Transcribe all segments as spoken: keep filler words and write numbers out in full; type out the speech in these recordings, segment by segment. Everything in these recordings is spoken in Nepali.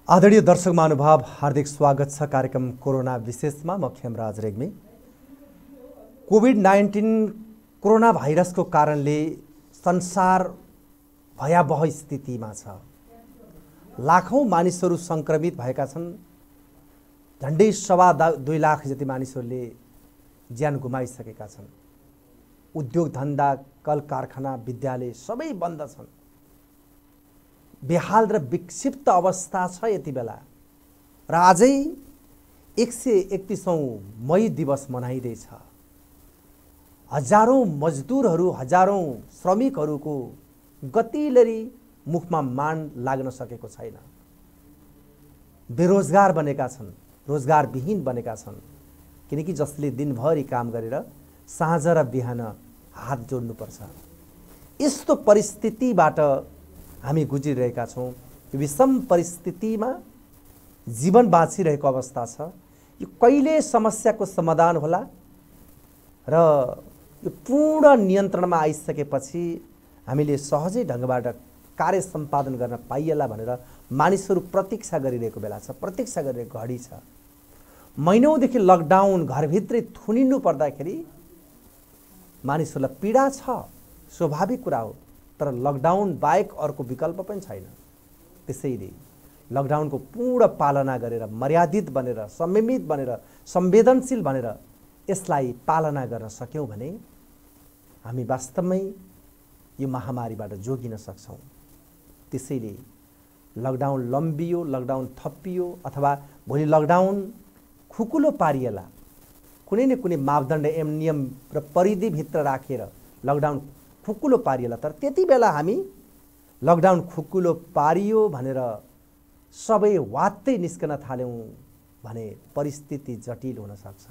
आदरणीय दर्शक महानुभाव, हार्दिक स्वागत छ कार्यक्रम कोरोना विशेषमा। म Khemraj Regmi. Covid nineteen corona भाइरसको कारणले संसार भयावह स्थितिमा छ। लाखौं मानिसहरू संक्रमित भएका छन्। झन्डै सवा दुई लाख जति मानिसहरूले ज्यान गुमाइसकेका छन्। उद्योग धन्दा, कल कारखाना, विद्यालय सबै बन्द छन्। बेहाल र विक्षिप्त अवस्था छ यति बेला। र आजै एक सय एकतिसौँ मई दिवस मनाइँदैछ। हजारौं मजदुरहरू, हजारौं श्रमिकहरूको गतिलरी मुखमा मान लाग्न सकेको छैन। बेरोजगार बनेका छन्, रोजगारविहीन बनेका छन्। किनकि जसले दिनभरि काम गरेर साँझ र बिहान हात जोड्नुपर्छ। यस्तो परिस्थितिबाट हामी गुज्रिरहेका छौँ। यो विषम परिस्थितिमा जीवन बाँचिरहेको अवस्था छ। यो कहिले समस्याको समाधान होला र यो पूर्ण नियन्त्रणमा आइसकेपछि हामीले सहजै ढङ्गबाट कार्य सम्पादन गर्न पाइएला भनेर मानिसहरू प्रतीक्षा गरिरहेको बेला छ, प्रतीक्षा गरिरहेको घडी छ। महिनौँदेखि लकडाउन, घरभित्रै थुनिनु पर्दाखेरि मानिसहरूलाई पीडा छ, स्वाभाविक कुरा हो। तर लकडाउन बाहेक अर्को विकल्प पनि छैन। त्यसैले लकडाउनको पूर्ण पालना गरेर, मर्यादित बनेर, संयमित बनेर, संवेदनशील बनेर यसलाई पालना गर्न सक्यौँ भने हामी वास्तवमै यो महामारीबाट जोगिन सक्छौँ। त्यसैले लकडाउन लम्बियो, लकडाउन थपियो अथवा भोलि लकडाउन खुकुलो पारिएला, कुनै न कुनै मापदण्ड, एम नियम र परिधिभित्र राखेर लकडाउन खुकुलो पारिएला। तर त्यति बेला हामी लकडाउन खुकुलो पारियो भनेर सबै वात्तै निस्कन थाल्यौँ भने परिस्थिति जटिल हुन सक्छ।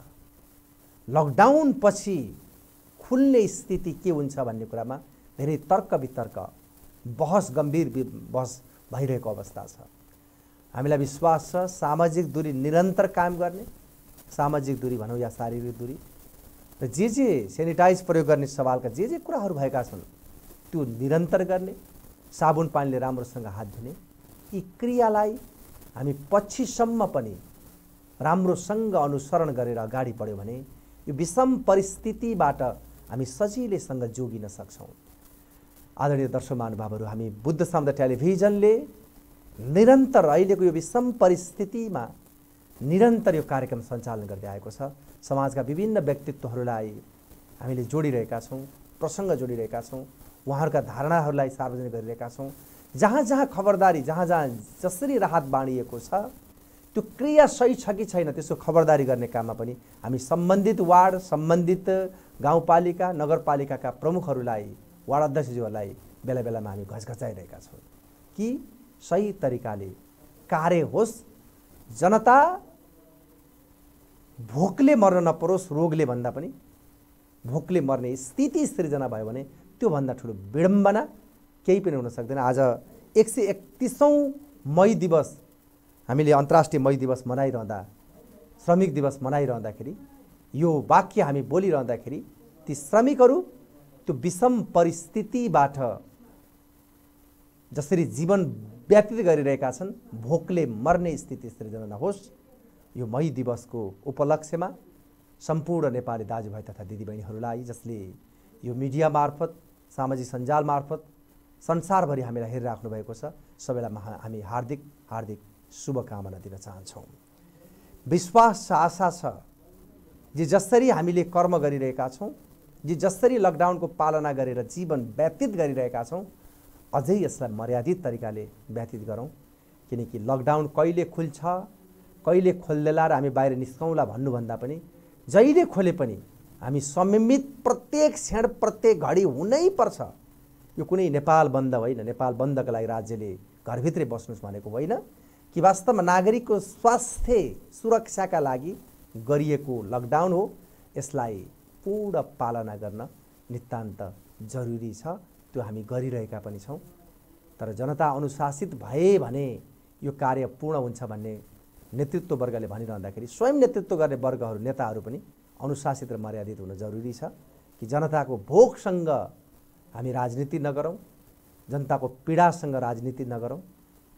लकडाउन पछि खुल्ने स्थिति के हुन्छ भन्ने कुरामा धेरै तर्क वितर्क, बहस, गम्भीर बहस भइरहेको अवस्था छ। हामीलाई विश्वास छ सामाजिक दूरी निरन्तर कायम गर्ने, सामाजिक दूरी भनौँ या शारीरिक दूरी, र जे जे सेनिटाइज प्रयोग गर्ने सवालका जे जे कुराहरू भएका छन् त्यो निरन्तर गर्ने, साबुन पानीले राम्रोसँग हात धुने, यी क्रियालाई हामी पछिसम्म पनि राम्रोसँग अनुसरण गरेर अगाडि बढ्यौँ भने यो विषम परिस्थितिबाट हामी सजिलैसँग जोगिन सक्छौँ। आदरणीय दर्शक महानुभावहरू, हामी बुद्ध सामुदायिक टेलिभिजनले निरन्तर अहिलेको यो विषम परिस्थितिमा निरन्तर यो कार्यक्रम सञ्चालन गर्दै आएको छ। समाजका विभिन्न व्यक्तित्वहरूलाई हामीले जोडिरहेका छौँ, प्रसङ्ग जोडिरहेका छौँ, उहाँहरूका धारणाहरूलाई सार्वजनिक गरिरहेका छौँ। जहाँ जहाँ खबरदारी, जहाँ जहाँ जसरी राहत बाँडिएको छ त्यो क्रिया सही छ कि छैन त्यसको खबरदारी गर्ने काममा पनि हामी सम्बन्धित वार्ड, सम्बन्धित गाउँपालिका, नगरपालिकाका प्रमुखहरूलाई, वार्ड अध्यक्षज्यूहरूलाई बेला बेलामा हामी घचघचाइरहेका छौँ कि सही तरिकाले कार्य होस्। जनता भोकले मर्न नपरोस्, रोगले भन्दा पनि भोकले मर्ने स्थिति सृजना भयो भने त्योभन्दा ठुलो विडम्बना केही पनि हुन सक्दैन। आज एक सय एकतिसौँ मई दिवस हामीले अन्तर्राष्ट्रिय मई दिवस मनाइरहँदा, श्रमिक दिवस मनाइरहँदाखेरि यो वाक्य हामी बोलिरहँदाखेरि ती श्रमिकहरू त्यो विषम परिस्थितिबाट जसरी जीवन व्यतीत गरिरहेका छन्, भोकले मर्ने स्थिति सृजना नहोस्, यो मई दिवसको उपलक्ष्यमा सम्पूर्ण नेपाली दाजुभाइ तथा दिदीबहिनीहरूलाई, जसले यो मिडिया मार्फत, सामाजिक सञ्जाल मार्फत संसारभरि हामीलाई हेरिराख्नु भएको छ, सबैलाई हामी हार्दिक हार्दिक शुभकामना दिन चाहन्छौँ। विश्वास छ, आशा छ, जे जसरी हामीले कर्म गरिरहेका छौँ, जे जसरी लकडाउनको पालना गरेर जीवन व्यतीत गरिरहेका छौँ, अझै यसलाई मर्यादित तरिकाले व्यतीत गरौँ। किनकि लकडाउन कहिले खुल्छ, कहिले खोल्देला र हामी बाहिर निस्कौँला भन्नुभन्दा पनि जहिले खोले पनि हामी संयमित प्रत्येक क्षण, प्रत्येक घडी हुनै पर्छ। यो कुनै नेपाल बन्द होइन, नेपाल बन्दका लागि राज्यले घरभित्रै बस्नुहोस् भनेको होइन, कि वास्तवमा नागरिकको स्वास्थ्य सुरक्षाका लागि गरिएको लकडाउन हो। यसलाई पूर्ण पालना गर्न नितान्त जरुरी छ। त्यो हामी गरिरहेका पनि छौँ। तर जनता अनुशासित भए भने यो कार्य पूर्ण हुन्छ भन्ने नेतृत्व वर्गले भनिरहँदाखेरि स्वयं नेतृत्व गर्ने वर्गहरू, नेताहरू पनि अनुशासित र मर्यादित हुन जरुरी छ कि जनताको भोकसँग हामी राजनीति नगरौँ, जनताको पीडासँग राजनीति नगरौँ र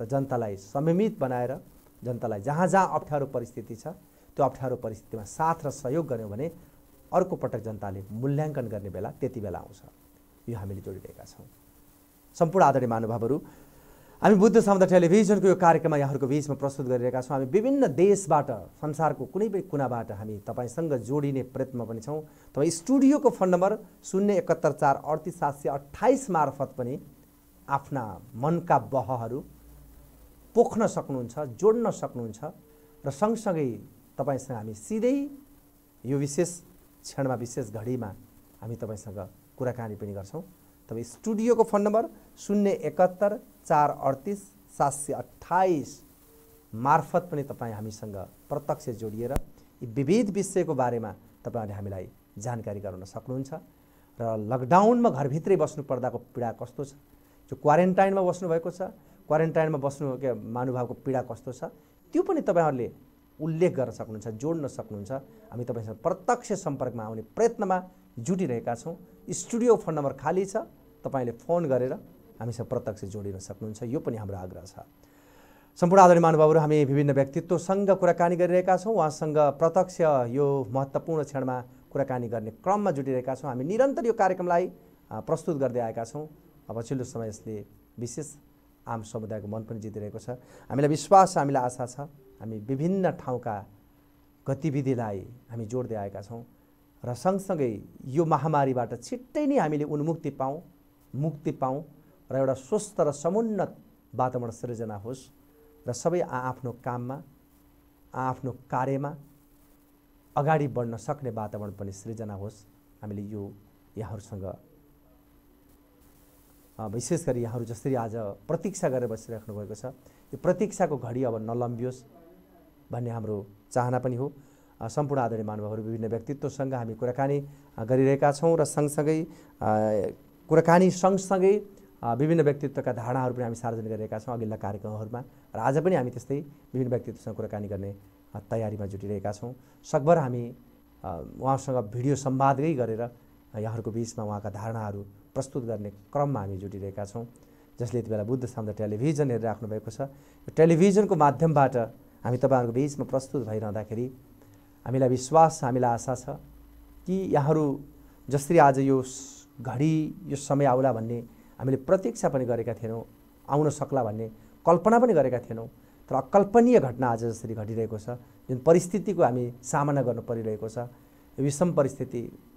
र जनतालाई संयमित बनाएर जनतालाई जहाँ जहाँ अप्ठ्यारो परिस्थिति छ त्यो अप्ठ्यारो परिस्थितिमा साथ र सहयोग गर्यो भने अर्को पटक जनताले मूल्याङ्कन गर्ने बेला त्यति बेला आउँछ। यो हामीले जोडिरहेका छौँ। सम्पूर्ण आदरणीय महानुभावहरू, हामी बुद्ध समुदाय टेलिभिजनको यो कार्यक्रममा यहाँहरूको बीचमा प्रस्तुत गरिरहेका छौँ। हामी विभिन्न देशबाट, संसारको कुनै पनि कुनाबाट हामी तपाईँसँग जोडिने प्रयत्नमा पनि छौँ। तपाईँ स्टुडियोको फोन नम्बर शून्य एकहत्तर चार अडतिस सात सय अट्ठाइस मार्फत पनि आफ्ना मनका बहहरू पोख्न सक्नुहुन्छ, जोड्न सक्नुहुन्छ र सँगसँगै तपाईँसँग हामी सिधै यो विशेष क्षणमा, विशेष घडीमा हामी तपाईँसँग कुराकानी पनि गर्छौँ। तपाईँ स्टुडियोको फोन नम्बर शून्य एकहत्तर चार अडतिस सात सय अट्ठाइस मार्फत पनि तपाईँ हामीसँग प्रत्यक्ष जोडिएर यी विविध विषयको बारेमा तपाईँहरूले हामीलाई जानकारी गराउन सक्नुहुन्छ। र लकडाउनमा घरभित्रै बस्नु पर्दाको पीडा कस्तो छ, जो क्वारेन्टाइनमा बस्नुभएको छ, क्वारेन्टाइनमा बस्नु के महानुभावको पीडा कस्तो छ, त्यो पनि तपाईँहरूले उल्लेख गर्न सक्नुहुन्छ, जोड्न सक्नुहुन्छ। हामी तपाईँसँग प्रत्यक्ष सम्पर्कमा आउने प्रयत्नमा जुटिरहेका छौँ। स्टुडियो फोन नम्बर खाली छ, तपाईँले फोन गरेर हामीसँग प्रत्यक्ष जोडिन सक्नुहुन्छ। यो पनि हाम्रो आग्रह छ। सम्पूर्ण आदरणीय महानुभावहरू, हामी विभिन्न व्यक्तित्वसँग कुराकानी गरिरहेका छौँ। उहाँसँग प्रत्यक्ष यो महत्त्वपूर्ण क्षणमा कुराकानी गर्ने क्रममा जुटिरहेका छौँ। हामी निरन्तर यो कार्यक्रमलाई प्रस्तुत गर्दै आएका छौँ। अब पछिल्लो समय यसले विशेष आम समुदायको मन पनि जितिरहेको छ। हामीलाई विश्वास छ, हामीलाई आशा छ, हामी विभिन्न ठाउँका गतिविधिलाई हामी जोड्दै आएका छौँ र सँगसँगै यो महामारीबाट छिट्टै नै हामीले उन्मुक्ति पाऊँ, मुक्ति पाऊँ र एउटा स्वस्थ र समुन्नत वातावरण सृजना होस् र सबै आआफ्नो काममा, आआफ्नो कार्यमा अगाडि बढ्न सक्ने वातावरण पनि सृजना होस्। हामीले यो यहाँहरूसँग विशेष गरी यहाँहरू जसरी आज प्रतीक्षा गरेर बसिराख्नु भएको छ, यो प्रतीक्षाको घडी अब नलम्बियोस् भन्ने हाम्रो चाहना पनि हो। सम्पूर्ण आदरणीय महानुभावहरू, विभिन्न व्यक्तित्वसँग हामी कुराकानी गरिरहेका छौँ र सँगसँगै कुराकानी सँगसँगै विभिन्न व्यक्तित्वका धारणाहरू पनि हामी सार्वजनिक गरिरहेका छौँ अघिल्ला कार्यक्रमहरूमा। र आज पनि हामी त्यस्तै विभिन्न व्यक्तित्वसँग कुराकानी गर्ने तयारीमा जुटिरहेका छौँ। सकभर हामी उहाँसँग भिडियो संवादकै गरेर यहाँहरूको बिचमा उहाँका धारणाहरू प्रस्तुत गर्ने क्रममा हामी जुटिरहेका छौँ। जसले यति बेला बुद्ध समुदाय टेलिभिजन हेरिराख्नु भएको छ, यो टेलिभिजनको माध्यमबाट हामी तपाईँहरूको बिचमा प्रस्तुत भइरहँदाखेरि हामीलाई विश्वास छ, हामीलाई आशा छ कि यहाँहरू जसरी आज यो घडी, यो समय आउला भन्ने हामीले प्रतीक्षा पनि गरेका थिएनौँ, आउन सक्ला भन्ने कल्पना पनि गरेका थिएनौँ, तर अकल्पनीय घटना आज जसरी घटिरहेको छ, जुन परिस्थितिको हामी सामना गर्नु परिरहेको छ, यो विषम परिस्थिति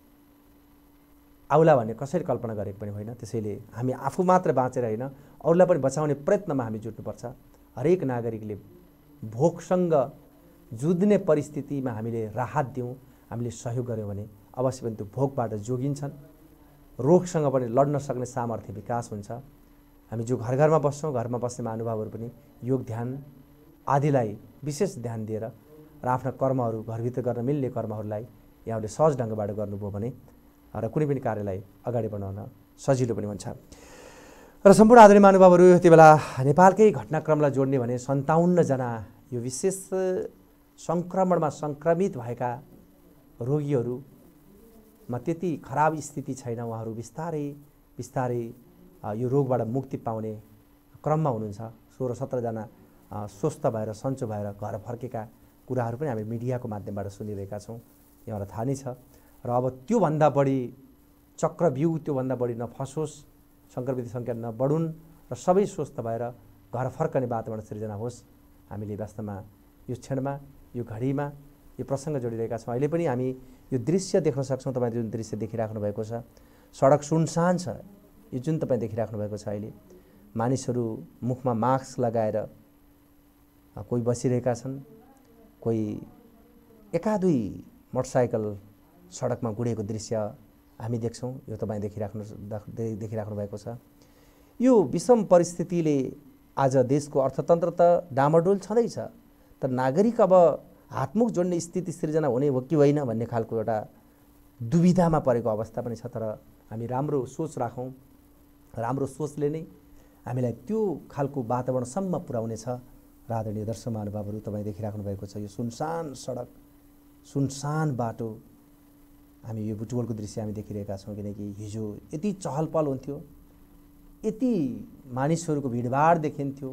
आउला भन्ने कसरी कल्पना गरेको पनि होइन। त्यसैले हामी आफू मात्र बाँचेर होइन, अरूलाई पनि बचाउने प्रयत्नमा हामी जुट्नुपर्छ। हरेक नागरिकले भोकसँग जुझ्ने परिस्थितिमा हामीले राहत दियौँ, हामीले सहयोग गऱ्यौँ भने अवश्य पनि त्यो भोकबाट जोगिन्छन्, रोगसँग पनि लड्न सक्ने सामर्थ्य विकास हुन्छ। हामी जो घर घरमा बस्छौँ, घरमा बस्ने महानुभावहरू पनि योग ध्यान आदिलाई विशेष ध्यान दिएर र आफ्ना कर्महरू, घरभित्र गर्न मिल्ने कर्महरूलाई यहाँले सहज ढङ्गबाट गर्नुभयो भने र कुनै पनि कार्यलाई अगाडि बढाउन सजिलो पनि हुन्छ। र सम्पूर्ण आदरणीय महानुभावहरू, यति बेला नेपालकै घटनाक्रमलाई जोड्ने भने सन्ताउन्नजना यो विशेष सङ्क्रमणमा सङ्क्रमित भएका रोगीहरूमा त्यति खराब स्थिति छैन। उहाँहरू बिस्तारै बिस्तारै यो रोगबाट मुक्ति पाउने क्रममा हुनुहुन्छ। सोह्र सत्रजना स्वस्थ भएर सन्चो भएर घर फर्केका कुराहरू पनि हामी मिडियाको माध्यमबाट सुनिरहेका छौँ, यहाँलाई थाहा नै छ। र अब त्योभन्दा बढी चक्रव्यूह, त्योभन्दा बढी नफसोस्, सङ्क्रमित सङ्ख्या नबढुन् र सबै स्वस्थ भएर घर फर्कने वातावरण सृजना होस्। हामीले वास्तवमा यो क्षणमा, यो घडीमा यो प्रसङ्ग जोडिरहेका छौँ। अहिले पनि हामी यो दृश्य देख्न सक्छौँ। तपाईँ जुन दृश्य देखिराख्नु भएको छ, सडक सुनसान छ। यो जुन तपाईँ देखिराख्नु भएको छ अहिले, मानिसहरू मुखमा मास्क लगाएर कोही बसिरहेका छन्, कोही एका दुई मोटरसाइकल सडकमा गुडेको दृश्य हामी देख्छौँ। यो तपाईँ देखिराख्नु देखिराख्नु भएको छ। यो विषम परिस्थितिले आज देशको अर्थतन्त्र त डामाडोल छँदैछ, तर नागरिक अब हातमुख जोड्ने स्थिति सृजना हुने हो कि होइन भन्ने खालको एउटा दुविधामा परेको अवस्था पनि छ। तर हामी राम्रो सोच राखौँ, राम्रो सोचले नै हामीलाई त्यो खालको वातावरणसम्म पुर्याउनेछ। र आदरणीय दर्शक महानुभावहरू, तपाईँ देखिराख्नु भएको छ यो सुनसान सडक, सुनसान बाटो, हामी यो बुटवलको दृश्य हामी देखिरहेका छौँ। किनकि हिजो यति चहल पहल हुन्थ्यो, यति मानिसहरूको भिडभाड देखिन्थ्यो,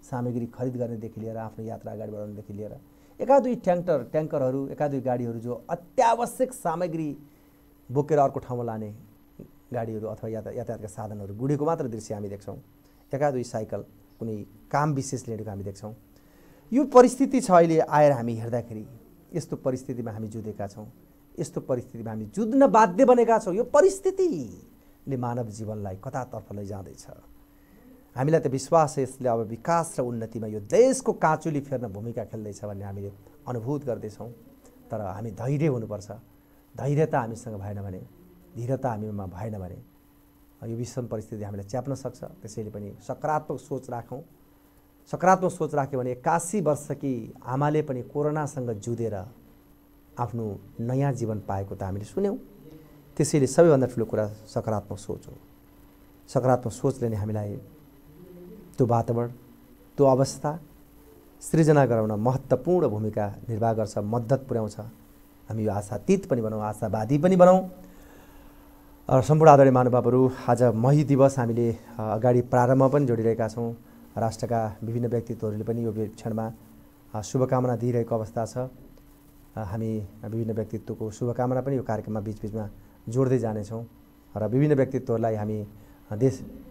सामग्री खरिद गर्नेदेखि लिएर आफ्नो यात्रा अगाडि बढाउनेदेखि लिएर एका दुई ट्याङ्कर ट्याङ्करहरू एका दुई गाडीहरू जो अत्यावश्यक सामग्री बोकेर अर्को ठाउँमा लाने गाडीहरू अथवा याता यातायातका साधनहरू गुडेको मात्र दृश्य हामी देख्छौँ। एका दुई साइकल कुनै काम विशेष लिएको हामी देख्छौँ। यो परिस्थिति छ अहिले आएर हामी हेर्दाखेरि यस्तो परिस्थितिमा हामी जुधेका छौँ। यस्तो परिस्थितिमा हामी जुध्न बाध्य बनेका छौँ। यो परिस्थितिले मानव जीवनलाई कतातर्फ लैजाँदैछ। हामीलाई त विश्वास छ यसले अब विकास र उन्नतिमा यो देशको काँचुली फेर्न भूमिका खेल्दैछ भन्ने हामीले अनुभूत गर्दैछौँ। तर हामी धैर्य हुनुपर्छ। धैर्यता हामीसँग भएन भने, धीरता हामीमा भएन भने यो विषम परिस्थिति हामीलाई च्याप्न सक्छ। त्यसैले पनि सकारात्मक सोच राखौँ। सकारात्मक सोच राख्यो भने एक्कासी वर्षकी आमाले पनि कोरोनासँग जुधेर आफ्नो नयाँ जीवन पाएको त हामीले सुन्यौँ। त्यसैले सबैभन्दा ठुलो कुरा सकारात्मक सोच हो। सकारात्मक सोचले नै हामीलाई त्यो वातावरण, त्यो अवस्था सृजना गराउन महत्त्वपूर्ण भूमिका निर्वाह गर्छ, मद्दत पुर्याउँछ। हामी यो आशातीत पनि बनौँ, आशावादी पनि बनौँ। सम्पूर्ण आदरणीय महानुभावहरू, आज मही दिवस हामीले अगाडि प्रारम्भ पनि जोडिरहेका छौँ। राष्ट्रका विभिन्न व्यक्तित्वहरूले पनि यो क्षणमा शुभकामना दिइरहेको अवस्था छ। हामी विभिन्न व्यक्तित्वको शुभकामना पनि यो कार्यक्रममा बिचबिचमा जोड्दै जानेछौँ र विभिन्न व्यक्तित्वहरूलाई हामी देश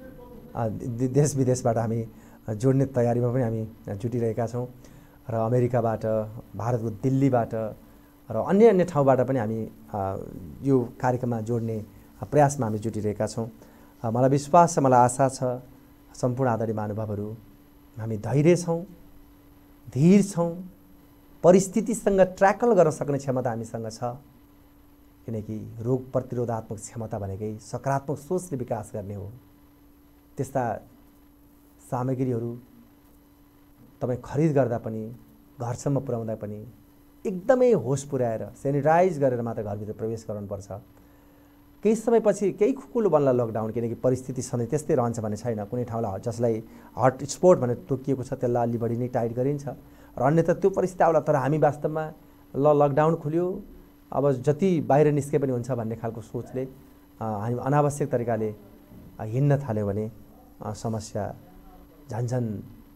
देश विदेशबाट हामी जोड्ने तयारीमा पनि हामी जुटिरहेका छौँ र अमेरिकाबाट, भारतको दिल्लीबाट र अन्य अन्य ठाउँबाट पनि हामी यो कार्यक्रममा जोड्ने प्रयासमा हामी जुटिरहेका छौँ। मलाई विश्वास छ, मलाई आशा छ सम्पूर्ण आदरणीय महानुभावहरू हामी धैर्य छौँ, धीर छौँ, परिस्थितिसँग ट्र्याकल गर्न सक्ने क्षमता हामीसँग छ। किनकि रोग प्रतिरोधात्मक क्षमता भनेकै सकारात्मक सोचले विकास गर्ने हो। त्यस्ता सामग्रीहरू तपाईँ खरिद गर्दा पनि, घरसम्म पुर्याउँदा पनि एकदमै होस पुर्याएर सेनिटाइज गरेर मात्र घरभित्र प्रवेश गराउनुपर्छ। केही समयपछि केही खुकुलो बन्ला लकडाउन, किनकि परिस्थिति सधैँ त्यस्तै रहन्छ भन्ने छैन। कुनै ठाउँलाई जसलाई हट स्पोट भनेर तोकिएको छ त्यसलाई अलि बढी नै टाइट गरिन्छ र अन्यथा त्यो परिस्थिति आउला। तर हामी वास्तवमा ल लकडाउन खुल्यो, अब जति बाहिर निस्के पनि हुन्छ भन्ने खालको सोचले हामी अनावश्यक तरिकाले हिँड्न थाल्यो भने समस्या झन्झन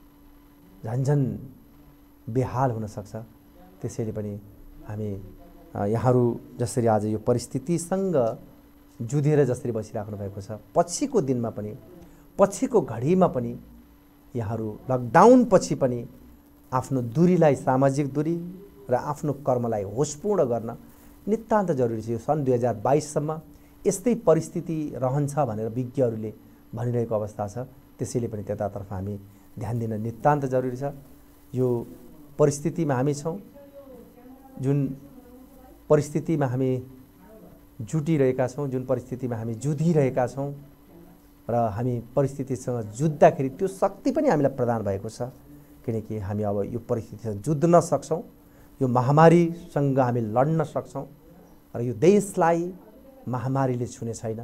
झन्झन बेहाल हुन सक्छ। त्यसैले पनि हामी यहाँहरू जसरी आज यो परिस्थितिसँग जुधेर जसरी बसिराख्नु भएको छ, पछिको दिनमा पनि, पछिको घडीमा पनि यहाँहरू लकडाउन पछि पनि आफ्नो दूरीलाई, सामाजिक दूरी र आफ्नो कर्मलाई होसपूर्ण गर्न नितान्त जरुरी छ। यो सन् दुई हजार बाइससम्म यस्तै परिस्थिति रहन्छ भनेर विज्ञहरूले भनिरहेको अवस्था छ। त्यसैले पनि त्यतातर्फ हामी ध्यान दिन नितान्त जरुरी छ। यो परिस्थितिमा हामी छौँ, जुन परिस्थितिमा हामी जुटिरहेका छौँ, जुन परिस्थितिमा हामी जुधिरहेका छौँ र हामी परिस्थितिसँग जुझ्दाखेरि त्यो शक्ति पनि हामीलाई प्रदान भएको छ। किनकि हामी अब यो परिस्थितिसँग जुझ्न सक्छौँ, यो महामारीसँग हामी लड्न सक्छौँ र यो देशलाई महामारीले छुने छैन,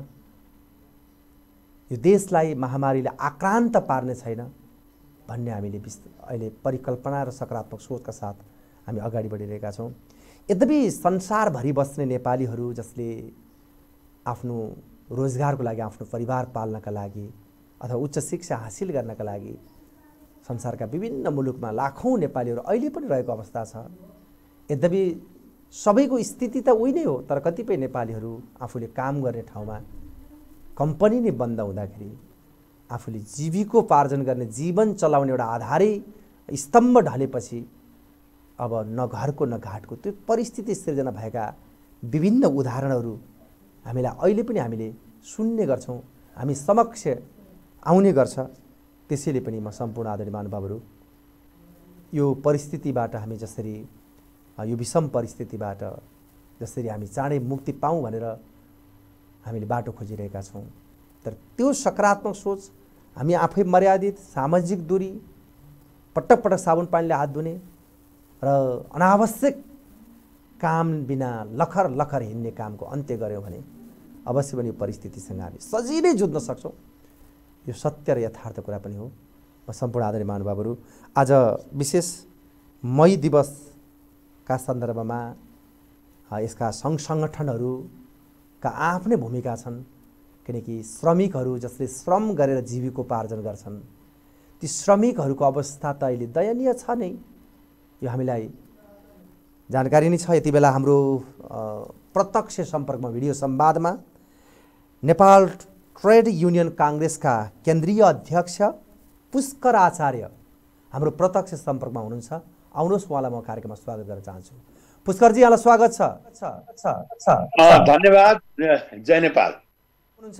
यो देशलाई महामारीले आक्रान्त पार्ने छैन भन्ने हामीले अहिले परिकल्पना र सकारात्मक सोचका साथ हामी अगाडि बढिरहेका छौँ। यद्यपि संसारभरि बस्ने नेपालीहरू जसले आफ्नो रोजगारको लागि, आफ्नो परिवार पाल्नका लागि अथवा उच्च शिक्षा हासिल गर्नका लागि संसारका विभिन्न मुलुकमा लाखौँ नेपालीहरू अहिले पनि रहेको अवस्था छ। यद्यपि सबैको स्थिति त उही नै हो, तर कतिपय नेपालीहरू आफूले काम गर्ने ठाउँमा कम्पनी नै बन्द हुँदाखेरि आफूले जीविकोपार्जन गर्ने, जीवन चलाउने एउटा आधारै स्तम्भ ढलेपछि अब न घरको न घाटको त्यो परिस्थिति सिर्जना भएका विभिन्न उदाहरणहरू हामीलाई अहिले पनि हामीले सुन्ने गर्छौँ, हामी समक्ष आउने गर्छ। त्यसैले पनि म सम्पूर्ण आदरणीय महानुभावहरू, यो परिस्थितिबाट हामी जसरी, यो विषम परिस्थितिबाट जसरी हामी चाँडै मुक्ति पाऊँ भनेर हामीले बाटो खोजिरहेका छौँ। तर त्यो सकारात्मक सोच, हामी आफै मर्यादित, सामाजिक दूरी, पटक पटक साबुन पानीले हात धुने र अनावश्यक काम बिना लखर लखर हिँड्ने कामको अन्त्य गऱ्यौँ भने अवश्य पनि यो परिस्थितिसँग हामी सजिलै जुझ्न सक्छौँ। यो सत्य र यथार्थ कुरा पनि हो। म सम्पूर्ण आदरणीय महानुभावहरू, आज विशेष मई दिवसका सन्दर्भमा यसका सङ्घ सङ्गठनहरूका आफ्नै भूमिका छन्। किनकि श्रमिकहरू जसले श्रम गरेर जीविकोपार्जन गर्छन्, ती ती श्रमिकहरूको अवस्था त अहिले दयनीय छ नै, यो हामीलाई जानकारी नै छ। यति बेला हाम्रो प्रत्यक्ष सम्पर्कमा भिडियो संवादमा नेपाल ट्रेड युनियन काङ्ग्रेसका केन्द्रीय अध्यक्ष पुष्कर आचार्य हाम्रो प्रत्यक्ष सम्पर्कमा हुनुहुन्छ। आउनुहोस्, उहाँलाई म कार्यक्रममा स्वागत गर्न चाहन्छु। पुष्करजी, यहाँलाई स्वागत छ। धन्यवाद। जय नेपाल। हुनुहुन्छ?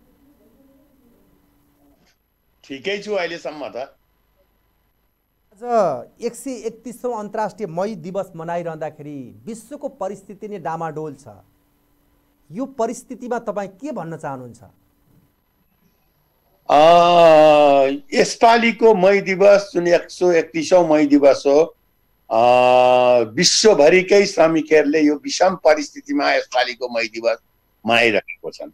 ठिकै छु अहिलेसम्म त। आज एक सय एकतिसौँ अन्तर्राष्ट्रिय मई दिवस मनाइरहँदाखेरि विश्वको परिस्थिति नै डामाडोल छ। यो परिस्थितिमा तपाईँ के भन्न चाहनुहुन्छ? यसपालिको मई दिवस जुन एक सय एकतिसौँ मई दिवस हो, विश्वभरिकै श्रमिकहरूले यो विषम परिस्थितिमा यसपालिको मई दिवस मनाइरहेको छन्।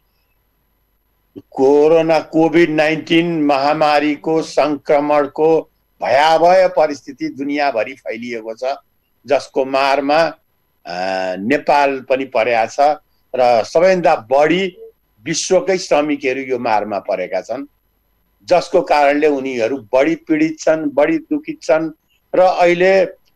कोरोना कोभिड नाइन्टीन महामारीको संक्रमणको भयावह परिस्थिति दुनियाँभरि फैलिएको छ, जसको मारमा नेपाल पनि परेको छ र सबैभन्दा बढी विश्वकै श्रमिकहरू यो मारमा परेका छन्, जसको कारणले उनीहरू बढी पीडित छन्, बढी दुखित छन् र अहिले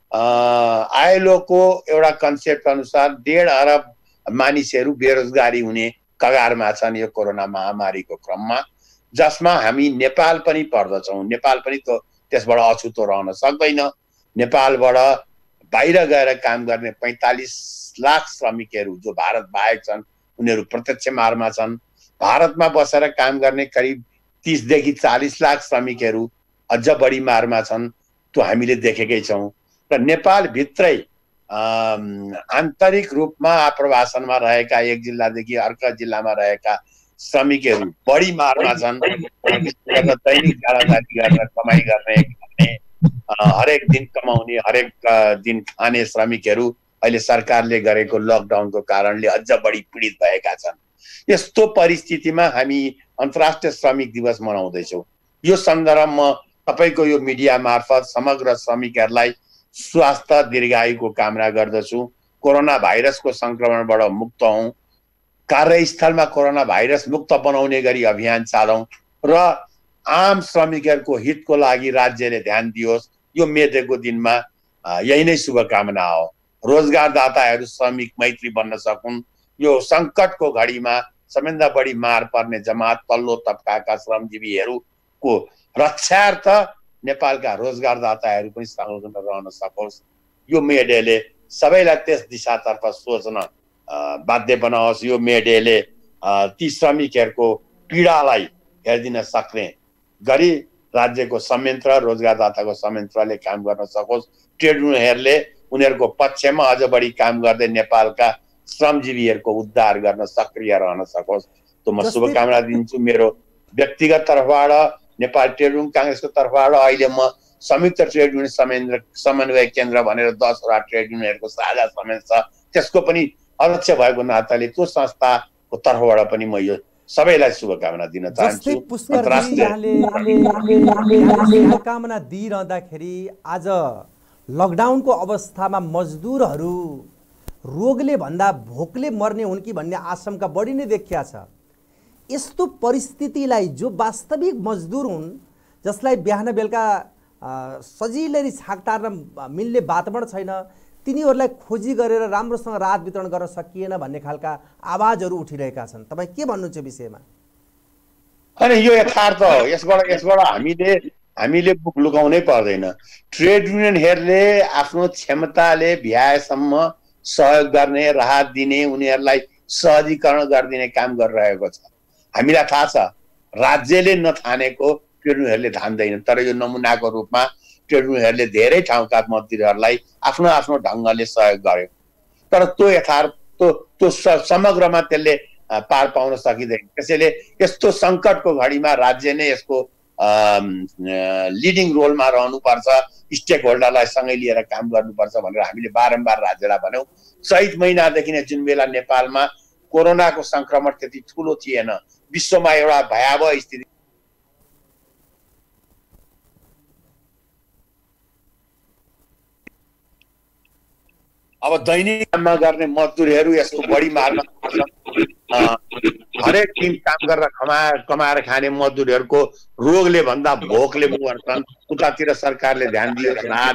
आइएलओको एउटा कन्सेप्ट अनुसार डेढ अरब मानिसहरू बेरोजगारी हुने कगारमा छन् यो कोरोना महामारीको क्रममा, जसमा हामी नेपाल पनि पर्दछौँ। नेपाल पनि त त्यसबाट अछुतो रहन सक्दैन। नेपालबाट बाहिर गएर काम गर्ने पैँतालिस लाख श्रमिकहरू जो भारत बाहेक छन् उनीहरू प्रत्यक्ष मारमा छन्। भारतमा बसेर काम गर्ने करिब तीसदेखि चालीस लाख श्रमिकहरू अझ बढी मारमा छन्। त्यो हामीले देखेकै छौँ र नेपालभित्रै आन्तरिक रूपमा आप्रवासनमा रहेका एक जिल्लादेखि अर्को जिल्लामा रहेका श्रमिकहरू बढी मारमा छन्। दैनिक कारोबारी गरेर कमाइ गर्ने हरेक दिन कमाउने हरेक दिन खाने श्रमिकहरू अहिले सरकारले गरेको लकडाउनको कारणले अझ बढी पीडित भएका छन्। यस्तो परिस्थितिमा हामी अन्तर्राष्ट्रिय श्रमिक दिवस मनाउँदैछौँ। यो सन्दर्भमा तपाईँको यो मिडिया मार्फत समग्र श्रमिकहरूलाई स्वास्थ्य दीर्घायुको कामना गर्दछु। कोरोना भाइरसको संक्रमणबाट मुक्त हौँ, कार्यस्थलमा कोरोना भाइरस मुक्त बनाउने गरी अभियान चालौँ र आम श्रमिकहरूको हितको लागि राज्यले ध्यान दियोस्। यो मे डेको दिनमा यही नै शुभकामना हो। रोजगारदाताहरू श्रमिक मैत्री बन्न सकुन्। यो सङ्कटको घडीमा सबैभन्दा बढी मार पर्ने जमात तल्लो तबकाका श्रमजीवीहरूको रक्षार्थ नेपालका रोजगारदाताहरू पनि संलग्न रहन सकोस्। यो मे डेले सबैलाई त्यस दिशातर्फ सोच्न बाध्य बनाओस्। यो मे डेले ती श्रमिकहरूको पीडालाई हेरिदिन सक्ने गरी राज्यको संयन्त्र रोजगारदाताको संयन्त्रले काम गर्न सकोस्। ट्रेड युनियनहरूले उनीहरूको पक्षमा अझ बढी काम गर्दै नेपालका श्रमजीवीहरूको उद्धार गर्न सक्रिय रहन सकोस्। त म शुभकामना दिन्छु। मेरो व्यक्तिगत तर्फबाट, नेपाल ट्रेड युनियन काङ्ग्रेसको तर्फबाट अहिले म संयुक्त ट्रेड युनियन समन्वय समन्वय केन्द्र भनेर दसवटा ट्रेड युनियनहरूको साझा समेत छ, त्यसको पनि अध्यक्ष भएको नाताले त्यो संस्थाको तर्फबाट पनि म यो सबैलाई शुभकामना दिन चाहन्छु। शुभकामना दिइरहँदाखेरि आज लकडाउनको अवस्थामा मजदुरहरू रोगले भन्दा भोकले मर्ने हुन् कि भन्ने आशंका बढी नै देखिया छ। यस्तो परिस्थितिलाई जो वास्तविक मजदुर हुन्, जसलाई बिहान बेलुका सजिलै छाक टार्न मिल्ने वातावरण छैन, तिनीहरूलाई खोजी गरेर राम्रोसँग राहत वितरण गर्न सकिएन भन्ने खालका आवाजहरू उठिरहेका छन्। तपाईँ के भन्नुहुन्छ विषयमा? अनि यो यथार्थ हो। यसबाट यसबाट हामीले हामीले मुख लुकाउनै पर्दैन। ट्रेड युनियनहरूले आफ्नो क्षमताले भ्याएसम्म सहयोग गर्ने, राहत दिने, उनीहरूलाई सहजीकरण गरिदिने काम गरिरहेको छ। हामीलाई थाहा छ राज्यले नथानेको ट्रेड युनियनहरूले थान्दैन, तर यो नमुनाको रूपमा ट्रेड युनियनहरूले धेरै ठाउँका मजदुरहरूलाई आफ्नो आफ्नो ढङ्गले सहयोग गर्यो। तर त्यो यथार्थ त्यो समग्रमा त्यसले पार पाउन सकिँदैन। त्यसैले यस्तो सङ्कटको घडीमा राज्य नै यसको लिडिङ रोलमा रहनुपर्छ, स्टेक होल्डरलाई सँगै लिएर काम गर्नुपर्छ भनेर हामीले बारम्बार राज्यलाई भन्यौँ। चैत महिनादेखि नै जुन बेला नेपालमा कोरोनाको सङ्क्रमण त्यति ठुलो थिएन, विश्वमा एउटा भयावह स्थिति अब दैनिक काममा गर्ने मजदुरहरू यसको बढी मार्न हरेक दिन काम गरेर कमाएर कमाएर खाने मजदुरहरूको रोगले भन्दा भोकले मर्छन्। उतातिर सरकारले ध्यान दियो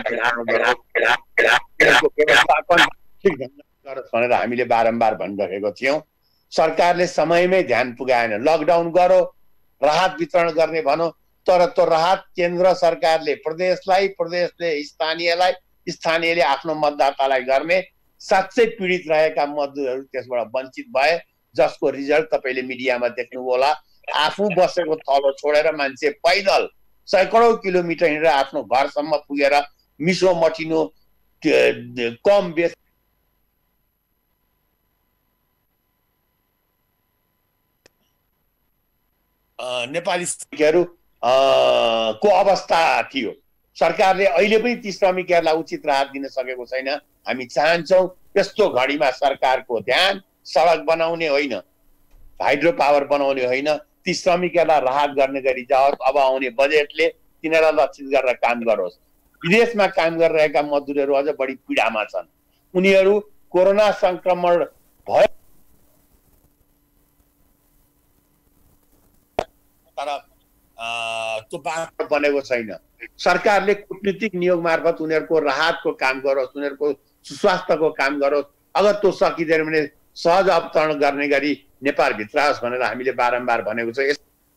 व्यवस्थापन ठिक ढङ्गले गरोस् भनेर हामीले बारम्बार भनिरहेको थियौँ। सरकारले समयमै ध्यान पुगाएन। लकडाउन गरो, राहत वितरण गर्ने भनौँ, तर त्यो राहत केन्द्र सरकारले प्रदेशलाई, प्रदेशले स्थानीयलाई, स्थानीयले आफ्नो मतदातालाई गर्ने। साँच्चै पीडित रहेका मजदुरहरू त्यसबाट वञ्चित भए, जसको रिजल्ट तपाईँले मिडियामा देख्नु होला। आफू बसेको तलो छोडेर मान्छे पैदल सैकडौँ किलोमिटर हिँडेर आफ्नो घरसम्म पुगेर मिसो मटिनो कम बेस नेपाली श्रमिकहरू को अवस्था थियो। सरकारले अहिले पनि ती श्रमिकहरूलाई उचित राहत दिन सकेको छैन। हामी चाहन्छौँ त्यस्तो घडीमा सरकारको ध्यान सडक बनाउने होइन, हाइड्रो पावर बनाउने होइन, ती श्रमिकहरूलाई राहत गर्ने गरी जाओस्। अब आउने बजेटले तिनीहरूलाई लक्षित गरेर काम गरोस्। विदेशमा काम गरिरहेका मजदुरहरू अझ बढी पीडामा छन्। उनीहरू कोरोना संक्रमण भयो तर त्यो बाटो बनेको छैन। सरकारले कूटनीतिक नियोग मार्फत उनीहरूको राहतको काम गरोस्, उनीहरूको स्वास्थ्यको काम गरोस्। अगर त्यो सकिँदैन भने सहज अवतरण गर्ने गरी नेपाल भित्र आओस् भनेर हामीले बारम्बार भनेको छ।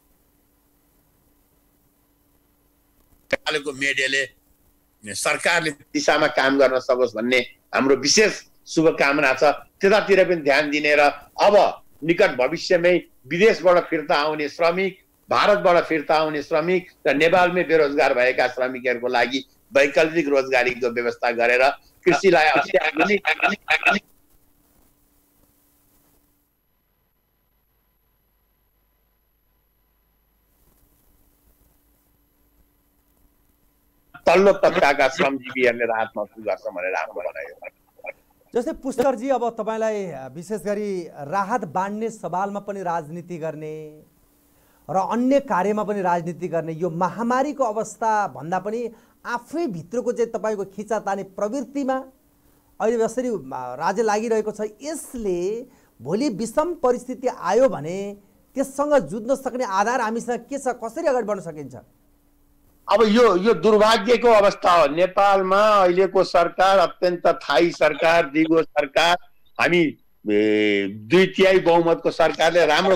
नेपालको मिडियाले सरकारले दिशामा काम गर्न सकोस् भन्ने हाम्रो विशेष शुभकामना छ। त्यतातिर पनि ध्यान दिने र अब निकट भविष्यमै विदेशबाट फिर्ता आउने श्रमिक, भारतबाट फिर्ता आउने श्रमिक र नेपालमै बेरोजगार भएका श्रमिकहरूको लागि वैकल्पिक रोजगारीको व्यवस्था गरेर कृषिलाई अत्याधुनिक तल्लो तबकाका श्रमजीवीहरूले राहत महसुस गर्छ भनेर हाम्रो भनाइ हो। जस्तै पुष्करजी, अब तपाईँलाई विशेष गरी राहत बाँड्ने सवालमा पनि राजनीति गर्ने र अन्य कार्यमा पनि राजनीति गर्ने यो महामारीको अवस्था भन्दा पनि आफै भित्रको चाहिँ तपाईँको खिचातानी प्रवृत्तिमा अहिले जसरी राज्य लागिरहेको छ, यसले भोलि विषम परिस्थिति आयो भने त्यससँग जुझ्न सक्ने आधार हामीसँग के छ, कसरी अगाडि बढ्न सकिन्छ? अब यो यो दुर्भाग्यको अवस्था हो। नेपालमा अहिलेको सरकार अत्यन्त थाई सरकार, दिगो सरकार, हामी दुई तिहाई बहुमतको सरकारले राम्रो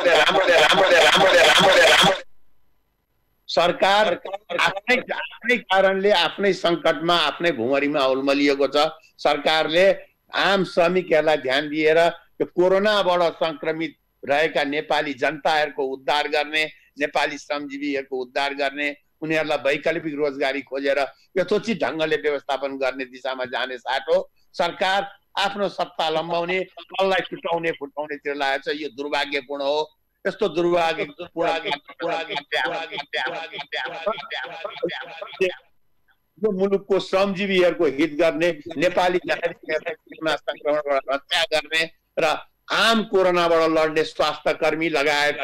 सरकार आफ्नै आफ्नै कारणले आफ्नै सङ्कटमा आफ्नै भुमरीमा उल्मलिएको छ। सरकारले आम श्रमिकहरूलाई ध्यान दिएर यो कोरोनाबाट सङ्क्रमित रहेका नेपाली जनताहरूको उद्धार गर्ने, नेपाली श्रमजीवीहरूको उद्धार गर्ने, उनीहरूलाई वैकल्पिक रोजगारी खोजेर यथोचित ढङ्गले व्यवस्थापन गर्ने दिशामा जाने साटो सरकार आफ्नो सत्ता लम्बाउने, कसलाई छुटाउने फुटाउनेतिर लागेको छ। यो दुर्भाग्यपूर्ण हो। यस्तो दुर्भाग्य यो मुलुकको श्रमजीवीहरूको हित गर्ने, नेपाली कोरोना संक्रमणबाट हत्या गर्ने र आम कोरोनाबाट लड्ने स्वास्थ्य कर्मी लगायत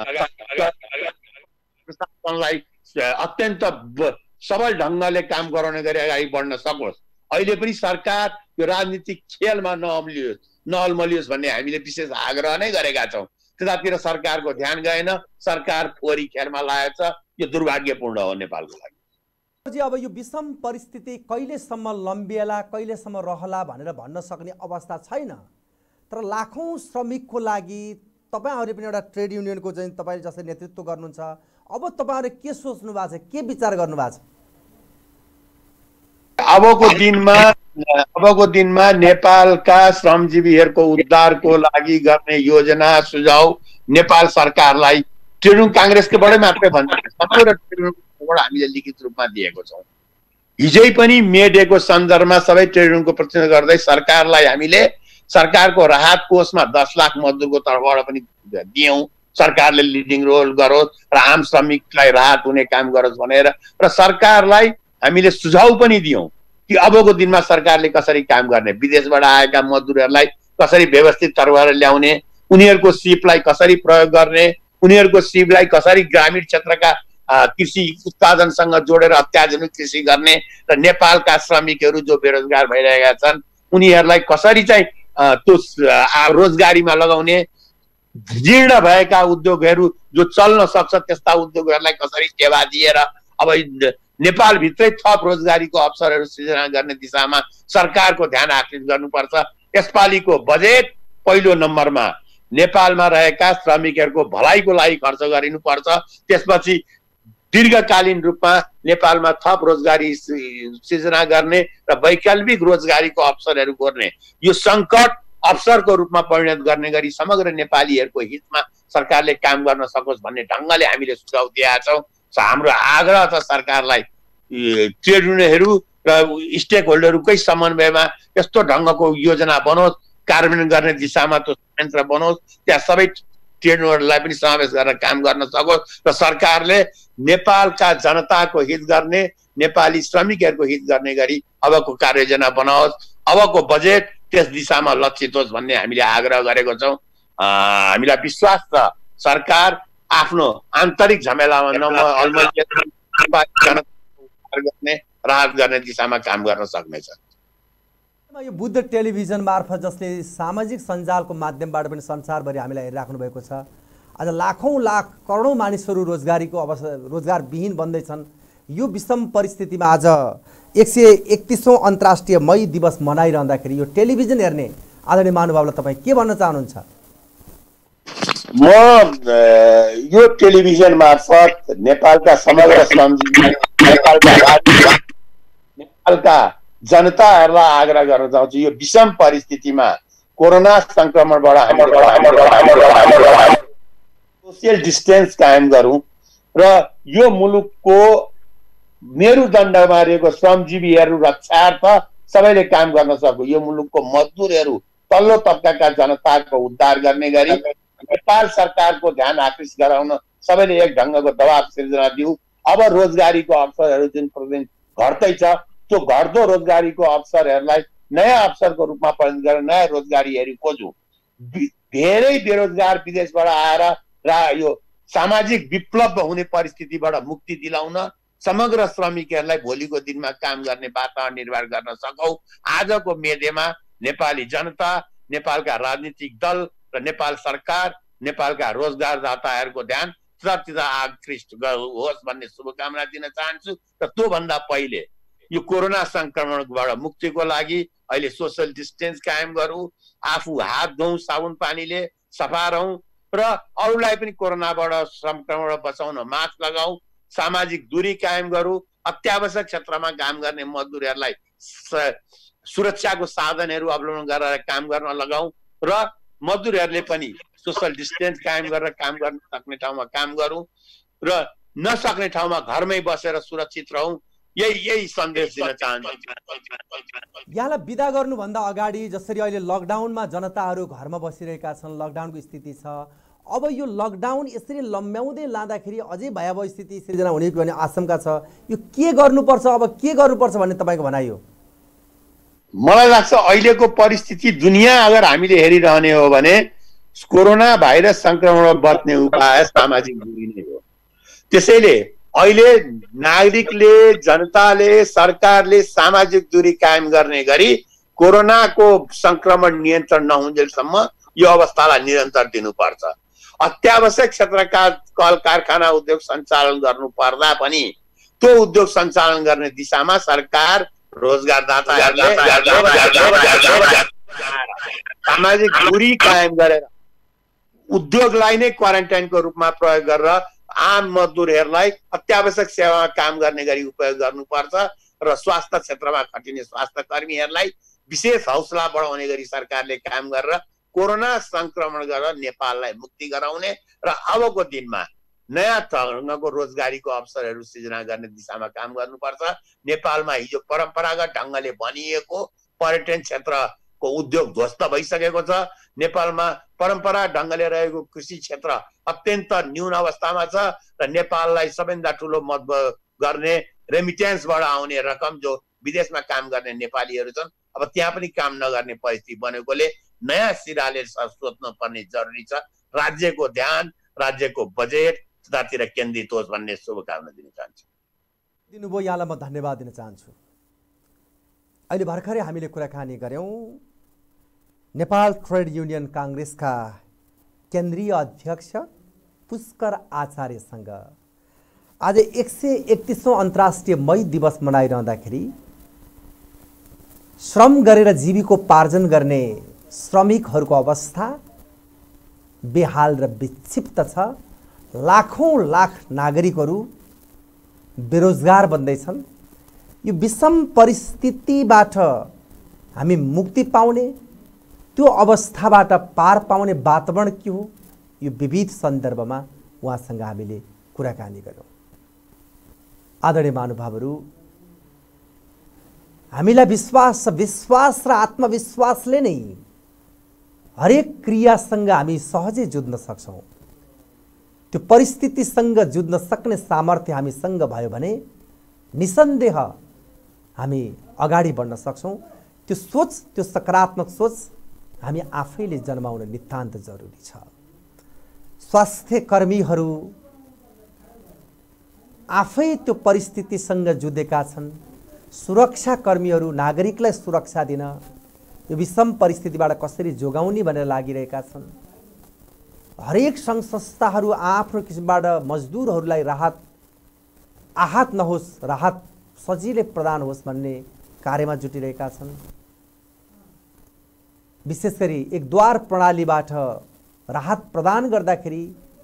प्रशासनलाई अत्यन्त सबल ढङ्गले काम गराउने गरी अगाडि बढ्न सकोस्। अहिले पनि सरकार यो राजनीतिक खेलमा नअल्मलियोस् नअल्मलियोस् भन्ने हामीले विशेष आग्रह नै गरेका छौँ। त्यतातिर सरकारको ध्यान गएन, सरकार फोहोरी खेलमा लागेको छ। यो दुर्भाग्यपूर्ण हो नेपालको लागि। अब यो विषम परिस्थिति कहिलेसम्म लम्बिएला, कहिलेसम्म रहला भनेर भन्न सक्ने अवस्था छैन, तर लाखौँ श्रमिकको लागि तपाईँहरूले पनि एउटा ट्रेड युनियनको चाहिँ तपाईँले जसरी नेतृत्व गर्नुहुन्छ, अब तपाईँहरूले के सोच्नु भएको छ, के विचार गर्नु भएको छ? अबको दिनमा अबको दिनमा नेपालका श्रमजीवीहरूको उद्धारको लागि गर्ने योजना सुझाव नेपाल सरकारलाई तृणमूल काङ्ग्रेसकोबाटै मात्रै भन्छ, समग्र तृणमूलबाट हामीले लिखित रूपमा दिएको छौँ। हिजै पनि मे डेको सन्दर्भमा सबै ट्रेड युनियनको प्रतिनिधित्व गर्दै सरकारलाई हामीले सरकारको राहत कोषमा दस लाख मजदुरको तर्फबाट पनि दियौँ। सरकारले लिडिङ रोल गरोस् र आम श्रमिकलाई राहत हुने काम गरोस् भनेर, र सरकारलाई हामीले सुझाव पनि दियौँ कि अबको दिनमा सरकारले कसरी काम गर्ने, विदेशबाट आएका मजदुरहरूलाई कसरी व्यवस्थित तर्फबाट ल्याउने, उनीहरूको सिपलाई कसरी प्रयोग गर्ने, उनीहरूको सिपलाई कसरी ग्रामीण क्षेत्रका कृषि उत्पादनसँग जोडेर अत्याधुनिक कृषि गर्ने, र नेपालका श्रमिकहरू जो बेरोजगार भइरहेका छन् उनीहरूलाई कसरी चाहिँ त्यो रोजगारीमा लगाउने, जीर्ण भएका उद्योगहरू जो चल्न सक्छ त्यस्ता उद्योगहरूलाई कसरी सेवा दिएर अब नेपालभित्रै थप रोजगारीको अवसरहरू सृजना गर्ने दिशामा सरकारको ध्यान आकर्षित गर्नुपर्छ। यसपालिको बजेट पहिलो नम्बरमा नेपालमा रहेका श्रमिकहरूको भलाइको लागि खर्च गरिनुपर्छ। त्यसपछि दीर्घकालीन रूपमा नेपालमा थप रोजगारी सृजना गर्ने र वैकल्पिक रोजगारीको अवसरहरू गर्ने यो सङ्कट अवसरको रूपमा परिणत गर्ने गरी समग्र नेपालीहरूको हितमा सरकारले काम गर्न सकोस् भन्ने ढङ्गले हामीले सुझाव दिएका छौँ। हाम्रो आग्रह छ सरकारलाई ट्रेड युनियनहरू र स्टेक होल्डरहरूकै समन्वयमा यस्तो ढङ्गको योजना बनोस्, कार्यान्वयन गर्ने दिशामा त्यो संयन्त्र बनोस्, त्यहाँ सबै ट्रेड युनियनहरूलाई पनि समावेश गरेर काम गर्न सकोस् र सरकारले नेपालका जनताको हित गर्ने, नेपाली श्रमिकहरूको हित गर्ने गरी अबको कार्ययोजना बनाओस्, अबको बजेट त्यस दिशामा लक्षित होस् भन्ने हामीले आग्रह गरेको छौँ। हामीलाई विश्वास छ सरकार आफ्नो आन्तरिक झमेलामा गर्ने राहत गर्ने दिशामा काम गर्न सक्नेछ। यो बुद्ध टेलिभिजन मार्फत जसले सामाजिक सञ्जालको माध्यमबाट पनि संसारभरि हामीलाई हेरिराख्नु भएको छ, आज लाखौँ लाख करोडौँ मानिसहरू रोजगारीको अवसर रोजगारविहीन बन्दैछन्। यो विषम परिस्थितिमा आज एक सय एकतिसौँ अन्तर्राष्ट्रिय मई दिवस मनाइरहँदाखेरि यो टेलिभिजन हेर्ने आदरणीय महानुभावलाई तपाईँ के भन्न चाहनुहुन्छ? म यो टेलिभिजन मार्फत नेपालका समग्र श्रमजीवी नेपालका नेपालका जनताहरूलाई आग्रह गर्न चाहन्छु, यो विषम परिस्थितिमा कोरोना संक्रमणबाट सोसियल डिस्टेन्स कायम गरौँ र यो मुलुकको मेरुदण्डमा रहेको श्रमजीवीहरू रक्षार्थ सबैले काम गर्न सकु। यो मुलुकको मजदुरहरू तल्लो तबकाका जनताको उद्धार गर्ने गरी नेपाल सरकारको ध्यान आकर्षित गराउन सबैले एक ढङ्गको दबाब सिर्जना दिउँ। अब रोजगारीको अवसरहरू जुन प्रतिदिन घट्दै छ त्यो घट्दो रोजगारीको अवसरहरूलाई नयाँ अवसरको रूपमा परिणत गरेर नयाँ रोजगारीहरू खोजौँ। धेरै बेरोजगार विदेशबाट आएर र यो सामाजिक विप्लव हुने परिस्थितिबाट मुक्ति दिलाउन समग्र श्रमिकहरूलाई भोलिको दिनमा काम गर्ने वातावरण निर्माण गर्न सकौँ। आजको मेदेमा नेपाली जनता, नेपालका राजनीतिक दल र नेपाल सरकार, नेपालका रोजगारदाताहरूको ध्यान ततिर आकृष्ट होस् भन्ने शुभकामना दिन चाहन्छु। र त्योभन्दा पहिले यो कोरोना संक्रमणबाट मुक्तिको लागि अहिले सोसल डिस्टेन्स कायम गरौँ, आफू हात धौँ साबुन पानीले, सफा रहौँ र अरूलाई पनि कोरोनाबाट संक्रमणबाट बचाउन मास्क लगाऊ, सामाजिक दूरी कायम गरौँ, अत्यावश्यक क्षेत्रमा काम गर्ने मजदुरहरूलाई सुरक्षाको साधनहरू अवलम्बन गरेर काम गर्न लगाऊ र मजदुरहरूले पनि सोसल डिस्टेन्स कायम गरेर काम गर्न सक्ने ठाउँमा काम गरौँ र नसक्ने ठाउँमा घरमै बसेर सुरक्षित रहौँ। यही यही सन्देश दिन चाहन्छु। यहाँलाई बिदा गर्नुभन्दा अगाडि जसरी अहिले लकडाउनमा जनताहरू घरमा बसिरहेका छन्, लकडाउनको स्थिति छ, अब यो लकडाउन यसरी लम्ब्याउँदै लाँदाखेरि अझै भयावह स्थिति सिर्जना हुने भन्ने आशंका छ। यो के गर्नुपर्छ, अब के गर्नुपर्छ भन्ने तपाईँको भनाइ हो? मलाई लाग्छ अहिलेको परिस्थिति दुनियाँ अगर हामीले हेरिरहने हो भने कोरोना भाइरस संक्रमणबाट बच्ने उपाय सामाजिक दूरी नै हो। त्यसैले अहिले नागरिकले, जनताले, सरकारले सामाजिक दूरी कायम गर्ने गरी कोरोनाको संक्रमण नियन्त्रण नहुन्जेलसम्म यो अवस्थालाई निरन्तर दिनुपर्छ। अत्यावश्यक क्षेत्रका कल कारखाना उद्योग सञ्चालन गर्नु पर्दा पनि त्यो उद्योग सञ्चालन गर्ने दिशामा सरकार रोजगारदाताहरूले सामाजिक दूरी कायम गरेर उद्योगलाई नै क्वारेन्टाइनको रूपमा प्रयोग गरेर आम मजदुरहरूलाई अत्यावश्यक सेवामा काम गर्ने गरी उपयोग गर्नुपर्छ र स्वास्थ्य क्षेत्रमा खटिने स्वास्थ्य कर्मीहरूलाई विशेष हौसला बढाउने गरी सरकारले काम गरेर कोरोना संक्रमण गरेर नेपाललाई मुक्ति गराउने र अबको दिनमा नयाँ ढङ्गको रोजगारीको अवसरहरू सृजना गर्ने दिशामा काम गर्नुपर्छ। नेपालमा हिजो परम्परागत ढङ्गले भनिएको पर्यटन क्षेत्रको उद्योग ध्वस्त भइसकेको छ। नेपालमा परम्परा ढङ्गले रहेको कृषि क्षेत्र अत्यन्त न्यून अवस्थामा छ र नेपाललाई सबैभन्दा ठुलो मद्दत गर्ने रेमिटेन्सबाट आउने रकम जो विदेशमा काम गर्ने नेपालीहरू छन्, अब त्यहाँ पनि काम नगर्ने परिस्थिति बनेकोले नयाँ सिराले सोच्नु पर्ने जरुरी छ। राज्यको ध्यान, राज्यको बजेट त्यतातिर केन्द्रित होस् भन्ने शुभकामना दिन चाहन्छु। दिनुभयो, यहाँलाई म धन्यवाद दिन चाहन्छु। अहिले भर्खरै हामीले कुराकानी गऱ्यौँ नेपाल ट्रेड युनियन काङ्ग्रेसका केन्द्रीय अध्यक्ष पुष्कर आचार्यसँग आज एक सय एकतिसौँ अन्तर्राष्ट्रिय मई दिवस मनाइरहँदाखेरि श्रम गरेर जीविकोपार्जन गर्ने श्रमिकहरूको अवस्था बेहाल र विक्षिप्त छ। लाखौं लाख नागरिकहरू बेरोजगार बन्दैछन्। यो विषम परिस्थितिबाट हामी मुक्ति पाउने, त्यो अवस्थाबाट पार पाउने वातावरण के हो, यो विविध सन्दर्भमा उहाँसँग हामीले कुराकानी गर्यौं। आदरणीय महानुभावहरू, हामीलाई विश्वास विश्वास र आत्मविश्वासले नै हरेक क्रियासँग हामी सहजै जुझ्न सक्छौं। त्यो परिस्थितिसँग जुझ्न सक्ने सामर्थ्य हामीसँग भयो भने निसन्देह हामी अगाडि बढ्न सक्छौं। त्यो सोच, त्यो सकारात्मक सोच हामी आफैले जन्माउन नितान्त जरुरी छ। स्वास्थ्य कर्मीहरू आफै त्यो परिस्थितिसँग जुझेका छन्। सुरक्षा कर्मीहरू नागरिकलाई सुरक्षा दिन यो विषम परिस्थितिबाट कसरी जोगाउने भनेर लागिरहेका छन्। हरेक सङ्घ संस्थाहरू आफ्नो किसिमबाट मजदुरहरूलाई राहत आहत नहोस्, राहत सजिलै प्रदान होस् भन्ने कार्यमा जुटिरहेका छन्। विशेष गरी एक द्वार प्रणालीबाट राहत प्रदान गर्दाखेरि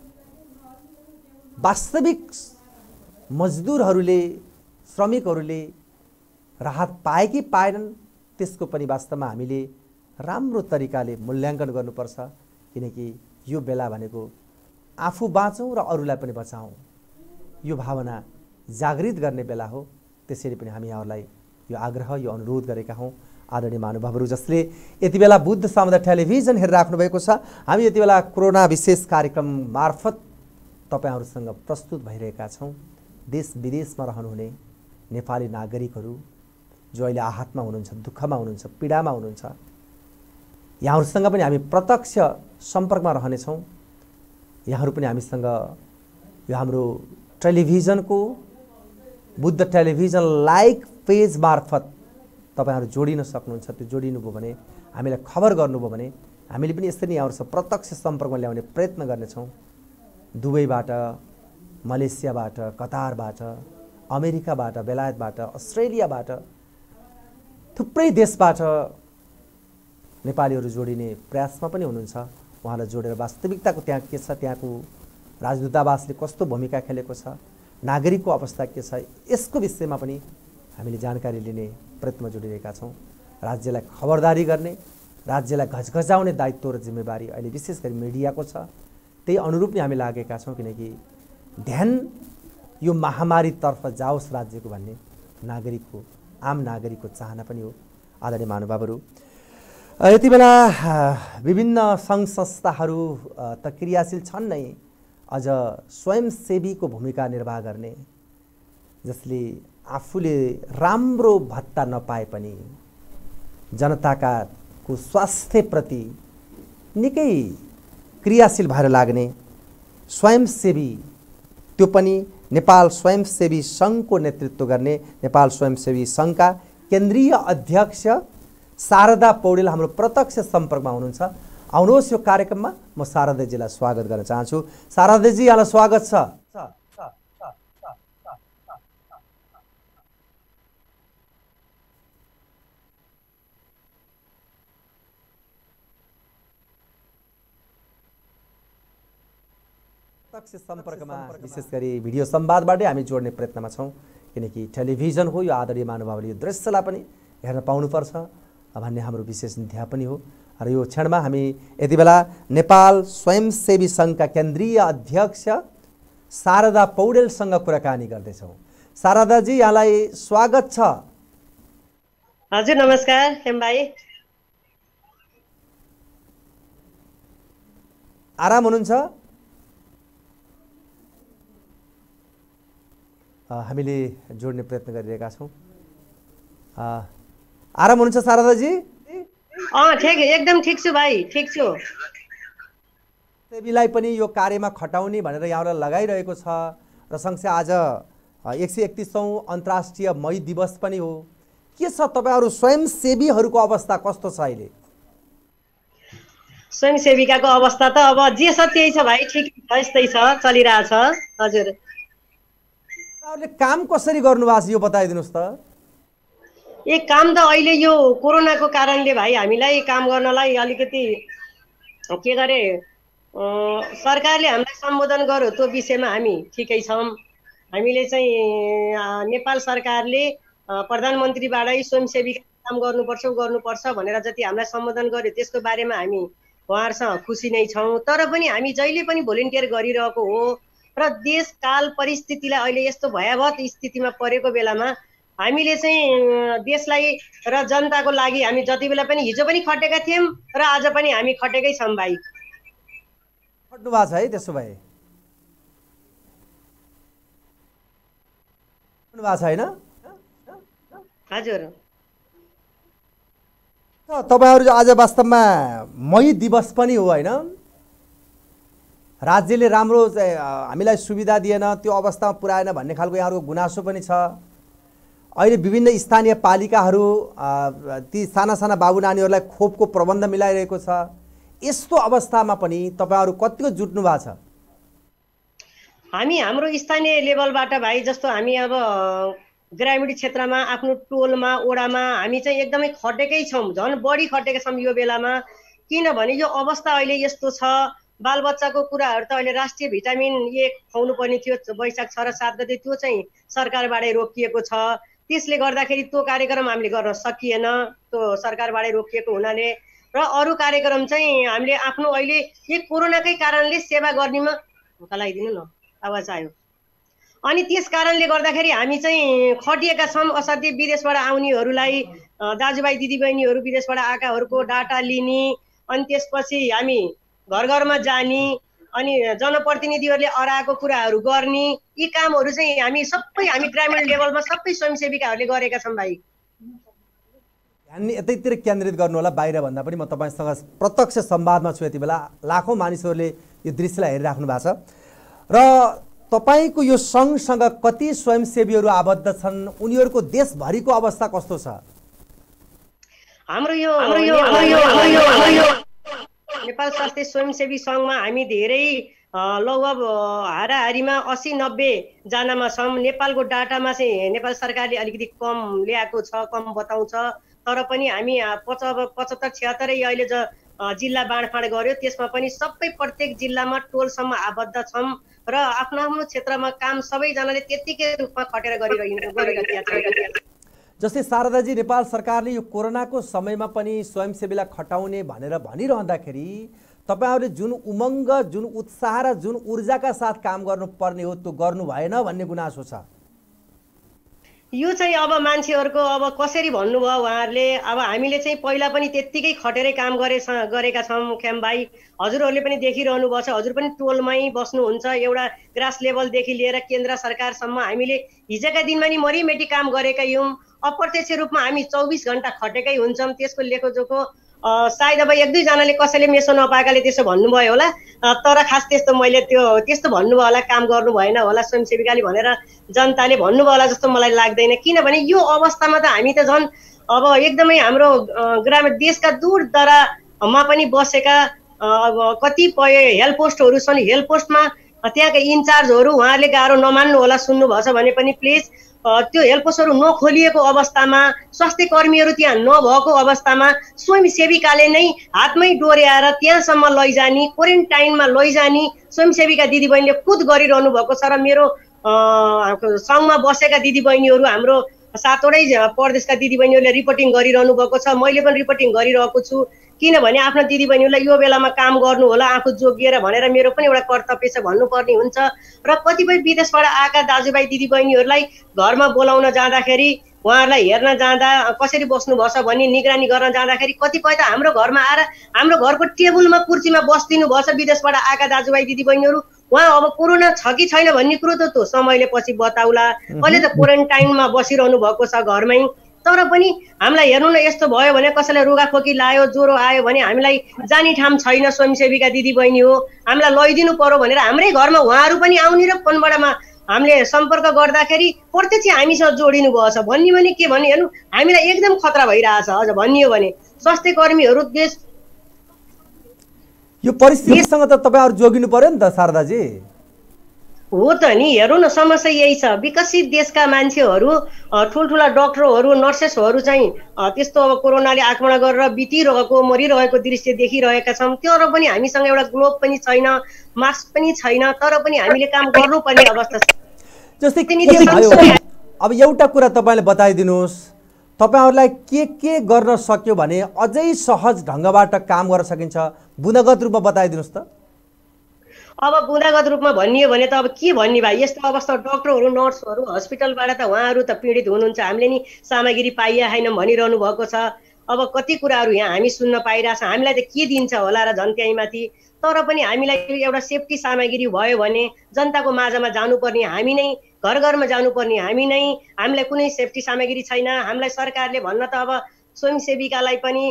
वास्तविक मजदुरहरूले, श्रमिकहरूले राहत पाए कि पाएनन् त्यसको पनि वास्तवमा हामीले राम्रो तरिकाले मूल्याङ्कन गर्नुपर्छ। किनकि यो बेला भनेको आफू बाँचौँ र अरूलाई पनि बचाउँ, यो भावना जागृत गर्ने बेला हो। त्यसैले पनि हामी यहाँहरूलाई यो आग्रह, यो अनुरोध गरेका हौँ। आदरणीय महानुभावहरू, जसले यति बेला बुद्ध सामुदाय टेलिभिजन हेरिराख्नु भएको छ, हामी यति बेला कोरोना विशेष कार्यक्रम मार्फत तपाईहरुसँग प्रस्तुत भइरहेका छौँ। देश विदेशमा रहनुहुने नेपाली नागरिकहरू जो अहिले आहतमा हुनुहुन्छ, दुःखमा हुनुहुन्छ, पीडामा हुनुहुन्छ, यहाँहरूसँग पनि हामी प्रत्यक्ष सम्पर्कमा रहनेछौँ। यहाँहरू पनि हामीसँग यो हाम्रो टेलिभिजनको बुद्ध टेलिभिजन लाइक पेज मार्फत तपाईहरु जोडिन सक्नुहुन्छ। त्यो जोडिनुभयो भने, हामीलाई खबर गर्नुभयो भने हामीले पनि यसरी यहाँहरूसँग प्रत्यक्ष सम्पर्कमा ल्याउने प्रयत्न गर्नेछौँ। दुबईबाट, मलेसियाबाट, कतारबाट, अमेरिकाबाट, बेलायतबाट, अस्ट्रेलियाबाट, थुप्रै देशबाट नेपालीहरू जोडिने प्रयासमा पनि हुनुहुन्छ। उहाँलाई जोडेर वास्तविकताको त्यहाँ के छ, त्यहाँको राजदूतावासले कस्तो भूमिका खेलेको छ, नागरिकको अवस्था के छ, यसको विषयमा पनि हामीले जानकारी लिने प्रयत्नमा जोडिरहेका छौँ। राज्यलाई खबरदारी गर्ने, राज्यलाई घचघचाउने दायित्व र जिम्मेवारी अहिले विशेष गरी मिडियाको छ। त्यही अनुरूप नै हामी लागेका छौँ। किनकि ध्यान यो महामारीतर्फ जाओस् राज्यको भन्ने नागरिकको, आम नागरिकको चाहना पनि हो। आदरणीय महानुभावहरू, यति बेला विभिन्न सङ्घ संस्थाहरू त क्रियाशील छन् नै, अझ स्वयंसेवीको भूमिका निर्वाह गर्ने, जसले आफूले राम्रो भत्ता नपाए पनि जनताका को स्वास्थ्यप्रति निकै क्रियाशील भएर लाग्ने स्वयंसेवी, त्यो पनि नेपाल स्वयंसेवी सङ्घको नेतृत्व गर्ने नेपाल स्वयंसेवी सङ्घका केन्द्रीय अध्यक्ष शारदा पौडेल हाम्रो प्रत्यक्ष सम्पर्कमा हुनुहुन्छ। आउनुहोस् यो कार्यक्रममा म शारदाजीलाई स्वागत गर्न चाहन्छु। शारदाजी, यहाँलाई स्वागत छ। प्रत्यक्ष सम्पर्कमा विशेष गरी भिडियो संवादबाटै हामी जोड्ने प्रयत्नमा छौँ। किनकि टेलिभिजन हो, यो आदरणीय महानुभावले यो दृश्यलाई पनि हेर्न पाउनुपर्छ भन्ने हाम्रो विशेष ध्यान पनि हो। र यो क्षणमा हामी यति बेला नेपाल स्वयंसेवी सङ्घका केन्द्रीय अध्यक्ष शारदा पौडेलसँग कुराकानी गर्दैछौँ। शारदाजी, यहाँलाई स्वागत छ। हजुर, नमस्कार हेम भाइ। आराम हुनुहुन्छ? हामीले जोड्ने प्रयत्न गरिरहेका छौँ। आराम हुनुहुन्छ शारदाजी? अँ, ठिक, एकदम ठिक छु भाइ, ठिक छु। सेवीलाई पनि यो कार्यमा खटाउने भनेर यहाँलाई लगाइरहेको छ र सँगसँगै आज एक सय एकतिसौँ अन्तर्राष्ट्रिय मई दिवस पनि हो। के छ तपाईँहरू स्वयंसेवीहरूको अवस्था कस्तो छ अहिले? स्वयंसेविकाको अवस्था त अब जे छ त्यही छ भाइ, ठिक छ, यस्तै छ, चलिरहेछ। हजुर, तपाईँहरूले काम कसरी गर्नुभएको छ यो बताइदिनुहोस् त। ए काम त अहिले यो कोरोनाको कारणले भाइ हामीलाई काम गर्नलाई अलिकति के गरे, सरकारले हामीलाई सम्बोधन गर्यो त्यो विषयमा हामी ठिकै छौँ। हामीले चाहिँ नेपाल सरकारले प्रधानमन्त्रीबाटै स्वयंसेविका काम गर्नुपर्छ गर्नुपर्छ भनेर जति हामीलाई सम्बोधन गर्यो त्यसको बारेमा हामी उहाँहरूसँग खुसी नै छौँ। तर पनि हामी जहिले पनि भोलिन्टियर गरिरहेको हो र देश काल परिस्थितिलाई अहिले यस्तो भयावह स्थितिमा परेको बेलामा हामीले चाहिँ देशलाई र जनताको लागि हामी जति बेला पनि हिजो पनि खटेका थियौँ र आज पनि हामी खटेकै छौँ भाइ। खट्नु भएको छ है त्यसो भए? खट्नु भएको छ होइन? हजुर, तपाईँहरू आज वास्तवमा मई दिवस पनि हो होइन? राज्यले राम्रो हामीलाई सुविधा दिएन, त्यो अवस्थामा पुर्याएन भन्ने खालको यहाँहरूको गुनासो पनि छ। अहिले विभिन्न स्थानीय पालिकाहरू ती साना साना बाबु नानीहरूलाई खोपको प्रबन्ध मिलाइरहेको छ। यस्तो अवस्थामा पनि तपाईँहरू कतिको जुट्नु भएको छ? हामी हाम्रो स्थानीय लेभलबाट भाइ, जस्तो हामी अब ग्रामीण क्षेत्रमा आफ्नो टोलमा वडामा हामी चाहिँ एकदमै खटेकै छौँ, झन् बढी खटेका छौँ यो बेलामा। किनभने यो अवस्था अहिले यस्तो छ, बालबच्चाको कुराहरू त अहिले राष्ट्रिय भिटामिन ए खुवाउनु पर्ने थियो वैशाख छ र सात गते, त्यो चाहिँ सरकारबाटै रोकिएको छ। त्यसले गर्दाखेरि त्यो कार्यक्रम हामीले गर्न सकिएन, त्यो सरकारबाटै रोकिएको हुनाले। र अरू कार्यक्रम चाहिँ हामीले आफ्नो अहिले यो कोरोनाकै कारणले सेवा गर्नेमा लगाइदिनु न, आवाज आयो। अनि त्यस कारणले गर्दाखेरि हामी चाहिँ खटिएका छौँ। असाध्यै विदेशबाट आउनेहरूलाई, दाजुभाइ दिदीबहिनीहरू विदेशबाट आएकाहरूको डाटा लिने, अनि त्यसपछि हामी घर घरमा जाने, अनि जनप्रतिनिधिहरूले अराएको कुराहरू गर्ने, यी कामहरू चाहिँ हामी सबै हामी ग्रामीण लेभलमा सबै स्वयंसेविकाहरूले गरेका छौँ भाइ। ध्यान यतैतिर केन्द्रित गर्नु होला, बाहिर भन्दा पनि म तपाईँसँग प्रत्यक्ष संवादमा छु। यति बेला लाखौँ मानिसहरूले यो दृश्यलाई हेरिराख्नु भएको छ। र तपाईँको यो सङ्घसँग कति स्वयंसेवीहरू आबद्ध छन्? उनीहरूको देशभरिको अवस्था कस्तो छ? हाम्रो यो नेपाल स्वास्थ्य स्वयंसेवी सङ्घमा हामी धेरै लगभग हाराहारीमा अस्सी नब्बे जनामा छौँ। नेपालको डाटामा चाहिँ नेपाल सरकारले अलिकति कम ल्याएको छ, कम बताउँछ। तर पनि हामी पच पचहत्तर छिहत्तरै अहिले ज जिल्ला बाँडफाँड गर्यो, त्यसमा पनि सबै प्रत्येक जिल्लामा टोलसम्म आबद्ध छौँ र आफ्नो आफ्नो क्षेत्रमा काम सबैजनाले त्यत्तिकै रूपमा खटेर गरिरहेको। जस्तै शारदाजी, नेपाल सरकारले यो कोरोनाको समयमा पनि स्वयंसेवीलाई खटाउने भनेर भनिरहँदाखेरि तपाईँहरूले जुन उमङ्ग, जुन उत्साह र जुन ऊर्जाका साथ काम गर्नुपर्ने हो त्यो गर्नु भएन भन्ने गुनासो छ। यो चाहिँ अब मान्छेहरूको अब कसरी भन्नुभयो उहाँहरूले। अब हामीले चाहिँ पहिला पनि त्यत्तिकै खटेरै काम गरे गरेका छौँ ख्याम भाइ। हजुरहरूले पनि देखिरहनु भएको छ, हजुर पनि टोलमै बस्नुहुन्छ। एउटा ग्रास लेभलदेखि लिएर केन्द्र सरकारसम्म हामीले हिजोका दिनमा नि मरिमेटी काम गरेका यौँ। अप्रत्यक्ष रूपमा हामी चौबिस घन्टा खटेकै हुन्छौँ। त्यसको लेखोजोखो सायद अब एक दुईजनाले कसैले मेसो नपाएकाले त्यसो भन्नुभयो होला, तर खास त्यस्तो मैले त्यो त्यस्तो भन्नुभयो होला, काम गर्नु भएन होला स्वयंसेविकाले भनेर जनताले भन्नुभयो होला जस्तो मलाई लाग्दैन। किनभने यो अवस्थामा त हामी त झन् अब एकदमै हाम्रो ग्रामीण देशका दूर दराजमा पनि बसेका कतिपय हेल्प पोस्टहरू छन्। हेल्प पोस्टमा त्यहाँका इन्चार्जहरू उहाँहरूले गाह्रो नमान्नु होला, सुन्नुभएछ भने पनि प्लिज। त्यो हेल्प पोस्टहरू नखोलिएको अवस्थामा, स्वास्थ्य कर्मीहरू त्यहाँ नभएको अवस्थामा स्वयंसेविकाले नै हातमै डोर्याएर त्यहाँसम्म लैजाने, क्वारेन्टाइनमा लैजाने स्वयंसेविका दिदीबहिनीले खुद गरिरहनु भएको छ। र मेरो सङ्घमा बसेका दिदीबहिनीहरू, हाम्रो सातवटै प्रदेशका दिदीबहिनीहरूले रिपोर्टिङ गरिरहनु भएको छ। मैले पनि रिपोर्टिङ गरिरहेको छु। किनभने आफ्नो दिदीबहिनीहरूलाई यो बेलामा काम गर्नु होला आफू जोगिएर भनेर मेरो पनि एउटा कर्तव्य छ, भन्नुपर्ने हुन्छ। र कतिपय विदेशबाट आएका दाजुभाइ दिदीबहिनीहरूलाई घरमा बोलाउन जाँदाखेरि, उहाँहरूलाई हेर्न जाँदा कसरी बस्नुभएछ भन्ने निगरानी गर्न जाँदाखेरि कतिपय त हाम्रो घरमा आएर हाम्रो घरको टेबलमा कुर्सीमा बस्दिनु भएछ विदेशबाट आएका दाजुभाइ दिदीबहिनीहरू। उहाँ अब कोरोना छ कि छैन भन्ने कुरो त त्यो समयले पछि बताउला। अहिले त क्वारेन्टाइनमा बसिरहनु भएको छ घरमै। तर पनि हामीलाई हेर्नु न, यस्तो भयो भने कसैलाई रुगाखोकी लायो, ज्वरो आयो भने हामीलाई जाने ठाउँ छैन, स्वयंसेविका दिदीबहिनी हो, हामीलाई लैदिनु पर्यो भनेर हाम्रै घरमा उहाँहरू पनि आउने र फोनबाट हामीले सम्पर्क गर्दाखेरि प्रत्यक्ष हामीसँग जोडिनु भएछ। भन्ने भने के भने हेर्नु, हामीलाई एकदम खतरा भइरहेछ। अझ भनियो भने स्वास्थ्य कर्मीहरू देश यो परिस्थितिसँग त तपाईँहरू जोगिनु पर्यो नि त शारदाजी। हो त नि, हेर्नु न समस्या यही छ। विकसित देशका मान्छेहरू ठुल्ठुला डक्टरहरू नर्सेसहरू चाहिँ त्यस्तो अब कोरोनाले आक्रमण गरेर बितिरहेको मरिरहेको दृश्य देखिरहेका छौँ। तर पनि हामीसँग एउटा ग्लोभ पनि छैन, मास्क पनि छैन, तर पनि हामीले काम गर्नुपर्ने अवस्था छ। जस्तै के भयो अब एउटा कुरा तपाईँले बताइदिनुहोस्, तपाईँहरूलाई के के गर्न सक्यो भने अझै सहज ढङ्गबाट काम गर्न सकिन्छ, बुँदागत रूपमा बताइदिनुहोस् त। अब बुँदागत रूपमा भनियो भने त अब के भन्ने भाइ, यस्तो अवस्था डक्टरहरू नर्सहरू हस्पिटलबाट त उहाँहरू त पीडित हुनुहुन्छ। हामीले नि सामग्री पाइया छैनौँ भनिरहनु भएको छ। अब कति कुराहरू यहाँ हामी सुन्न पाइरहेछ, हामीलाई त के दिन्छ होला र झन् त्यहीमाथि। तर पनि हामीलाई एउटा सेफ्टी सामग्री भयो भने जनताको माझमा जानुपर्ने हामी नै, घर घरमा जानुपर्ने हामी नै। हामीलाई कुनै सेफ्टी सामग्री छैन। हामीलाई सरकारले भन्न त अब स्वयंसेविकालाई पनि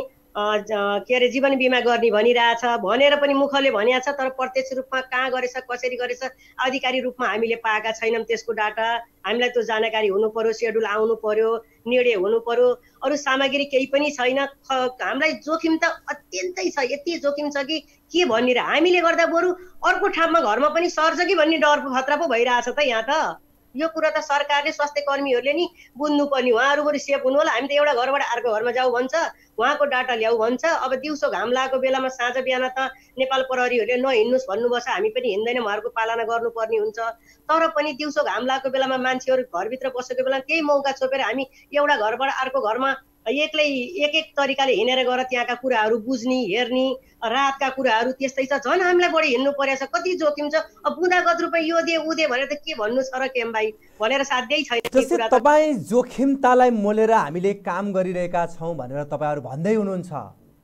के अरे जीवन बिमा गर्ने भनिरहेछ भनेर पनि मुखले भनिएको छ, तर प्रत्यक्ष रूपमा कहाँ गरेछ कसरी गरेछ आधिकारिक रूपमा हामीले पाएका छैनौँ। त्यसको डाटा हामीलाई त्यो जानकारी हुनु पर्यो, सेड्युल आउनु पर्यो, निर्णय हुनु पर्यो। अरू सामग्री केही पनि छैन। हामीलाई जोखिम त अत्यन्तै छ, यति जोखिम छ कि के भन्ने र हामीले गर्दा बरु अर्को ठाउँमा घरमा पनि सर्छ कि भन्ने डर खतरा पो भइरहेछ त यहाँ त। यो कुरा त सरकारले स्वास्थ्य कर्मीहरूले नि बुझ्नुपर्ने, उहाँहरू बरु सेफ हुनु होला। हामी त एउटा घरबाट अर्को घरमा जाऊ भन्छ, उहाँको डाटा ल्याऊ भन्छ। अब दिउँसो घाम लागेको बेलामा साँझ बिहान त नेपाल प्रहरीहरूले नहिँड्नुहोस् भन्नुभएको छ, हामी पनि हिँड्दैनौँ, उहाँहरूको पालना गर्नुपर्ने हुन्छ। तर पनि दिउँसो घाम लागेको बेलामा मान्छेहरू घरभित्र बसेको बेला केही मौका छोपेर हामी एउटा घरबाट अर्को घरमा एक्लै एक एक तरिकाले हिँडेर गएर त्यहाँका कुराहरू बुझ्ने हेर्ने रातका कुराहरू त्यस्तै छ। झन् हामीलाई बढी हिँड्नु परेछ, कति जोखिम छ। अब बुँदागत रूपमा यो दे उ दे भनेर त के भन्नु छ र केम भाइ भनेर साध्यै छैन। जस्तै तपाईँ जोखिमतालाई मोलेर हामीले काम गरिरहेका छौँ भनेर तपाईँहरू भन्दै हुनुहुन्छ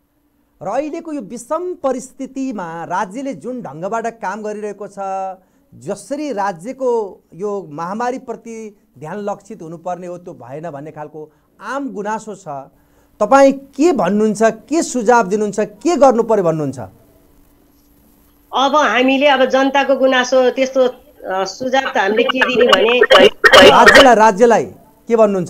र अहिलेको यो विषम परिस्थितिमा राज्यले जुन ढङ्गबाट काम गरिरहेको छ, जसरी राज्यको यो महामारीप्रति ध्यान लक्षित हुनुपर्ने हो त्यो भएन भन्ने खालको आम गुनासो छ। तपाईँ के भन्नुहुन्छ, के सुझाव दिनुहुन्छ, के गर्नु पर्यो भन्नुहुन्छ? अब हामीले अब जनताको गुनासो त्यस्तो सुझाव त हामीले के दिने भने राज्यलाई राज्यलाई के भन्नुहुन्छ?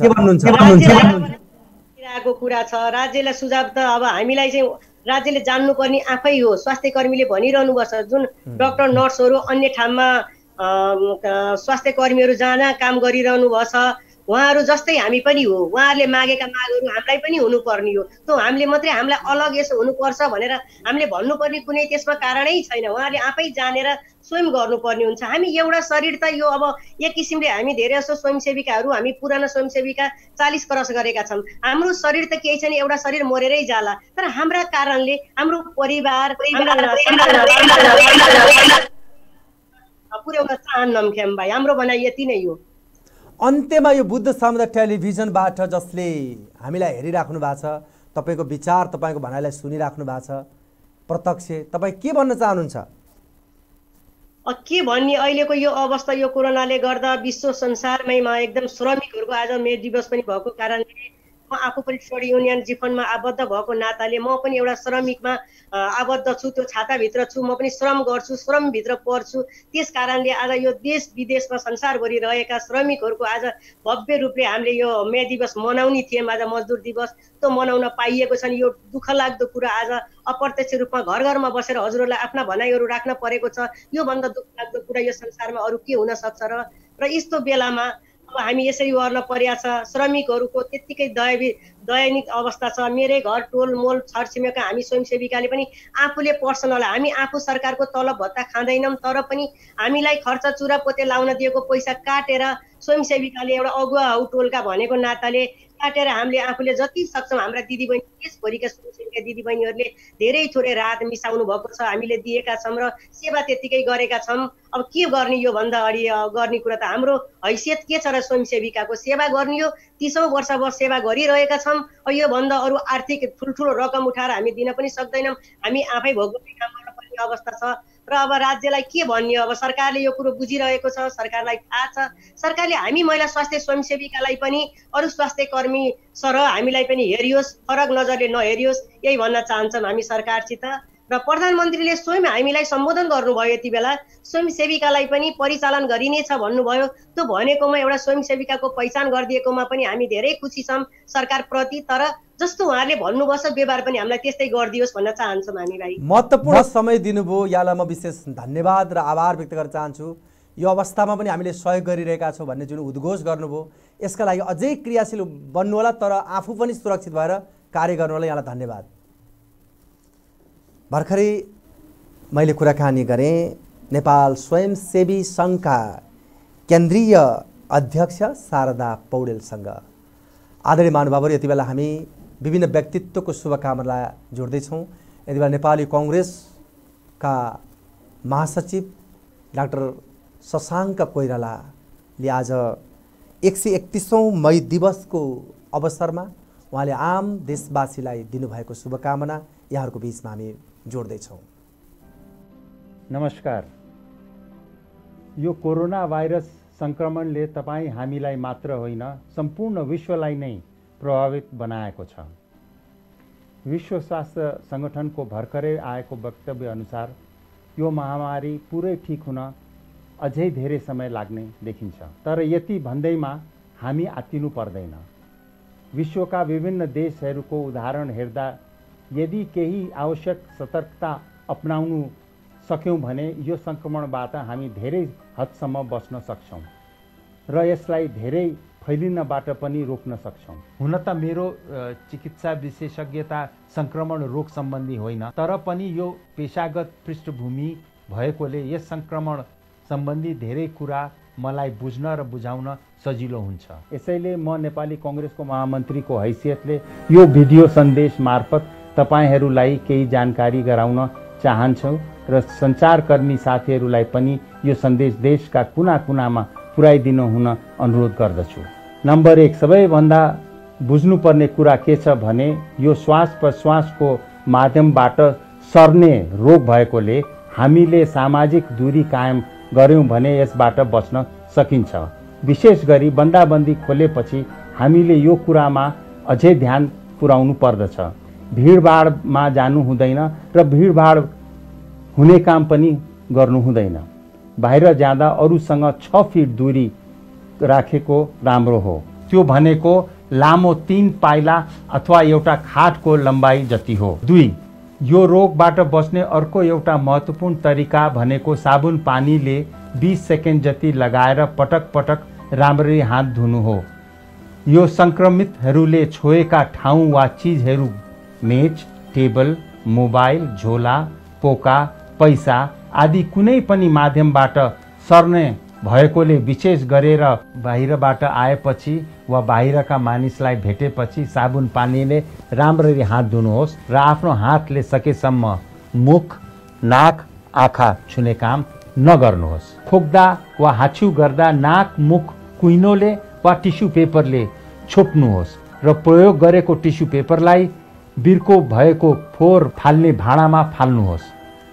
को कुरा छ। राज्यलाई सुझाव त अब हामीलाई चाहिँ राज्यले जान्नुपर्ने आफै हो। स्वास्थ्य कर्मीले भनिरहनु भएको छ, जुन डाक्टर नर्सहरू अन्य ठाउँमा स्वास्थ्य कर्मीहरू जहाँ काम गरिरहनु भएको छ उहाँहरू जस्तै हामी पनि हो। उहाँहरूले मागेका मागहरू हामीलाई पनि हुनुपर्ने हो। त्यो हामीले मात्रै हामीलाई अलग यसो हुनुपर्छ भनेर हामीले भन्नुपर्ने कुनै त्यसमा कारणै छैन। उहाँहरूले आफै जानेर स्वयं गर्नुपर्ने हुन्छ। हामी एउटा शरीर त यो अब एक किसिमले हामी धेरै जसो स्वयंसेविकाहरू हामी पुरानो स्वयंसेविका चालिस वर्ष गरेका छौँ। हाम्रो शरीर त केही छैन, एउटा शरीर मरेरै जाला। तर हाम्रा कारणले हाम्रो परिवार पुर्याउन चाहन्नौँ खेम भाइ। हाम्रो भनाइ यति नै हो। अन्त्यमा यो बुद्ध समुदाय टेलिभिजनबाट जसले हामीलाई हेरिराख्नु भएको छ, तपाईँको विचार तपाईँको भनाइलाई सुनिराख्नु भएको छ, प्रत्यक्ष तपाईँ के भन्न चाहनुहुन्छ? के भन्ने, अहिलेको यो अवस्था यो कोरोनाले गर्दा विश्व संसारमै एकदम श्रमिकहरूको आज मे दिवस पनि भएको कारणले म आफू पनि ट्रेड युनियन जीवनमा आबद्ध भएको नाताले म पनि एउटा श्रमिकमा आबद्ध छु। त्यो छाताभित्र छु, म पनि श्रम गर्छु, श्रमभित्र पर्छु। त्यस कारणले आज यो देश विदेशमा संसारभरि रहेका श्रमिकहरूको आज भव्य रूपले हामीले यो मे दिवस मनाउने थियौँ। आज मजदुर दिवस त्यो मनाउन पाइएको छ। यो दुःख लाग्दो कुरा आज अप्रत्यक्ष रूपमा घर घरमा बसेर हजुरहरूलाई आफ्ना भनाइहरू राख्न परेको छ। योभन्दा दुःख लाग्दो कुरा यो संसारमा अरू के हुन सक्छ र र यस्तो बेलामा अब हामी यसरी गर्न परेको छ। श्रमिकहरूको त्यत्तिकै दयवी दयनीय अवस्था छ। मेरै घर टोल मोल छरछिमेकका हामी स्वयंसेविकाले पनि आफूले पर्सनल हामी आफू सरकारको तलब भत्ता खाँदैनौँ, तर पनि हामीलाई खर्च चुरापोते लाउन दिएको पैसा काटेर स्वयंसेविकाले एउटा अगुवा हौ टोलका भनेको नाताले काटेर हामीले आफूले जति सक्छौँ हाम्रा दिदीबहिनी देशभरिका स्वयंसेविका दिदीबहिनीहरूले धेरै थोरै राहत मिसाउनु भएको छ। हामीले दिएका छौँ र सेवा त्यत्तिकै गरेका छौँ। अब के गर्ने, यो भन्दा अगाडि गर्ने कुरा त हाम्रो हैसियत के छ र स्वयंसेविकाको सेवा गर्ने हो। तीसौँ वर्ष अब सेवा गरिरहेका छौँ। यो भन्दा अरू आर्थिक ठुल्ठुलो रकम उठाएर हामी दिन पनि सक्दैनौँ। हामी आफै भोग्ने काम गर्नुपर्ने अवस्था छ र अब राज्यलाई के भन्ने, अब सरकारले यो कुरो बुझिरहेको छ, सरकारलाई थाहा छ। सरकारले हामी महिला स्वास्थ्य स्वयंसेविकालाई पनि अरू स्वास्थ्य कर्मी सरह हामीलाई पनि हेरियोस्, फरक नजरले नहेरियोस्, यही भन्न चाहन्छौँ हामी सरकारसित। र प्रधानमन्त्रीले स्वयं हामीलाई सम्बोधन गर्नुभयो, यति बेला स्वयंसेविकालाई पनि परिचालन गरिनेछ भन्नुभयो। त्यो भनेकोमा एउटा स्वयंसेविकाको पहिचान गरिदिएकोमा पनि हामी धेरै खुसी छौँ सरकारप्रति। तर जस्तो उहाँहरूले भन्नुभएको छ व्यवहार पनि हामीलाई त्यस्तै गरिदियोस् भन्न चाहन्छौँ हामी भाइ। महत्त्वपूर्ण समय दिनुभयो, यहाँलाई म विशेष धन्यवाद र आभार व्यक्त गर्न चाहन्छु। यो अवस्थामा पनि हामीले सहयोग गरिरहेका छौँ भन्ने जुन उद्घोष गर्नुभयो यसका लागि अझै क्रियाशील बन्नु होला, तर आफू पनि सुरक्षित भएर कार्य गर्नु होला। यहाँलाई धन्यवाद। भर्खरै मैले कुराकानी गरेँ नेपाल स्वयंसेवी सङ्घका केन्द्रीय अध्यक्ष शारदा पौडेलसँग। आदरणीय महानुभावहरू, यति बेला हामी विभिन्न व्यक्तित्वको शुभकामनालाई जोड्दैछौँ। यति बेला नेपाली कङ्ग्रेसका महासचिव डाक्टर शशाङ्क कोइरालाले आज एक सय एकतिसौँ मई दिवसको अवसरमा उहाँले आम देशवासीलाई दिनुभएको शुभकामना यहाँहरूको बिचमा हामी जोड्दैछौँ। नमस्कार। यो कोरोना भाइरस संक्रमणले तपाईँ हामीलाई मात्र होइन सम्पूर्ण विश्वलाई नै प्रभावित बनाएको छ। विश्व स्वास्थ्य सङ्गठनको भर्खरै आएको वक्तव्य अनुसार यो महामारी पुरै ठीक हुन अझै धेरै समय लाग्ने देखिन्छ। तर यति भन्दैमा हामी आत्तिनु पर्दैन। विश्वका विभिन्न देशहरूको उदाहरण हेर्दा यदि केही आवश्यक सतर्कता अपनाउनु सक्यौँ भने यो सङ्क्रमणबाट हामी धेरै हदसम्म बच्न सक्छौँ र यसलाई धेरै फैलिनबाट पनि रोक्न सक्छौँ। हुन त मेरो चिकित्सा विशेषज्ञता सङ्क्रमण रोग सम्बन्धी होइन, तर पनि यो पेशागत पृष्ठभूमि भएकोले यस सङ्क्रमण सम्बन्धी धेरै कुरा मलाई बुझ्न र बुझाउन सजिलो हुन्छ। यसैले म नेपाली कङ्ग्रेसको महामन्त्रीको हैसियतले यो भिडियो सन्देश मार्फत तपाईँहरूलाई केही जानकारी गराउन चाहन्छु र सञ्चारकर्मी साथीहरूलाई पनि यो सन्देश देशका कुना कुनामा पुर्याइदिनु हुन अनुरोध गर्दछु। नम्बर एक, सबैभन्दा बुझ्नुपर्ने कुरा के छ भने यो श्वास प्रश्वासको माध्यमबाट सर्ने रोग भएकोले हामीले सामाजिक दूरी कायम गर्यौँ भने यसबाट बच्न सकिन्छ। विशेष गरी बन्दाबन्दी खोलेपछि हामीले यो कुरामा अझै ध्यान पुर्याउनु पर्दछ। भिडभाडमा जानु हुँदैन र भिडभाड हुने काम पनि गर्नु हुँदैन। बाहिर जाँदा अरूसँग छ फिट दूरी राखेको राम्रो हो। त्यो भनेको लामो तीन पाइला अथवा एउटा खाटको लम्बाइ जति हो। दुई, यो रोगबाट बच्ने अर्को एउटा महत्त्वपूर्ण तरिका भनेको साबुन पानीले बीस सेकेन्ड जति लगाएर पटक पटक राम्ररी हात धुनु हो। यो सङ्क्रमितहरूले छोएका ठाउँ वा चिजहरू मेच, टेबल, मोबाइल, झोला, पोका, पैसा आदि कुनै पनि माध्यमबाट सर्ने भएकोले विशेष गरेर बाहिरबाट आएपछि वा बाहिरका मानिसलाई भेटेपछि साबुन पानीले राम्ररी हात धुनुहोस् र आफ्नो हातले सकेसम्म मुख, नाक, आँखा छुने काम नगर्नुहोस्। खोक्दा वा हाछ्यु गर्दा नाक, मुख कुइनोले वा टिस्यु पेपरले छोप्नुहोस् र प्रयोग गरेको टिस्यु पेपरलाई बिर्को भएको फोहोर फाल्ने भाँडामा फाल्नुहोस्।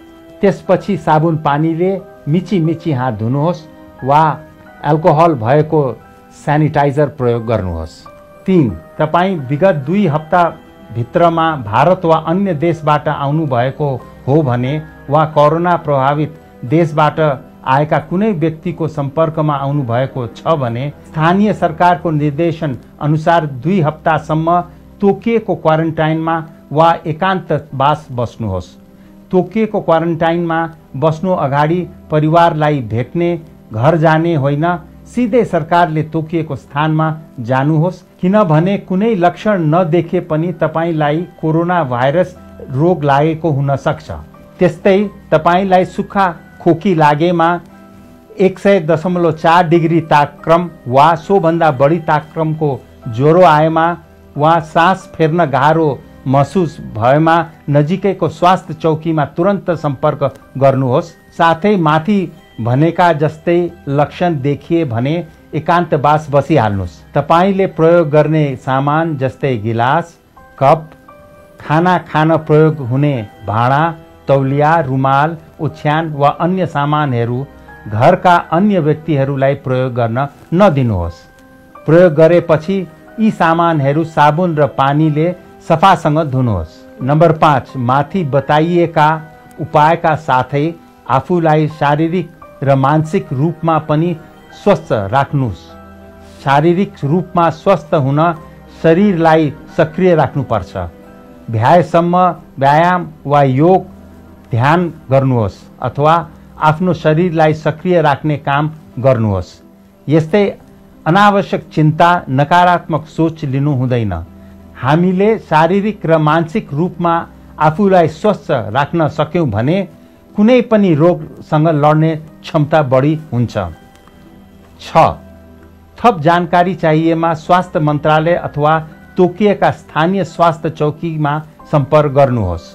त्यसपछि साबुन पानीले मिची मिची हात धुनुहोस् वा एल्कोहल भएको सेनिटाइजर प्रयोग गर्नुहोस्। तीन, तपाईँ विगत दुई हप्ता भित्रमा भारत वा अन्य देशबाट आउनु भएको हो भने वा कोरोना प्रभावित देशबाट आएका कुनै व्यक्तिको सम्पर्कमा आउनु भएको छ भने स्थानीय सरकारको निर्देशन अनुसार दुई हप्तासम्म तोकिएको क्वारेन्टाइनमा वा एकान्तवास बस्नुहोस्। तोकिएको क्वारेन्टाइनमा बस्नु अगाडि परिवारलाई भेट्ने, घर जाने होइन, सिधै सरकारले तोकिएको स्थानमा जानुहोस्, किनभने कुनै लक्षण नदेखे पनि तपाईँलाई कोरोना भाइरस रोग लागेको हुन सक्छ। त्यस्तै तपाईँलाई सुक्खा खोकी लागेमा एक सय दशमलव चार डिग्री तापक्रम वा सोभन्दा बढी तापक्रमको ज्वरो आएमा वा सास फेर्न गाह्रो महसुस भएमा नजिकैको स्वास्थ्य चौकीमा तुरन्त सम्पर्क गर्नुहोस्। साथै माथि भनेका जस्तै लक्षण देखिए भने एकान्तवास बसिहाल्नुहोस्। तपाईँले प्रयोग गर्ने सामान जस्तै गिलास, कप, खाना खान प्रयोग हुने भाँडा, तौलिया, रुमाल, ओछ्यान वा अन्य सामानहरू घरका अन्य व्यक्तिहरूलाई प्रयोग गर्न नदिनुहोस्। प्रयोग गरेपछि यी सामानहरू साबुन र पानीले सफासँग धुनुहोस्। नम्बर पाँच, माथि बताइएका उपायका साथै आफूलाई शारीरिक र मानसिक रूपमा पनि स्वस्थ राख्नुहोस्। शारीरिक रूपमा स्वस्थ हुन शरीरलाई सक्रिय राख्नुपर्छ। भ्याएसम्म व्यायाम वा योग ध्यान गर्नुहोस् अथवा आफ्नो शरीरलाई सक्रिय राख्ने काम गर्नुहोस्। यस्तै अनावश्यक चिन्ता, नकारात्मक सोच लिनु हुँदैन। हामीले शारीरिक र मानसिक रूपमा आफूलाई स्वस्थ राख्न सक्यौं भने कुनै पनि रोगसँग लड्ने क्षमता बढी हुन्छ। छ थप जानकारी चाहिएमा स्वास्थ्य मन्त्रालय अथवा तोकिएका स्थानीय स्वास्थ्य चौकीमा सम्पर्क गर्नुहोस्।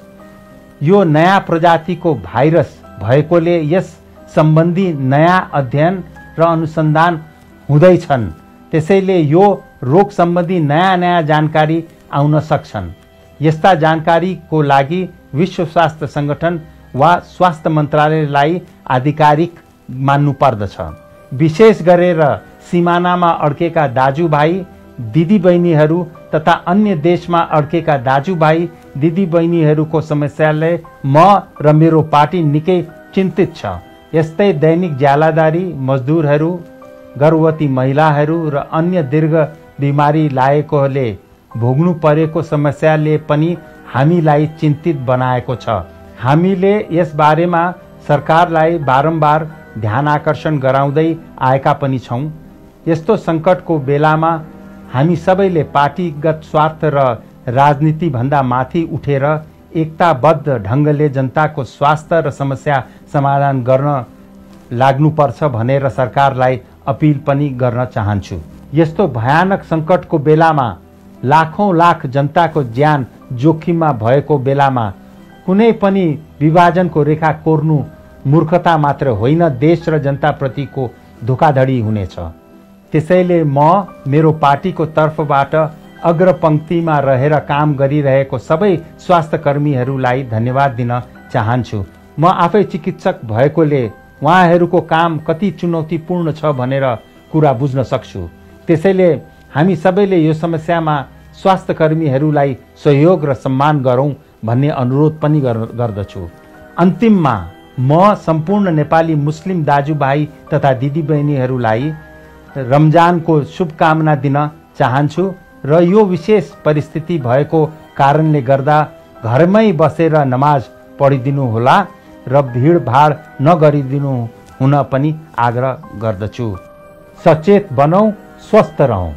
यो नयाँ प्रजातिको भाइरस भएकोले यस सम्बन्धी नयाँ अध्ययन र अनुसन्धान हुँदैछन्। त्यसैले यो रोग सम्बन्धी नयाँ नयाँ जानकारी आउन सक्छन्। यस्ता जानकारीको लागि विश्व स्वास्थ्य संगठन वा स्वास्थ्य मन्त्रालयलाई आधिकारिक मान्नु पर्दछ। विशेष गरेर सिमानामा अड्केका दाजुभाइ दिदीबहिनीहरू तथा अन्य देशमा अड्केका दाजुभाइ दिदीबहिनीहरूको समस्याले म र मेरो पार्टी निकै चिन्तित छ। यस्तै दैनिक ज्यालादारी मजदुरहरू, गर्भवती महिलाहरू र अन्य दीर्घ बिमारी लागेकोले भोग्नु परेको समस्याले पनि हामीलाई चिन्तित बनाएको छ। हामीले यस बारेमा सरकारलाई बारम्बार ध्यान आकर्षण गराउँदै आएका पनि छौं। यस्तो संकटको बेलामा हामी सबैले पार्टीगत स्वार्थ र राजनीति भन्दा माथि उठेर एकताबद्ध ढंगले जनताको स्वास्थ्य र समस्या समाधान गर्न लाग्नुपर्छ भनेर सरकारलाई अपील पनि गर्न चाहन्छु। यस्तो भयानक संकटको बेलामा लाखौं लाख जनताको ज्यान जोखिममा भएको बेलामा कुनै पनि विभाजनको रेखा कोर्नु मूर्खता मात्र होइन, देश र जनताप्रतिको धोखाधडी हुनेछ। त्यसैले म मेरो पार्टीको तर्फबाट अग्रपंक्तिमा रहेर काम गरिरहेको सबै स्वास्थ्य कर्मीहरूलाई धन्यवाद दिन चाहन्छु। म आफै चिकित्सक भएकोले उहाँहरूको काम कति चुनौतीपूर्ण छ भनेर कुरा बुझ्न सक्छु। त्यसैले हामी सबैले यो समस्यामा स्वास्थ्य कर्मीहरूलाई सहयोग र सम्मान गरौं भन्ने अनुरोध पनि गर्दछु। अन्तिममा म सम्पूर्ण नेपाली मुस्लिम दाजुभाइ तथा दिदीबहिनीहरूलाई रमजानको शुभकामना दिन चाहन्छु र यो विशेष परिस्थिति भएको कारणले गर्दा घरमै बसेर नमाज पढिदिनु होला र भिडभाड नगरिदिनु हुन पनि आग्रह गर्दछु। सचेत बनौं, स्वस्थ रहौं।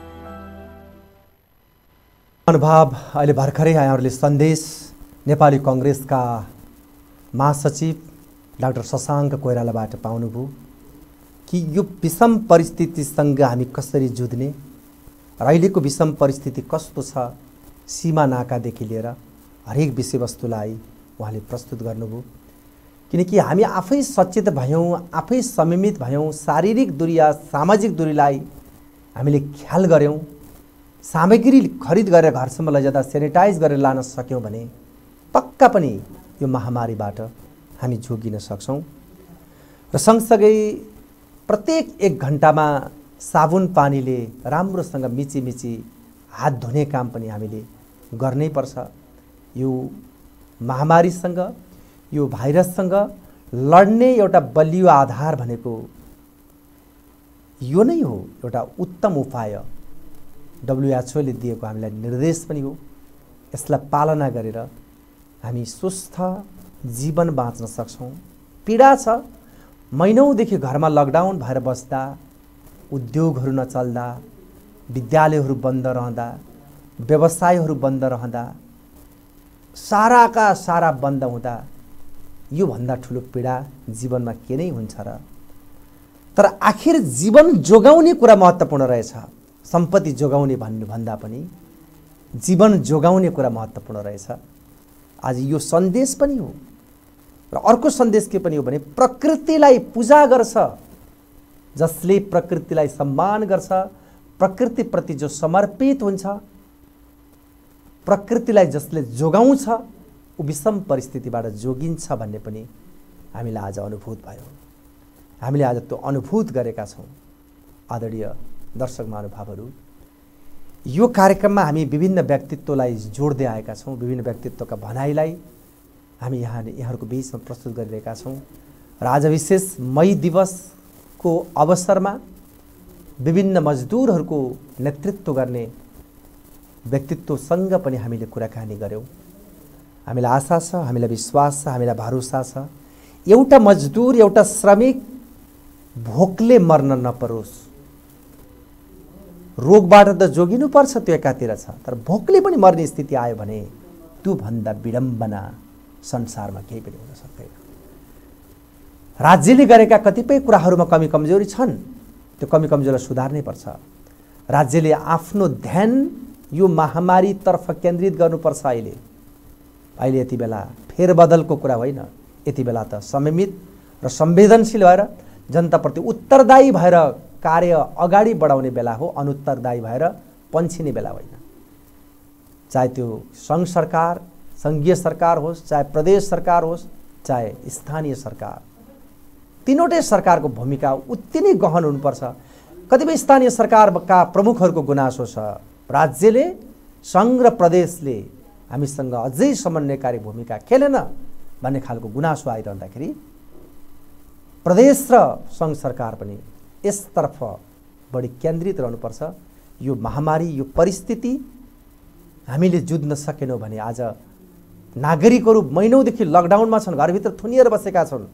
अनुभव अहिले भर्खरै यहाँहरूले सन्देश नेपाली कांग्रेसका महासचिव डाक्टर शशाङ्क कोइरालाबाट पाउनुभयो कि यो विषम परिस्थितिसँग हामी कसरी जुध्ने र अहिलेको विषम परिस्थिति कस्तो छ, सीमा नाकादेखि लिएर हरेक विषयवस्तुलाई उहाँले प्रस्तुत गर्नुभयो। किनकि हामी आफै सचेत भयौँ, आफै संयमित भयौँ, शारीरिक दूरी या सामाजिक दूरीलाई हामीले ख्याल गऱ्यौँ, सामग्री खरिद गरेर घरसम्म लैजाँदा सेनिटाइज गरेर लान सक्यौँ भने पक्का पनि यो महामारीबाट हामी जोगिन सक्छौँ। र सँगसँगै प्रत्येक एक घन्टामा साबुन पानीले राम्रोसँग मिची मिची हात धुने काम पनि हामीले गर्नै पर्छ। यो महामारीसँग, यो भाइरससँग लड्ने एउटा बलियो आधार भनेको यो नै हो, एउटा उत्तम उपाय डब्ल्युएचओले दिएको हामीलाई निर्देश पनि हो। यसलाई पालना गरेर हामी स्वस्थ जीवन बाँच्न सक्छौँ। पीडा छ, महिनौदेखि घरमा लकडाउन भएर बस्दा, उद्योगहरू नचल्दा, विद्यालयहरू बन्द रहँदा, व्यवसायहरू बन्द रहँदा, साराका सारा बन्द हुँदा यो भन्दा ठुलो पीडा जीवनमा के नै हुन्छ र। तर आखिर जीवन जोगाउने कुरा महत्त्वपूर्ण रहेछ। सम्पत्ति जोगाउने भन्नु भन्दा पनि जीवन जोगाउने कुरा महत्त्वपूर्ण रहेछ। आज यो सन्देश पनि हो। र अर्को सन्देश के पनि हो भने प्रकृतिलाई पूजा गर्छ, जसले प्रकृतिलाई सम्मान गर्छ, प्रकृतिप्रति जो समर्पित हुन्छ, प्रकृतिलाई जसले जोगाउँछ ऊ विषम परिस्थितिबाट जोगिन्छ भन्ने पनि हामीलाई आज अनुभूत भयो। हामीले आज त्यो अनुभूत गरेका छौँ। आदरणीय दर्शक महानुभावहरू, यो कार्यक्रममा हामी विभिन्न व्यक्तित्वलाई जोड्दै आएका छौँ। विभिन्न व्यक्तित्वका भनाइलाई हामी यहाँ यहाँहरूको बीचमा प्रस्तुत गरिरहेका छौँ। र आज विशेष मई दिवसको अवसरमा विभिन्न मजदुरहरूको नेतृत्व गर्ने व्यक्तित्वसँग पनि हामीले कुराकानी गऱ्यौँ। हामीलाई आशा छ, हामीलाई विश्वास छ, हामीलाई भरोसा छ, एउटा मजदुर एउटा श्रमिक भोकले मर्न नपरोस्। रोगबाट त जोगिनुपर्छ, त्यो एकातिर छ, तर भोकले पनि मर्ने स्थिति आयो भने त्योभन्दा विडम्बना संसारमा केही पनि हुन सक्दैन। राज्यले गरेका कतिपय कुराहरूमा कमी कमजोरी छन्, त्यो कमी कमजोरीलाई सुधार्नै पर्छ। राज्यले आफ्नो ध्यान यो महामारीतर्फ केन्द्रित गर्नुपर्छ। अहिले अहिले यति बेला फेरबदलको कुरा होइन, यति बेला त संयमित र संवेदनशील भएर जनताप्रति उत्तरदायी भएर कार्य अगाडि बढाउने बेला हो, अनुत्तरदायी भएर पन्छिने बेला होइन। चाहे त्यो सङ्घ सरकार, सङ्घीय सरकार होस्, चाहे प्रदेश सरकार होस्, चाहे स्थानीय सरकार, तीनवटै सरकारको भूमिका उत्ति नै गहन हुनुपर्छ। कतिपय स्थानीय सरकारका प्रमुखहरूको गुनासो छ, राज्यले सङ्घ र प्रदेशले हामीसँग अझै समन्वयकारी भूमिका खेलेन भन्ने खालको गुनासो आइरहँदाखेरि प्रदेश र सङ्घ सरकार पनि यसतर्फ बढी केन्द्रित रहनुपर्छ। यो महामारी, यो परिस्थिति हामीले जुझ्न सकेनौँ भने आज नागरिकहरू महिनौदेखि लकडाउनमा छन्, घरभित्र थुनिएर बसेका छन्।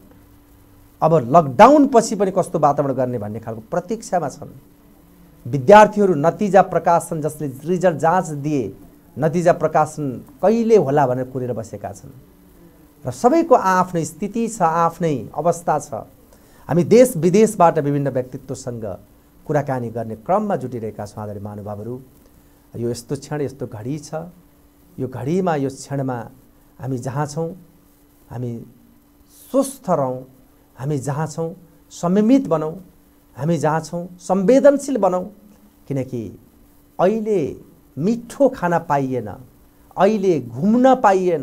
अब लकडाउन पछि पनि कस्तो वातावरण गर्ने भन्ने खालको प्रतीक्षामा छन्। विद्यार्थीहरू नतिजा प्रकाशन, जसले रिजल्ट जाँच दिए, नतिजा प्रकाशन कहिले होला भनेर कुरेर बसेका छन् र सबैको आफ्नै स्थिति छ, आफ्नै अवस्था छ। हामी देश विदेशबाट विभिन्न व्यक्तित्वसँग कुराकानी गर्ने क्रममा जुटिरहेका छौँ। आदरणीय महानुभावहरू, यो यस्तो क्षण, यस्तो घडी छ। यो घडीमा, यो क्षणमा हामी जहाँ छौँ हामी स्वस्थ रहौँ, हामी जहाँ छौँ संयमित बनौँ, हामी जहाँ छौँ संवेदनशील बनौँ। किनकि अहिले मिठो खाना पाइएन, अहिले घुम्न पाइएन,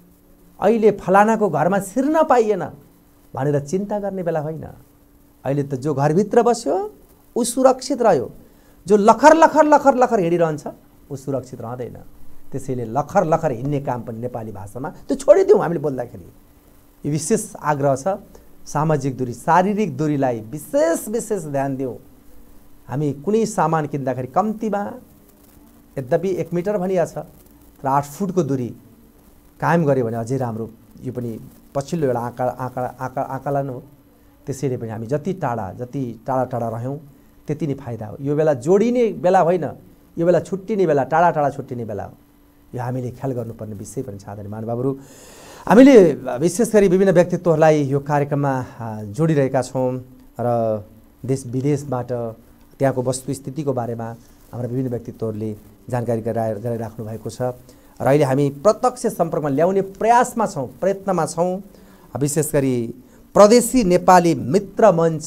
अहिले फलानाको घरमा छिर्न पाइएन भनेर चिन्ता गर्ने बेला होइन। अहिले त जो घरभित्र बस्यो ऊ सुरक्षित रह्यो, जो लखर लखर लखर लखर हिँडिरहन्छ ऊ सुरक्षित रहँदैन। त्यसैले लखर लखर हिँड्ने काम पनि नेपाली भाषामा त्यो छोडिदिउँ। हामीले बोल्दाखेरि यो विशेष आग्रह छ, सामाजिक दूरी, शारीरिक दूरीलाई विशेष विशेष ध्यान दिउँ। हामी कुनै सामान किन्दाखेरि कम्तीमा, यद्यपि एक मिटर भनिया छ, तर आठ फुटको दूरी कायम गऱ्यो भने अझै राम्रो। यो पनि पछिल्लो एउटा आँका आँका आँका आँकलन हो। त्यसैले पनि हामी जति टाढा जति टाढा टाढा रह्यौँ त्यति नै फाइदा हो। यो बेला जोडिने बेला होइन, यो बेला छुट्टिने बेला, टाढा टाढा छुट्टिने बेला हो। यो हामीले ख्याल गर्नुपर्ने विषय पनि छ। आदरणीय महानुभावहरू, हामीले विशेष गरी विभिन्न व्यक्तित्वहरूलाई यो कार्यक्रममा जोडिरहेका छौँ र देश विदेशबाट त्यहाँको वस्तुस्थितिको बारेमा हाम्रा विभिन्न व्यक्तित्वहरूले जानकारी गराए गराइराख्नु भएको छ र अहिले हामी प्रत्यक्ष सम्पर्कमा ल्याउने प्रयासमा छौँ, प्रयत्नमा छौँ। विशेष गरी प्रदेशी नेपाली मित्र मञ्च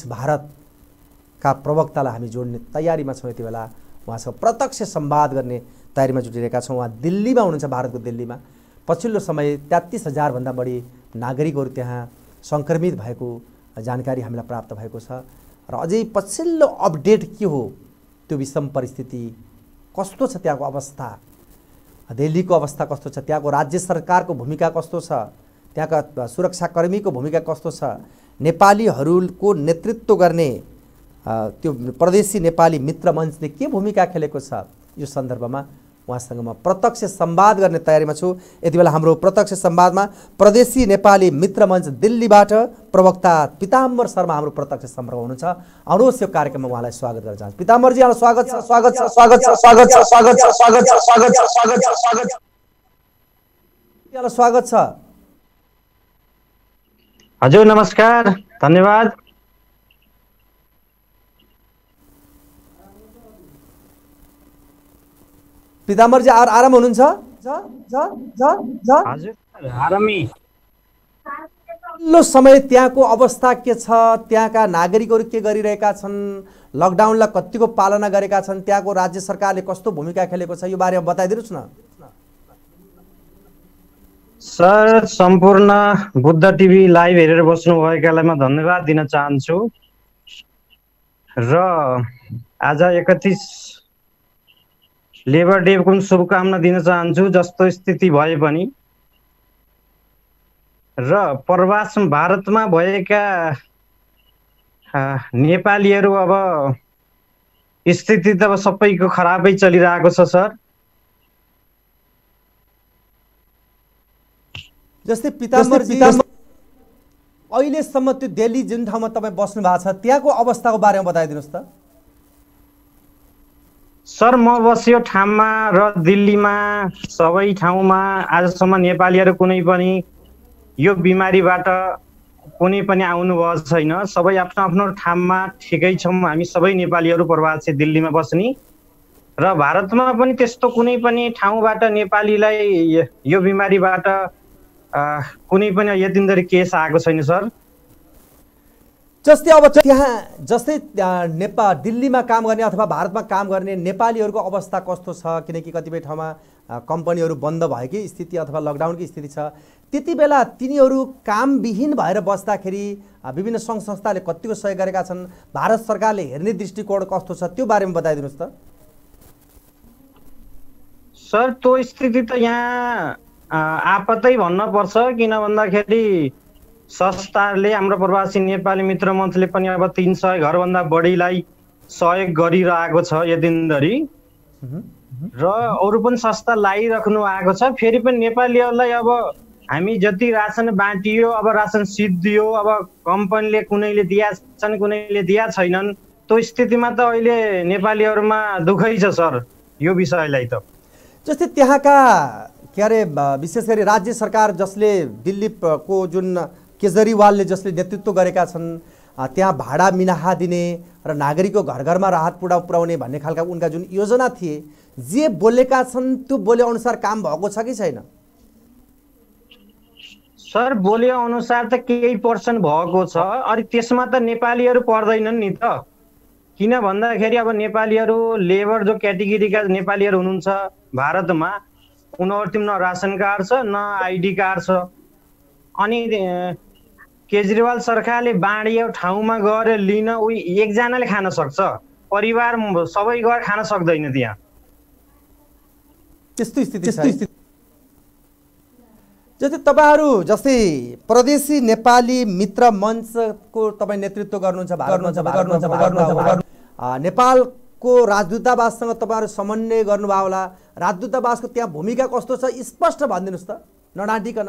भारतका प्रवक्तालाई हामी जोड्ने तयारीमा छौँ। यति बेला उहाँसँग प्रत्यक्ष संवाद गर्ने तयारीमा जुटिरहेका छौँ। उहाँ दिल्लीमा हुनुहुन्छ, भारतको दिल्लीमा। पछिल्लो समय तेत्तिस हजारभन्दा बढी नागरिकहरू त्यहाँ सङ्क्रमित भएको जानकारी हामीलाई प्राप्त भएको छ र अझै पछिल्लो अपडेट के हो, त्यो विषम परिस्थिति कस्तो छ, त्यहाँको अवस्था, दिल्लीको अवस्था कस्तो छ, त्यहाँको राज्य सरकारको भूमिका कस्तो छ, त्यहाँका सुरक्षाकर्मीको भूमिका कस्तो छ, नेपालीहरूको नेतृत्व गर्ने त्यो प्रदेशी नेपाली मित्र मञ्चले के भूमिका खेलेको छ, यो सन्दर्भमा उहाँसँग म प्रत्यक्ष संवाद गर्ने तयारीमा छु। यति बेला हाम्रो प्रत्यक्ष संवादमा प्रदेशी नेपाली मित्र मञ्च दिल्लीबाट प्रवक्ता पिताम्बर शर्मा हाम्रो प्रत्यक्ष सम्पर्क हुनुहुन्छ। आउनुहोस् यो कार्यक्रममा उहाँलाई स्वागत गर्न चाहन्छु। पिताम्बरजी, यहाँलाई स्वागत छ, स्वागत छ, स्वागत छ, स्वागत छ, स्वागत छ, स्वागत छ, स्वागत छ, स्वागत छ, स्वागत छ, यहाँलाई स्वागत छ। हजुर नमस्कार, धन्यवाद। पिताम्बरजी आराम हुनुहुन्छ? हजुर आरामी। पछिल्लो समय त्यहाँको अवस्था के छ, त्यहाँका नागरिकहरू के गरिरहेका छन्, लकडाउनलाई कतिको पालना गरेका छन्, त्यहाँको राज्य सरकारले कस्तो भूमिका खेलेको छ, यो बारेमा बताइदिनुहोस् न। सर, सम्पूर्ण बुद्ध टिभी लाइभ हेरेर बस्नुभएकालाई म धन्यवाद दिन चाहन्छु र आज एकतिस लेबर डेको शुभकामना दिन चाहन्छु। जस्तो स्थिति भए पनि र प्रवास भारतमा भएका नेपालीहरू अब स्थिति त अब सबैको खराबै चलिरहेको छ सर। जस्तै पिताम्बरजी अहिलेसम्म त्यो दिल्ली जुन ठाउँमा तपाईँ बस्नु भएको छ त्यहाँको अवस्थाको बारेमा बताइदिनुहोस् त। सर म बस्यो ठाउँमा र दिल्लीमा सबै ठाउँमा आजसम्म नेपालीहरू कुनै पनि यो बिमारीबाट कुनै पनि आउनुभएको छैन। सबै आफ्नो आफ्नो ठाउँमा ठिकै छौँ। हामी सबै नेपालीहरू प्रवासी दिल्लीमा बस्ने र भारतमा पनि त्यस्तो कुनै पनि ठाउँबाट नेपालीलाई यो बिमारीबाट कुनै पनि यतिन्जेरी केस आएको छैन सर। जस्तै अब त्यहाँ जस्तै नेपाल दिल्लीमा काम गर्ने अथवा भारतमा काम गर्ने नेपालीहरूको अवस्था कस्तो छ, किनकि कतिपय ठाउँमा कम्पनीहरू बन्द भएकै स्थिति अथवा लकडाउनकै स्थिति छ, त्यति बेला तिनीहरू कामविहीन भएर बस्दाखेरि विभिन्न सङ्घ संस्थाले कतिको सहयोग गरेका छन्, भारत सरकारले हेर्ने दृष्टिकोण कस्तो छ त्यो बारेमा बताइदिनुहोस् त। सर त्यो स्थिति त यहाँ आपतै भन्नुपर्छ, किन भन्दाखेरि संस्थाले हाम्रो प्रवासी नेपाली मित्र मञ्चले पनि अब तीन सय घरभन्दा बढीलाई सहयोग गरिरहेको छ यतिन्जेरी र अरू पनि संस्था लगाइराख्नु आएको छ। फेरि पनि नेपालीहरूलाई अब हामी जति रासन बाँटियो, अब रासन सिद्धियो, अब कम्पनीले कुनैले दिया छन् कुनैले दिया छैनन्, त्यो स्थितिमा त अहिले नेपालीहरूमा दुःखै छ सर यो विषयलाई त। जस्तै त्यहाँका के अरे विशेष गरी राज्य सरकार जसले दिल्लीको जुन केजरीवालले जसले नेतृत्व गरेका छन्, त्यहाँ भाडा मिनाहा दिने र नागरिकको घर घरमा राहत पुरा पुर्याउने भन्ने खालका उनका जुन योजना थिए, जे बोलेका छन् त्यो बोले अनुसार काम भएको छ कि छैन? सर बोले अनुसार त केही पर्सेन्ट भएको छ, अनि त्यसमा त नेपालीहरू पर्दैनन् नि त। किन भन्दाखेरि अब नेपालीहरू लेबर जो क्याटेगोरीका नेपालीहरू हुनुहुन्छ भारतमा, उनीहरू न रासन कार्ड छ न आइडी कार्ड छ। अनि केजरीवाल सरकारले बाँडियो ठाउँमा गएर लिन उ एकजनाले खान सक्छ, परिवार सबै गएर खान सक्दैन त्यहाँ। त्यस्तो स्थिति छ। जस्तै तपाईँहरू जस्तै प्रदेशी नेपाली मित्र मञ्चको तपाईँ नेतृत्व गर्नुहुन्छ भारतमा, नेपालको राजदूतावाससँग तपाईँहरू समन्वय गर्नुभयो होला, राजदूतावासको त्यहाँ भूमिका कस्तो छ स्पष्ट भनिदिनुहोस् त नडाँटिकन।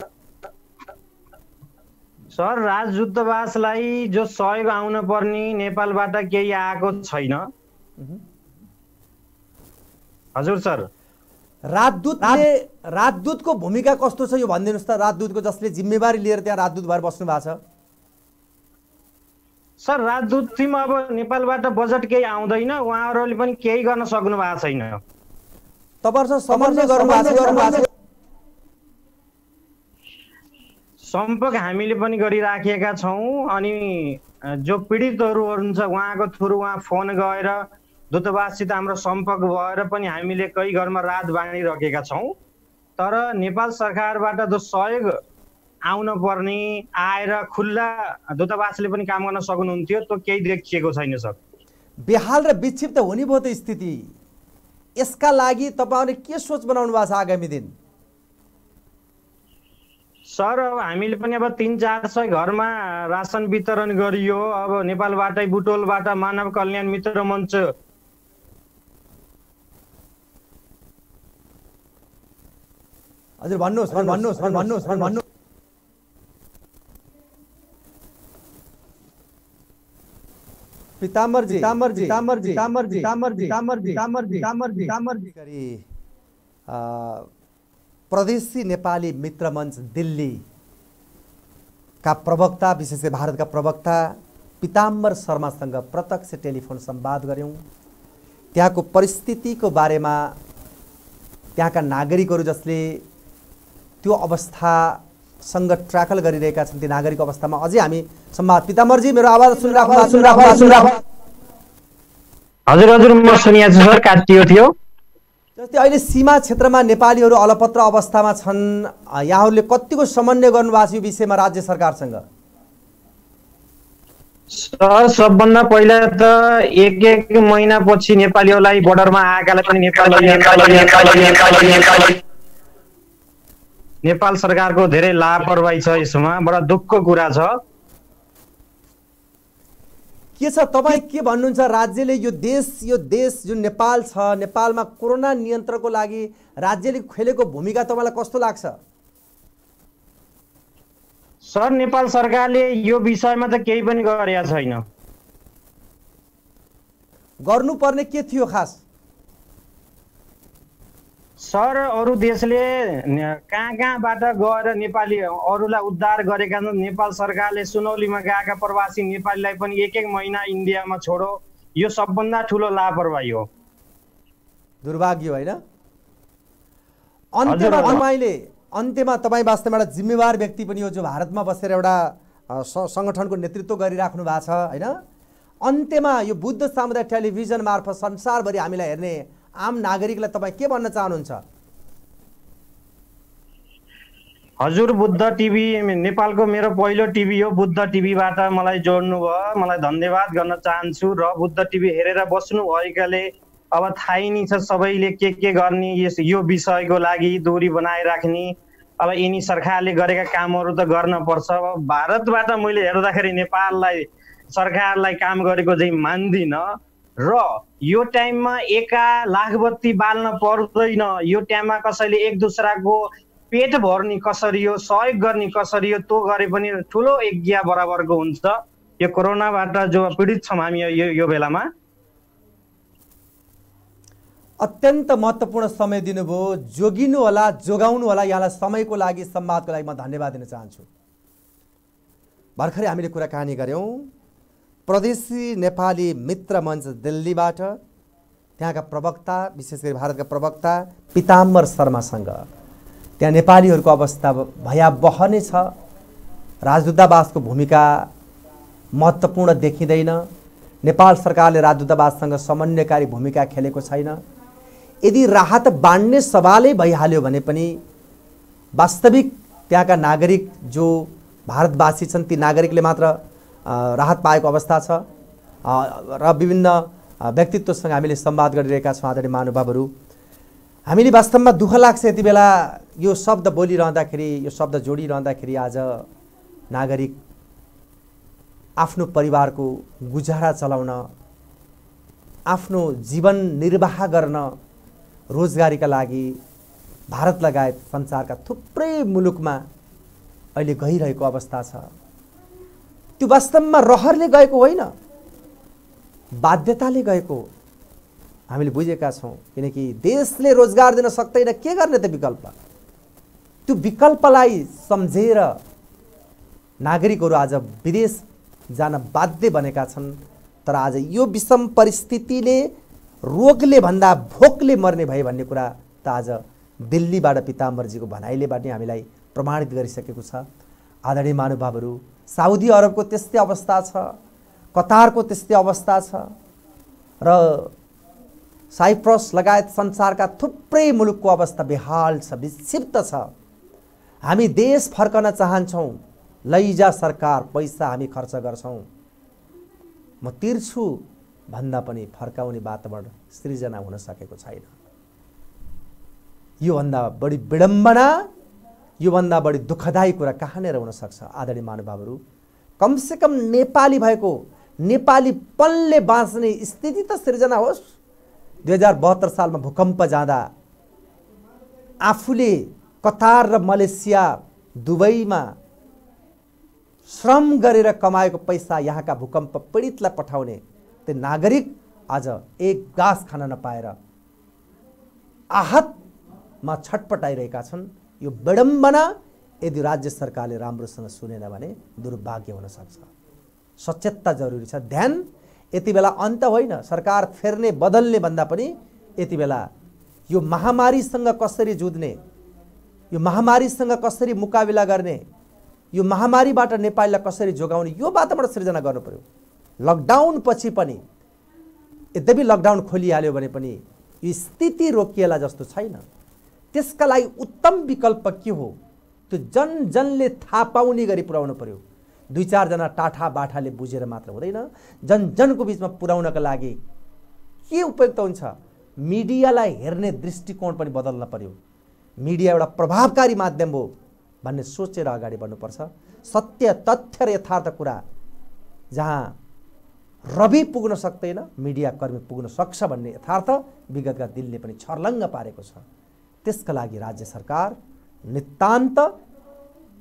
सर राजदूतावासलाई जो सहयोग आउन पर्ने नेपालबाट केही आएको छैन। हजुर सर राजदूतले राजदूतको भूमिका कस्तो छ यो भनिदिनुहोस् त। राजदूतको जसले जिम्मेवारी लिएर त्यहाँ राजदूत भएर बस्नु भएको छ। सर राजदूत टिम अब नेपालबाट बजेट केही आउँदैन, उहाँहरूले पनि केही गर्न सक्नु भएको छैन। तपाईँहरूसँग समन्वय गर्नु सम्पर्क हामीले पनि गरिराखेका छौँ। अनि जो पीडितहरू हुनुहुन्छ उहाँको थ्रु उहाँ फोन गएर दूतावाससित हाम्रो सम्पर्क भएर पनि हामीले कहीँ घरमा राहत बाँडिराखेका छौँ। तर नेपाल सरकारबाट जो सहयोग आउन पर्ने आएर खुल्ला दूतावासले पनि काम गर्न सक्नुहुन्थ्यो, त्यो केही देखिएको छैन सर। बेहाल र विक्षिप्त हुने भयो त स्थिति, यसका लागि तपाईँहरूले के सोच बनाउनु भएको छ आगामी दिन? सर अब हामीले पनि अब तीन चार सय घरमा रासन वितरण गरियो। अब नेपालबाटै बुटोलबाट मानव कल्याण मित्र मञ्च हजुर भन्नुहोस् भन्नुहोस् भन्नुहोस् भन्नुहोस् पिताम्बरजी पिताम्बरजी पिताम्बरजी पिताम्बरजी पिताम्बरजी पिताम्बरजी पिताम्बरजी पिताम्बरजी पिताम्बरजी गरी प्रदेशी नेपाली मित्र मञ्च दिल्ली का प्रवक्ता विशेष गरी भारतका प्रवक्ता पिताम्बर शर्मासँग प्रत्यक्ष टेलिफोन संवाद गऱ्यौँ। त्यहाँको परिस्थितिको बारेमा त्यहाँका नागरिकहरू जसले त्यो अवस्थासँग ट्र्याकल गरिरहेका छन्, ती नागरिक अवस्थामा अझै हामी संवाद। पिताम्बरजी मेरो आवाज सुनिराख्नु सुनिराख्नु सुनिराख्नु हजुर हजुर म सुनिएको छु सर, काटियो थियो। जस्तै अहिले सीमा क्षेत्रमा नेपालीहरू अलपत्र अवस्थामा छन्, यहाँहरूले कतिको समन्वय गर्नुभएको छ यो विषयमा राज्य सरकारसँग? सर सबभन्दा पहिला त एक एक महिनापछि नेपालीहरूलाई बोर्डरमा आएकालाई पनि नेपाल नेपाल सरकारको धेरै लापरवाही छ, यसमा बडा दुःखको कुरा छ। के छ तपाईँ के भन्नुहुन्छ? राज्यले यो देश यो देश जुन नेपाल छ, नेपालमा कोरोना नियन्त्रणको लागि राज्यले खेलेको भूमिका तपाईँलाई कस्तो लाग्छ? सर नेपाल सरकारले यो विषयमा त केही पनि गरेका छैन। गर्नुपर्ने के थियो खास? सर अरू देशले कहाँ कहाँबाट गएर नेपाली अरूलाई उद्धार गरेका छन्। नेपाल सरकारले सुनौलीमा गएका प्रवासी नेपालीलाई पनि एक एक महिना इन्डियामा छोडो, यो सबभन्दा ठुलो लापरवाही हो, दुर्भाग्य होइन? अन्त्यमा तपाईँले अन्त्यमा तपाईँ वास्तवमा एउटा जिम्मेवार व्यक्ति पनि हो, जो भारतमा बसेर एउटा सङ्गठनको नेतृत्व गरिराख्नु भएको छ होइन? अन्त्यमा यो बुद्ध सामुदायिक टेलिभिजन मार्फत संसारभरि हामीलाई हेर्ने आम नागरिकलाई तपाईँ के भन्न चाहनुहुन्छ? हजुर, बुद्ध टिभी नेपालको मेरो पहिलो टिभी हो। बुद्ध टिभीबाट मलाई जोड्नु भयो, मलाई धन्यवाद गर्न चाहन्छु। र बुद्ध टिभी हेरेर बस्नु भएकाले अब थाहै नै छ सबैले के के गर्ने, यस यो विषयको लागि दूरी बनाइराख्ने। अब यिनी सरकारले गरेका कामहरू त गर्न पर्छ। अब भारतबाट मैले हेर्दाखेरि नेपाललाई सरकारलाई काम गरेको चाहिँ मान्दिनँ। र यो टाइममा एका लाखबत्ती बाल्न पर्दैन, यो टाइममा कसैले एक दुसराको पेट भर्ने कसरी हो, सहयोग गर्ने कसरी हो, त्यो गरे पनि ठुलो यज्ञ बराबरको हुन्छ। यो कोरोनाबाट जो पीडित छौँ हामी यो यो बेलामा। अत्यन्त महत्त्वपूर्ण समय दिनुभयो, जोगिनु होला, जोगाउनु होला। यहाँलाई समयको लागि, संवादको लागि म धन्यवाद दिन चाहन्छु। भर्खरै हामीले कुराकानी गऱ्यौँ प्रदेशी नेपाली मित्र मञ्च दिल्लीबाट, त्यहाँका प्रवक्ता, विशेष गरी भारतका प्रवक्ता पिताम्बर शर्मासँग। त्यहाँ नेपालीहरूको अवस्था भयावह नै छ, राजदूतावासको भूमिका महत्त्वपूर्ण देखिँदैन, नेपाल सरकारले राजदूतावाससँग समन्वयकारी भूमिका खेलेको छैन। यदि राहत बाँड्ने सवालै भइहाल्यो भने पनि वास्तविक त्यहाँका नागरिक जो भारतवासी छन् ती नागरिकले मात्र राहत पाएको अवस्था छ। र विभिन्न व्यक्तित्वसँग हामीले संवाद गरिरहेका छौँ आदरणीय महानुभावहरू। हामीले वास्तवमा दुःख लाग्छ यति बेला यो शब्द बोलिरहँदाखेरि, यो शब्द जोडिरहँदाखेरि आज नागरिक आफ्नो परिवारको गुजारा चलाउन, आफ्नो जीवन निर्वाह गर्न, रोजगारीका लागि भारत लगायत संसारका थुप्रै मुलुकमा अहिले गइरहेको अवस्था छ। त्यो वास्तवमा रहरले गएको होइन, बाध्यताले गएको हामीले बुझेका छौँ। किनकि देशले रोजगार दिन सक्दैन, के गर्ने त विकल्प? त्यो विकल्पलाई सम्झेर नागरिकहरू आज विदेश जान बाध्य बनेका छन्। तर आज यो विषम परिस्थितिले रोगले भन्दा भोकले मर्ने भए भन्ने कुरा त आज दिल्लीबाट पिताम्बरजीको भनाइले पनि हामीलाई प्रमाणित गरिसकेको छ। आदरणीय महानुभावहरू, साउदी अरबको त्यस्तै अवस्था छ, कतारको त्यस्तै अवस्था छ र साइप्रस लगायत संसारका थुप्रै मुलुकको अवस्था बेहाल छ, विक्षिप्त छ। हामी देश फर्कन चाहन्छौँ, लैजा सरकार, पैसा हामी खर्च गर्छौँ, म तिर्छु भन्दा पनि फर्काउने वातावरण सृजना हुन सकेको छैन। योभन्दा बढी विडम्बना, योभन्दा बढी दुःखदायी कुरा कहाँनिर हुन सक्छ? आदरणीय महानुभावहरू, कमसेकम नेपाली भएको नेपालीपनले बाँच्ने स्थिति त सृजना होस्। दुई हजार बहत्तर सालमा भूकम्प जाँदा आफूले कतार र मलेसिया दुबईमा श्रम गरेर कमाएको पैसा यहाँका भूकम्प पीडितलाई पठाउने त्यो नागरिक आज एक गाँस खान नपाएर आहतमा छटपटाइरहेका छन्। यो विडम्बना यदि राज्य सरकारले राम्रोसँग सुनेन भने दुर्भाग्य हुन सक्छ। सचेतता जरुरी छ। ध्यान यति बेला अन्त होइन, सरकार फेर्ने बदल्ने भन्दा पनि यति बेला यो महामारीसँग कसरी जुझ्ने, यो महामारीसँग कसरी मुकाबिला गर्ने, यो महामारीबाट नेपाललाई कसरी जोगाउने, यो वातावरण सृजना गर्नु पर्यो। लकडाउन पछि पनि यद्यपि लकडाउन खोलिहाल्यो भने पनि यो स्थिति रोकिएला जस्तो छैन। त्यसका लागि उत्तम विकल्प के हो त्यो जन जनले थाहा पाउने गरी पुर्याउनु पर्यो। दुई चारजना टाठा बाठाले बुझेर मात्र हुँदैन, जन जनको बिचमा पुर्याउनका लागि के उपयुक्त हुन्छ? मिडियालाई हेर्ने दृष्टिकोण पनि बदल्न पर्यो। मिडिया एउटा प्रभावकारी माध्यम हो भन्ने सोचेर अगाडि बढ्नुपर्छ। सत्य, तथ्य र यथार्थ कुरा जहाँ रवि पुग्न सक्दैन, मिडिया कर्मी पुग्न सक्छ भन्ने यथार्थ विगतका दिनले पनि छर्लङ्ग पारेको छ। त्यसका लागि राज्य सरकार नितान्त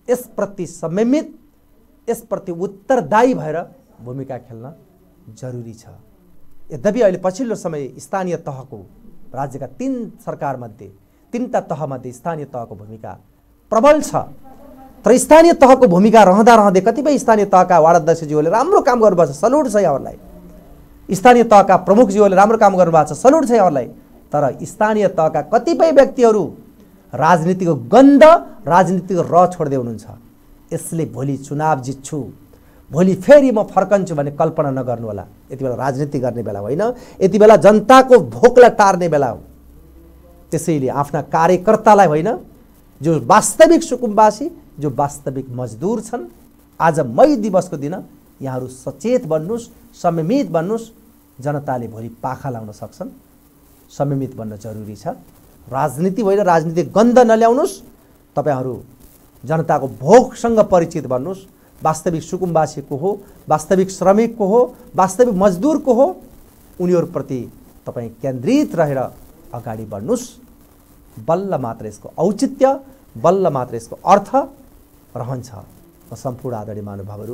यसप्रति संयमित, यसप्रति उत्तरदायी भएर भूमिका खेल्न जरुरी छ। यद्यपि अहिले पछिल्लो समय स्थानीय तहको राज्यका तीन सरकारमध्ये तीनटा तहमध्ये स्थानीय तहको भूमिका प्रबल छ, तर स्थानीय तहको भूमिका रहँदा रहँदै कतिपय स्थानीय तहका वार्ड अध्यक्षज्यूहरूले राम्रो काम गर्नुभएको छ, सल्युट छ यहाँहरूलाई। स्थानीय तहका प्रमुखज्यूहरूले राम्रो काम गर्नुभएको छ, सल्युट छ यहाँहरूलाई। तर स्थानीय तहका कतिपय व्यक्तिहरू राजनीतिको गन्ध, राजनीतिको र छोड्दै हुनुहुन्छ। यसले भोलि चुनाव जित्छु, भोलि फेरि म फर्कन्छु भन्ने कल्पना नगर्नु होला। यति बेला राजनीति गर्ने बेला होइन, यति बेला जनताको भोकलाई टार्ने बेला हो। त्यसैले आफ्ना कार्यकर्तालाई होइन, जो वास्तविक सुकुम्बासी, जो वास्तविक मजदुर छन्, आज मई दिवसको दिन यहाँहरू सचेत बन्नुहोस्, संयमित बन्नुहोस्। जनताले भोलि पाखा लाउन सक्छन्, संयमित बन्न जरुरी छ। राजनीति होइन, राजनीतिक गन्ध नल्याउनुहोस्। तपाईहरू जनताको भोकसँग परिचित बन्नुहोस्। वास्तविक सुकुम्बासी को हो, वास्तविक श्रमिक को हो, वास्तविक मजदुर को हो, उनीहरूप्रति तपाईँ केन्द्रित रहेर अगाडि बढ्नुहोस्। बल्ल मात्र यसको औचित्य, बल्ल मात्र यसको अर्थ रहन्छ। म सम्पूर्ण आदरणीय महानुभावहरू,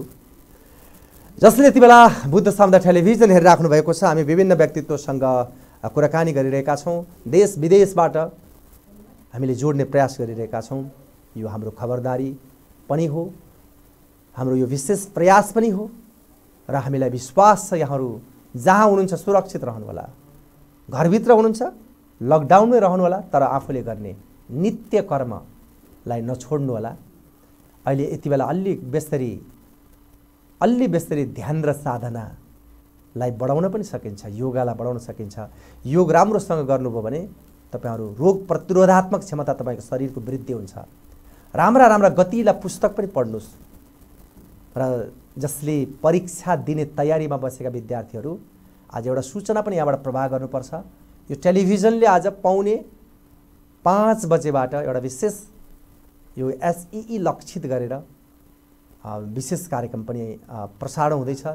जसले यति बेला बुद्ध सामुदायिक टेलिभिजन हेरिराख्नु भएको छ, हामी विभिन्न व्यक्तित्वसँग कुराकानी गरिरहेका छौँ। देश विदेशबाट हामीले जोड्ने प्रयास गरिरहेका छौँ। यो हाम्रो खबरदारी पनि हो, हाम्रो यो विशेष प्रयास पनि हो र हामीलाई विश्वास छ यहाँहरू जहाँ हुनुहुन्छ सुरक्षित रहनु होला। घरभित्र हुनुहुन्छ, लकडाउनमै रहनु होला, तर आफूले गर्ने नित्य कर्मलाई नछोड्नु होला। अहिले यति बेला अलि बेस्तरी अलि बेस्तरी ध्यान र साधनालाई बढाउन पनि सकिन्छ, योगालाई बढाउन सकिन्छ। योग राम्रोसँग गर्नुभयो भने तपाईहरू रोग प्रतिरोधात्मक क्षमता तपाईँको शरीरको वृद्धि हुन्छ। राम्रा राम्रा गतिला पुस्तक पनि पढ्नुहोस्। र जसले परीक्षा दिने तयारीमा बसेका विद्यार्थीहरू, आज एउटा सूचना पनि यहाँबाट प्रवाह गर्नुपर्छ। यो टेलिभिजनले आज पाउने पाँच बजेबाट एउटा विशेष यो एसईई लक्षित गरेर विशेष कार्यक्रम पनि प्रसारण हुँदैछ।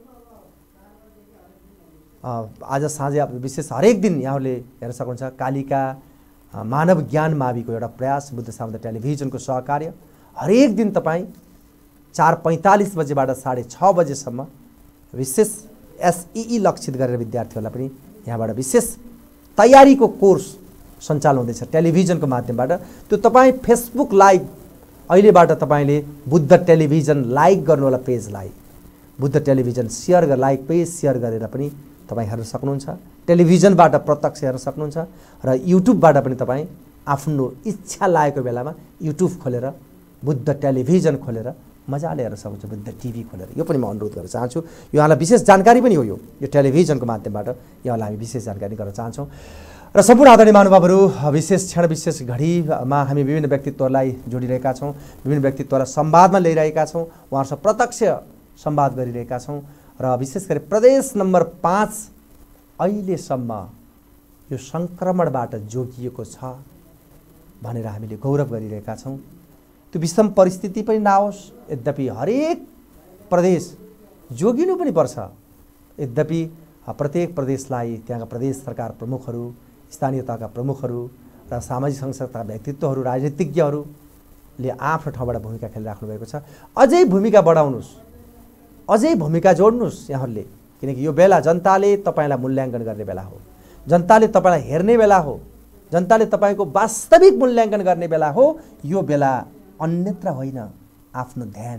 आज साँझ विशेष हरेक दिन यहाँहरूले हेर्न सक्नुहुन्छ। कालिका मानव ज्ञान माविको एउटा प्रयास, बुद्ध सामुदायिक टेलिभिजनको सहकार्य, हरेक दिन तपाईँ चार पैँतालिस बजेबाट साढे छ बजेसम्म विशेष एसईई लक्षित गरेर विद्यार्थीहरूलाई पनि यहाँबाट विशेष तयारीको कोर्स सञ्चालन हुँदैछ टेलिभिजनको माध्यमबाट। त्यो तपाईँ फेसबुक लाइभ अहिलेबाट तपाईँले बुद्ध टेलिभिजन लाइक गर्नु होला, पेजलाई बुद्ध टेलिभिजन सेयर गरेर लाइक पेज सेयर गरेर पनि तपाईँ हेर्न सक्नुहुन्छ। टेलिभिजनबाट प्रत्यक्ष हेर्न सक्नुहुन्छ र युट्युबबाट पनि तपाईँ आफ्नो इच्छा लागेको बेलामा युट्युब खोलेर बुद्ध टेलिभिजन खोलेर मजाले हेर्न सक्नुहुन्छ, बुद्ध टिभी खोलेर। यो पनि म अनुरोध गर्न चाहन्छु। यो यहाँलाई विशेष जानकारी पनि हो। यो यो टेलिभिजनको माध्यमबाट यहाँलाई हामी विशेष जानकारी गर्न चाहन्छौँ। र सम्पूर्ण आदरणीय महानुभावहरू, विशेष क्षण विशेष घडीमा हामी विभिन्न व्यक्तित्वहरूलाई जोडिरहेका छौँ, विभिन्न व्यक्तित्वलाई संवादमा ल्याइरहेका छौँ, उहाँहरूसँग प्रत्यक्ष संवाद गरिरहेका छौँ। र विशेष गरी प्रदेश नम्बर पाँच अहिलेसम्म यो सङ्क्रमणबाट जोगिएको छ भनेर हामीले गौरव गरिरहेका छौँ। त्यो विषम परिस्थिति पनि नआओस्, यद्यपि हरेक प्रदेश जोगिनु पनि पर्छ। यद्यपि प्रत्येक प्रदेशलाई त्यहाँका प्रदेश सरकार प्रमुखहरू, स्थानीय तहका प्रमुखहरू र सामाजिक संस्थाका व्यक्तित्वहरू, राजनीतिज्ञहरूले आफ्नो ठाउँबाट भूमिका खेलिराख्नु भएको छ। अझै भूमिका बढाउनुहोस्, अझै भूमिका जोड्नुहोस् यहाँहरूले, किनकि यो बेला जनताले तपाईँलाई मूल्याङ्कन गर्ने बेला हो, जनताले तपाईँलाई हेर्ने बेला हो, जनताले तपाईँको वास्तविक मूल्याङ्कन गर्ने बेला हो। यो बेला अन्यत्र होइन, आफ्नो ध्यान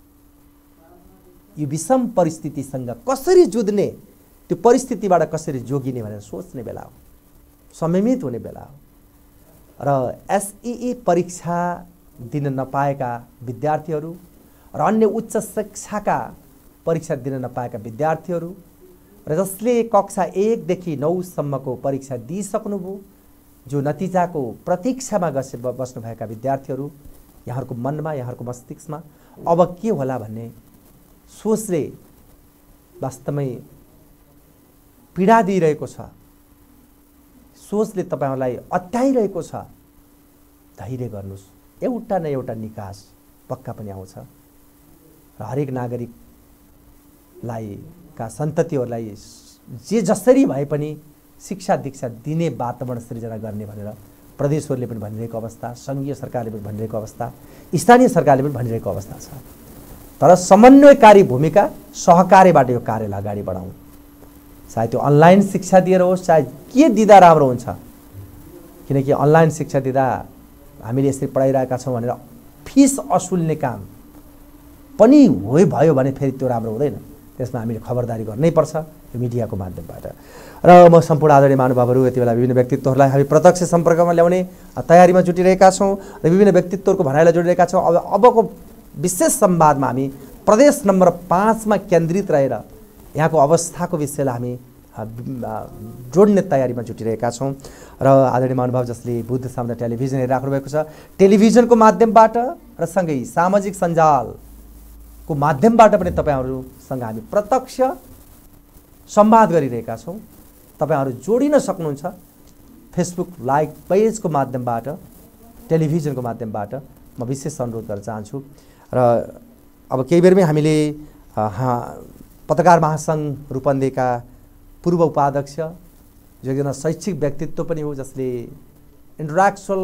यो विषम परिस्थितिसँग कसरी जुझ्ने, त्यो परिस्थितिबाट कसरी जोगिने भनेर सोच्ने बेला हो, संयमित हुने बेला हो। र एसईई परीक्षा दिन नपाएका विद्यार्थीहरू र अन्य उच्च शिक्षाका परीक्षा दिन नपाएका विद्यार्थीहरू र जसले कक्षा एकदेखि नौसम्मको परीक्षा दिइसक्नुभयो, जो नतिजाको प्रतीक्षामा बसे बस्नुभएका विद्यार्थीहरू, यहाँहरूको मनमा, यहाँहरूको मस्तिष्कमा अब के होला भन्ने सोचले वास्तवमै पीडा दिइरहेको छ, सोचले तपाईँहरूलाई अत्याइरहेको छ। धैर्य गर्नुहोस्, एउटा न एउटा निकास पक्का पनि आउँछ र हरेक नागरिकलाई का सन्ततिहरूलाई जे जसरी भए पनि शिक्षा दीक्षा दिने वातावरण सृजना गर्ने भनेर प्रदेशहरूले पनि भनिरहेको अवस्था, सङ्घीय सरकारले पनि भनिरहेको अवस्था, स्थानीय सरकारले पनि भनिरहेको अवस्था छ। तर समन्वयकारी भूमिका, सहकार्यबाट यो कार्यलाई अगाडि बढाउँ। चाहे त्यो अनलाइन शिक्षा दिएर होस्, चाहे के दिँदा राम्रो हुन्छ, किनकि अनलाइन शिक्षा दिँदा हामीले यसरी पढाइरहेका छौँ भनेर फिस असुल्ने काम पनि हो भयो भने फेरि त्यो राम्रो हुँदैन। त्यसमा हामीले खबरदारी गर्नै पर्छ यो मिडियाको माध्यमबाट। र म सम्पूर्ण आदरणीय महानुभावहरू, यति बेला विभिन्न व्यक्तित्वहरूलाई हामी प्रत्यक्ष सम्पर्कमा ल्याउने तयारीमा जुटिरहेका छौँ र विभिन्न व्यक्तित्वहरूको भनाइलाई जोडिरहेका छौँ। अब अबको विशेष संवादमा हामी प्रदेश नम्बर पाँचमा केन्द्रित रहेर यहाँको अवस्थाको विषयलाई हामी जोड्ने तयारीमा जुटिरहेका छौँ। र आदरणीय महानुभाव जसले बुद्ध सामुदायिक टेलिभिजन हेरिराख्नु भएको छ, टेलिभिजनको माध्यमबाट र सँगै सामाजिक सञ्जालको माध्यमबाट पनि तपाईँहरूसँग हामी प्रत्यक्ष संवाद गरिरहेका छौँ। तपाईँहरू जोडिन सक्नुहुन्छ फेसबुक लाइभ पेजको माध्यमबाट, टेलिभिजनको माध्यमबाट। म विशेष अनुरोध गर्न चाहन्छु। र अब केही बेरमै हामीले पत्रकार महासङ्घ रूपन्देहीका पूर्व उपाध्यक्ष, जो एकजना शैक्षिक व्यक्तित्व पनि हो, जसले इन्टरेक्चुअल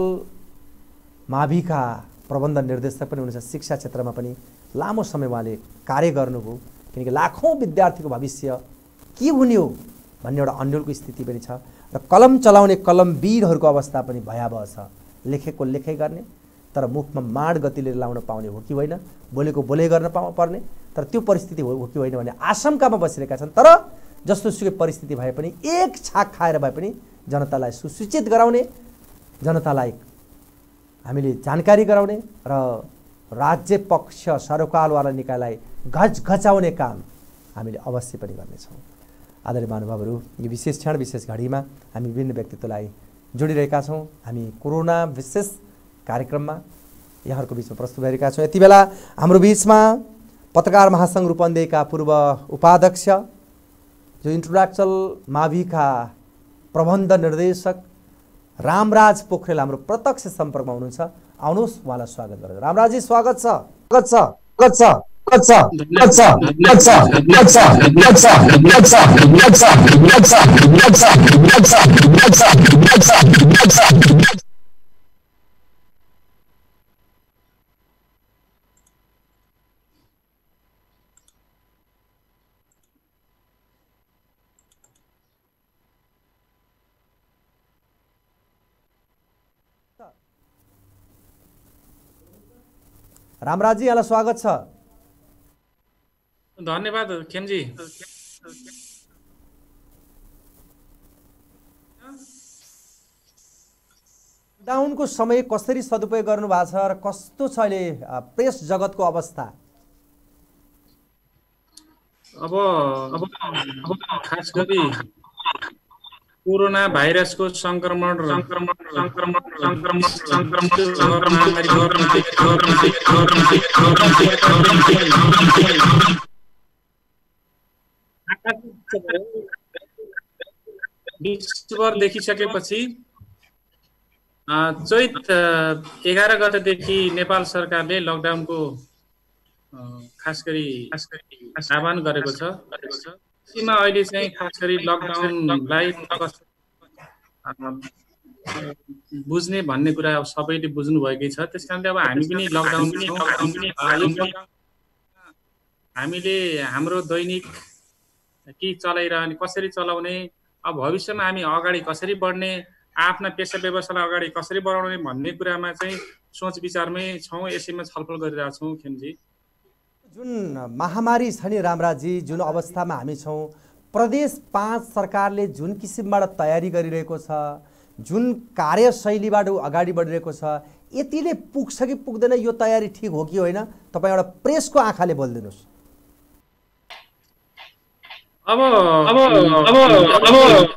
माविका प्रबन्ध निर्देशक पनि हुनुहुन्छ, शिक्षा क्षेत्रमा पनि लामो समय उहाँले कार्य गर्नुभयो। किनकि लाखौँ विद्यार्थीको भविष्य के हुने हो भन्ने एउटा अन्यलको स्थिति पनि छ र कलम चलाउने कलमवीरहरूको अवस्था पनि भयावह छ। लेखेको लेखै गर्ने, तर मुखमा माड गतिले लाउन पाउने हो कि होइन, बोलेको बोले गर्न पाउ पर्ने, तर त्यो परिस्थिति हो कि होइन भन्ने आशंकामा बसिरहेका छन्। तर जस्तो सुकै परिस्थिति भए पनि एक छाक खाएर भए पनि जनतालाई सुसूचित गराउने, जनतालाई हामीले जानकारी गराउने र राज्य पक्ष सरोकारवाला निकायलाई घचघचाउने काम हामीले अवश्य पनि गर्नेछौँ। आदरणीय महानुभावहरू, यो विशेष क्षण विशेष घडीमा हामी विभिन्न व्यक्तित्वलाई जोडिरहेका छौँ। हामी कोरोना विशेष कार्यक्रममा यहाँहरूको बिचमा प्रस्तुत भइरहेका छौँ। यति बेला हाम्रो बिचमा पत्रकार महासङ्घ रूपन्देहीका पूर्व उपाध्यक्ष, जो इन्टरेक्चुअल माविका प्रबन्ध निर्देशक रामराज पोखरेल हाम्रो प्रत्यक्ष सम्पर्कमा हुनुहुन्छ। आउनुहोस्, उहाँलाई स्वागत गरौँ। रामराजी, स्वागत छ। स्वागत छ स्वागत छ अच्छा अच्छा अच्छा अच्छा अच्छा अच्छा अच्छा अच्छा रामराजी, यहाँलाई स्वागत छ। धन्यवाद खेमजी। लकडाउनको समय कसरी सदुपयोग गर्नु भएको छ र कस्तो छ अहिले प्रेस जगतको अवस्था? अब अब खास गरी कोरोना भाइरसको संक्रमण संक्रमण संक्रमण संक्रमण संक्रमण विश्वभर देखिसकेपछि चैत एघार गतेदेखि नेपाल सरकारले लकडाउनको खास गरी आह्वान गरेको छ। त्यसमा अहिले चाहिँ खास गरी लकडाउनलाई बुझ्ने भन्ने कुरा अब सबैले बुझ्नु भएकै छ। त्यस कारणले अब हामी पनि लकडाउन हामीले हाम्रो दैनिक के चलाइरहने, कसरी चलाउने, अब भविष्यमा हामी अगाडि कसरी बढ्ने, आफ्ना पेसा व्यवसायलाई अगाडि कसरी बढाउने भन्ने कुरामा चाहिँ सोच विचारमै छौँ। यसैमा छलफल गरिरहेका छौँ खेमजी। जुन महामारी छ नि रामराजी, जुन अवस्थामा हामी छौँ, प्रदेश पाँच सरकारले जुन किसिमबाट तयारी गरिरहेको छ, जुन कार्यशैलीबाट अगाडि बढिरहेको छ, यतिले पुग्छ कि पुग्दैन, यो तयारी ठिक हो कि होइन? तपाईँ एउटा प्रेसको आँखाले बोलिदिनुहोस्। अब अब अब अब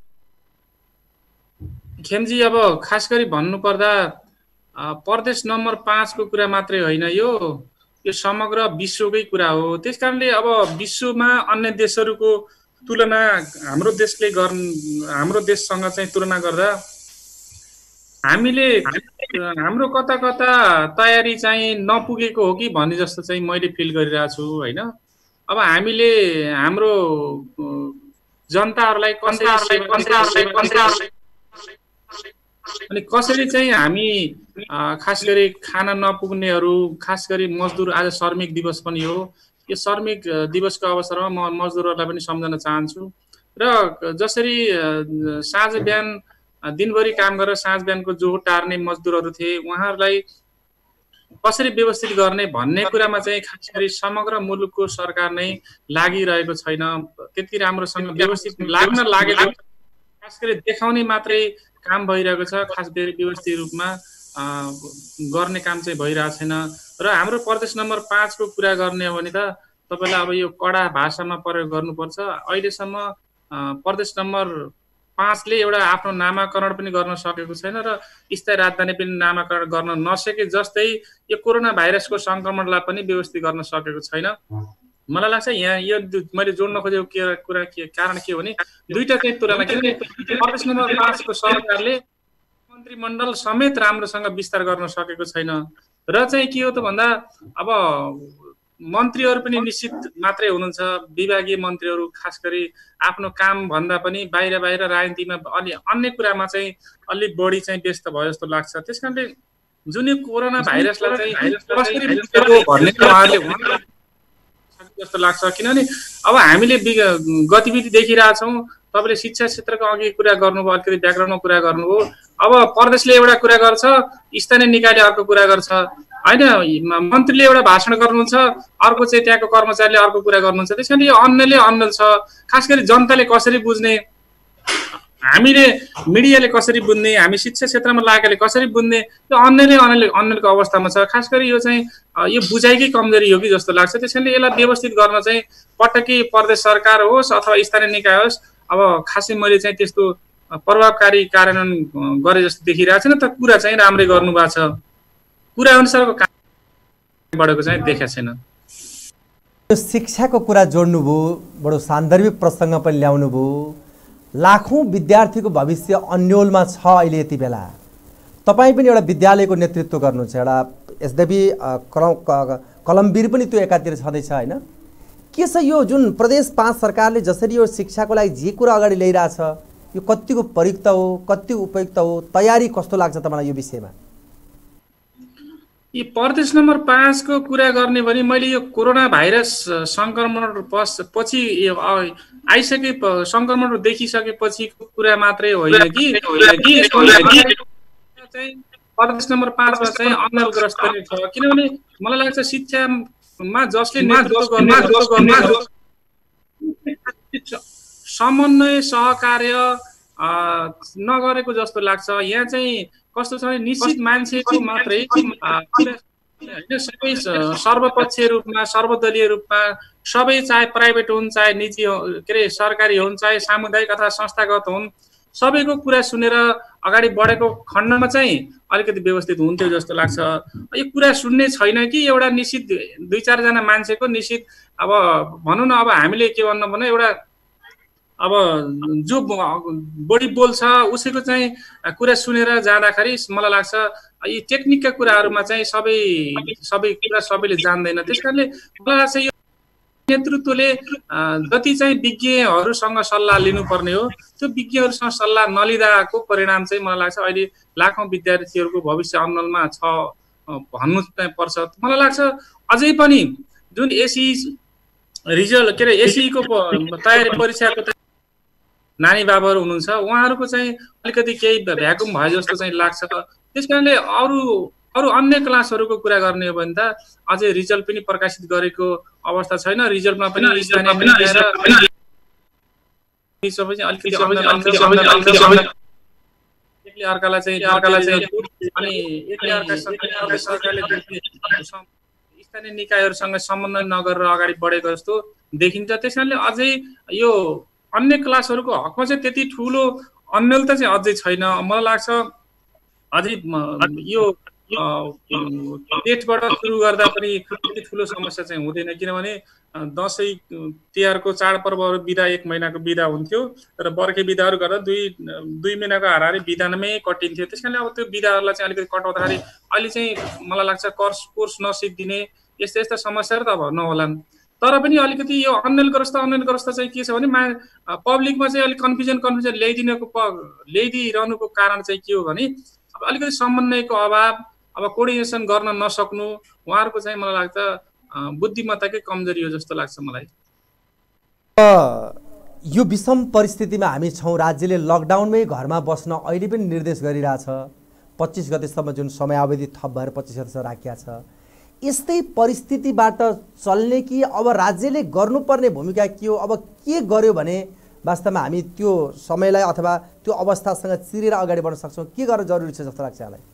खेमजी, अब खास गरी भन्नुपर्दा प्रदेश नम्बर पाँचको कुरा मात्रै होइन, यो यो समग्र विश्वकै कुरा हो। त्यस कारणले अब विश्वमा अन्य देशहरूको तुलना हाम्रो देशले गर्नु हाम्रो देशसँग चाहिँ तुलना गर्दा हामीले हाम्रो कता कता तयारी चाहिँ नपुगेको हो कि भन्ने जस्तो चाहिँ मैले फिल गरिरहेको छु होइन। अब हामीले हाम्रो जनताहरूलाई कसरी अनि कसरी चाहिँ हामी खास गरी खाना नपुग्नेहरू, खास गरी मजदुर, आज श्रमिक दिवस पनि हो, यो श्रमिक दिवसको अवसरमा म मजदुरहरूलाई पनि सम्झन चाहन्छु। र जसरी साँझ बिहान दिनभरि काम गरेर साँझ बिहानको जोहो टार्ने मजदुरहरू थिए, उहाँहरूलाई कसरी व्यवस्थित गर्ने भन्ने कुरामा चाहिँ खास गरी समग्र मुलुकको सरकार नै लागिरहेको छैन। त्यति राम्रोसँग व्यवस्थित लाग्न लागेको, खास गरी देखाउने मात्रै काम भइरहेको छ, खास गरी व्यवस्थित रूपमा गर्ने काम चाहिँ भइरहेको छैन। र हाम्रो प्रदेश नम्बर पाँचको कुरा गर्ने हो भने त तपाईँलाई अब यो कडा भाषामा प्रयोग गर्नुपर्छ। अहिलेसम्म प्रदेश नम्बर पाँचले एउटा आफ्नो नामाकरण पनि गर्न सकेको छैन र स्थायी राजधानी पनि नामाकरण गर्न नसके जस्तै यो कोरोना भाइरसको सङ्क्रमणलाई पनि व्यवस्थित गर्न सकेको छैन। मलाई लाग्छ यहाँ यो मैले जोड्न खोजेको कुरा के कारण के हो भने दुईटा चाहिँ तुलना, किनभने प्रदेश नम्बर पाँचको सरकारले मन्त्रीमण्डल समेत राम्रोसँग विस्तार गर्न सकेको छैन। र चाहिँ के हो त भन्दा अब मन्त्रीहरू पनि निश्चित मात्रै हुनुहुन्छ, विभागीय मन्त्रीहरू खास गरी आफ्नो काम भन्दा पनि बाहिर बाहिर राजनीतिमा अलि अन्य कुरामा चाहिँ अलि बढी चाहिँ व्यस्त भयो जस्तो लाग्छ। त्यस कारणले जुन यो कोरोना भाइरसलाई चाहिँ कसरी भन्ने उहाँहरूले जस्तो लाग्छ। किनभने अब हामीले गतिविधि देखिरहेछौँ। तपाईँले शिक्षा क्षेत्रको अघि कुरा गर्नुभयो, अलिकति व्याकरणमा कुरा गर्नुभयो। अब प्रदेशले एउटा कुरा गर्छ, स्थानीय निकायले अर्को कुरा गर्छ होइन, मन्त्रीले एउटा भाषण गर्नुहुन्छ, अर्को चाहिँ त्यहाँको कर्मचारीले अर्को कुरा गर्नुहुन्छ। त्यस कारण यो अन्यले अन्य छ। खास गरी जनताले कसरी बुझ्ने, हामीले मिडियाले कसरी बुझ्ने, हामी शिक्षा क्षेत्रमा लागेकाले कसरी बुझ्ने, त्यो अन्यले अन्यले अन्यको अवस्थामा छ। खास गरी यो चाहिँ यो बुझाइकै कमजोरी हो कि जस्तो लाग्छ। त्यस कारणले यसलाई व्यवस्थित गर्न चाहिँ पटक्कै प्रदेश सरकार होस् अथवा स्थानीय निकाय होस्, अब खासै मैले चाहिँ त्यस्तो प्रभावकारी कार्यान्वयन गरे जस्तो देखिरहेको छैन। त कुरा चाहिँ राम्रै गर्नुभएको छ, कुरा अनुसारको काम बढेको चाहिँ देखेको छैन। शिक्षाको कुरा जोड्नुभयो, बडो सान्दर्भिक प्रसङ्ग पनि ल्याउनुभयो। लाखौँ विद्यार्थीको भविष्य अन्योलमा छ अहिले यति बेला। तपाईँ पनि एउटा विद्यालयको नेतृत्व गर्नुहुन्छ, एउटा यद्यपि कलमवीर पनि त्यो एकातिर छँदैछ होइन। के छ यो जुन प्रदेश पाँच सरकारले जसरी यो शिक्षाको लागि जे कुरा अगाडि ल्याइरहेछ, यो कतिको प्रयुक्त हो, कति उपयुक्त हो, तयारी कस्तो लाग्छ तपाईँलाई यो विषयमा? यो प्रदेश नम्बर पाँचको कुरा गर्ने भने मैले यो कोरोना भाइरस सङ्क्रमण पछि आइसके सङ्क्रमण देखिसकेपछिको कुरा मात्रै होइन कि चाहिँ प्रदेश नम्बर पाँचमा चाहिँ अन्नग्रस्त छ। किनभने मलाई लाग्छ शिक्षामा जसले नेतृत्व गर्ने समन्वय सहकार्य नगरेको जस्तो लाग्छ। यहाँ चाहिँ कस्तो छ भने निश्चित मान्छेको मात्रै होइन, सबै सर्वपक्षीय रूपमा सर्वदलीय रूपमा सबै, चाहे प्राइभेट हुन्, चाहे निजी के अरे सरकारी हुन्, चाहे सामुदायिक अथवा संस्थागत हुन्, सबैको कुरा सुनेर अगाडि बढेको खण्डमा चाहिँ अलिकति व्यवस्थित हुन्थ्यो जस्तो लाग्छ। यो कुरा सुन्ने छैन कि एउटा निश्चित दुई चारजना मान्छेको निश्चित अब भनौँ न, अब हामीले के भन्नु भने एउटा अब जो बढी बोल्छ उसैको चाहिँ कुरा सुनेर जाँदाखेरि मलाई लाग्छ यी टेक्निकका कुराहरूमा चाहिँ सबै सबै कुरा सबैले जान्दैन। त्यस कारणले मलाई लाग्छ यो नेतृत्वले जति चाहिँ विज्ञहरूसँग सल्लाह लिनुपर्ने हो, त्यो विज्ञहरूसँग सल्लाह नलिँदाको परिणाम चाहिँ मलाई लाग्छ अहिले लाखौँ विद्यार्थीहरूको भविष्य अन्नलमा छ भन्नु चाहिँ पर्छ। मलाई लाग्छ अझै पनि जुन एसी रिजल्ट के अरे एसीको तयारी परीक्षाको नानी बाबाहरू हुनुहुन्छ, उहाँहरूको चाहिँ अलिकति केही भ्याकुम भयो जस्तो चाहिँ लाग्छ। त्यस कारणले अरू अरू अन्य क्लासहरूको कुरा गर्ने हो भने त अझै रिजल्ट पनि प्रकाशित गरेको अवस्था छैन। रिजल्टमा पनि एकले अर्कालाई चाहिँ अर्कालाई चाहिँ अनि एकले अर्का सरकारले स्थानीय निकायहरूसँग समन्वय नगरेर अगाडि बढेको जस्तो देखिन्छ। त्यस कारणले अझै यो अन्य क्लासहरूको हकमा चाहिँ त्यति ठुलो अन्यलता चाहिँ अझै छैन। मलाई लाग्छ अझै यो पेटबाट सुरु गर्दा पनि त्यति ठुलो समस्या चाहिँ हुँदैन। किनभने दसैँ तिहारको चाडपर्वहरू बिदा एक महिनाको बिदा हुन्थ्यो र बर्खे बिदाहरू गर्दा दुई दुई महिनाको हाराहारी बिदामै कटिन्थ्यो। त्यस कारणले अब त्यो बिदाहरूलाई चाहिँ अलिकति कटाउँदाखेरि अहिले चाहिँ मलाई लाग्छ कोर्स कोर्स नसिकिदिने यस्ता यस्ता समस्याहरू त अब नहोलान्। तर पनि अलिकति यो अनलाइन गरोस् त अनलाइन गरोस् त चाहिँ के छ भने मा पब्लिकमा चाहिँ अलिक कन्फ्युजन कन्फ्युजन ल्याइदिनको ल्याइदिइरहनुको कारण चाहिँ के हो भने अब अलिकति समन्वयको अभाव, अब कोअर्डिनेसन गर्न नसक्नु उहाँहरूको चाहिँ मलाई लाग्छ बुद्धिमत्ताकै कमजोरी हो जस्तो लाग्छ मलाई। यो विषम परिस्थितिमा हामी छौँ, राज्यले लकडाउनमै घरमा बस्न अहिले पनि निर्देश गरिरहेछ। पच्चिस गतेसम्म जुन समयावधि थप भएर पच्चिस गतेसम्म राखिया छ। यस्तै परिस्थितिबाट चल्ने कि अब राज्यले गर्नुपर्ने भूमिका के हो, अब के गर्यो भने वास्तवमा हामी त्यो समयलाई अथवा त्यो अवस्थासँग चिरेर अगाडि बढ्न सक्छौँ, के गर्न जरुरी छ जस्तो लाग्छ यहाँलाई?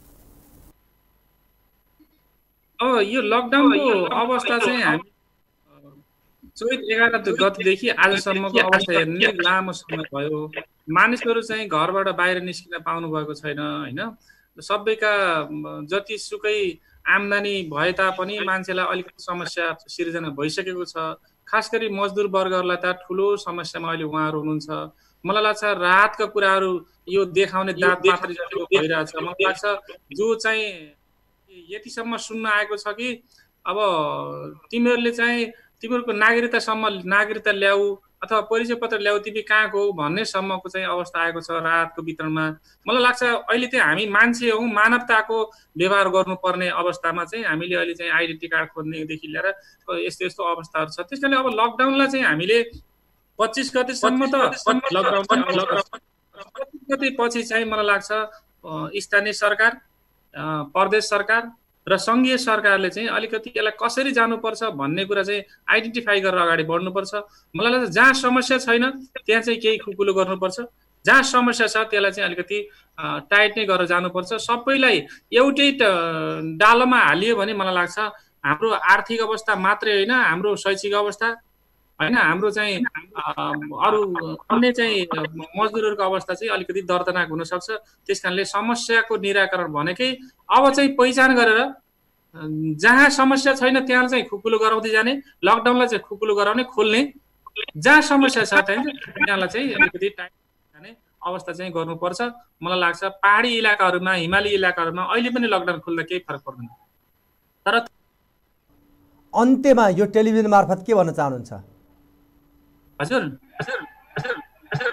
अब यो लकडाउनको अवस्था चाहिँ हामी चैत एघार गतेदेखि आजसम्मको अवस्था हेर्ने लामो समय भयो। मानिसहरू चाहिँ घरबाट बाहिर निस्किन पाउनु भएको छैन होइन। सबैका जतिसुकै आम्दानी भए तापनि मान्छेलाई अलिकति समस्या सिर्जना भइसकेको छ। खास गरी मजदुर वर्गहरूलाई त ठुलो समस्यामा अहिले उहाँहरू हुनुहुन्छ। मलाई लाग्छ राहतका कुराहरू यो देखाउने दाँत मात्रै जस्तो भइरहेछ। मलाई लाग्छ जो चाहिँ यतिसम्म सुन्न आएको छ कि अब तिमीहरूले चाहिँ तिमीहरूको नागरिकतासम्म नागरिकता ल्याऊ अथवा परिचय पत्र ल्याऊ, तिमी कहाँको हो भन्ने सम्मको चाहिँ अवस्था आएको छ राहतको वितरणमा। मलाई लाग्छ अहिले चाहिँ हामी मान्छे हौँ, मानवताको व्यवहार गर्नुपर्ने अवस्थामा चाहिँ हामीले अहिले चाहिँ आइडेन्टिटी कार्ड खोज्नेदेखि लिएर यस्तो यस्तो अवस्थाहरू छ। त्यस कारणले अब लकडाउनलाई चाहिँ हामीले पच्चिस गतेसम्म त लकडाउन पच्चिस गते पछि चाहिँ मलाई लाग्छ स्थानीय सरकार, प्रदेश सरकार र सङ्घीय सरकारले चाहिँ अलिकति यसलाई कसरी जानुपर्छ भन्ने कुरा चाहिँ आइडेन्टिफाई गरेर अगाडि बढ्नुपर्छ। मलाई लाग्छ जहाँ समस्या छैन त्यहाँ चाहिँ केही खुकुलो गर्नुपर्छ, जहाँ समस्या छ त्यसलाई चाहिँ अलिकति टाइट नै गरेर जानुपर्छ। सबैलाई एउटै डालोमा हालियो भने मलाई लाग्छ हाम्रो आर्थिक अवस्था मात्रै होइन, हाम्रो शैक्षिक अवस्था होइन, हाम्रो चाहिँ अरू अन्य चाहिँ मजदुरहरूको अवस्था चाहिँ अलिकति दर्दनाक हुनसक्छ। त्यस कारणले समस्याको निराकरण भनेकै अब चाहिँ पहिचान गरेर जहाँ समस्या छैन त्यहाँ चाहिँ खुकुलो गराउँदै जाने, लकडाउनलाई चाहिँ खुकुलो गराउने खोल्ने, जहाँ समस्या छ त्यहाँलाई चाहिँ अलिकति टाइट जाने अवस्था चाहिँ गर्नुपर्छ। मलाई लाग्छ पहाडी इलाकाहरूमा, हिमाली इलाकाहरूमा अहिले पनि लकडाउन खोल्दा केही फरक पर्दैन। तर अन्त्यमा यो टेलिभिजन मार्फत के भन्न चाहनुहुन्छ? हजुर हजुर हजुर हजुर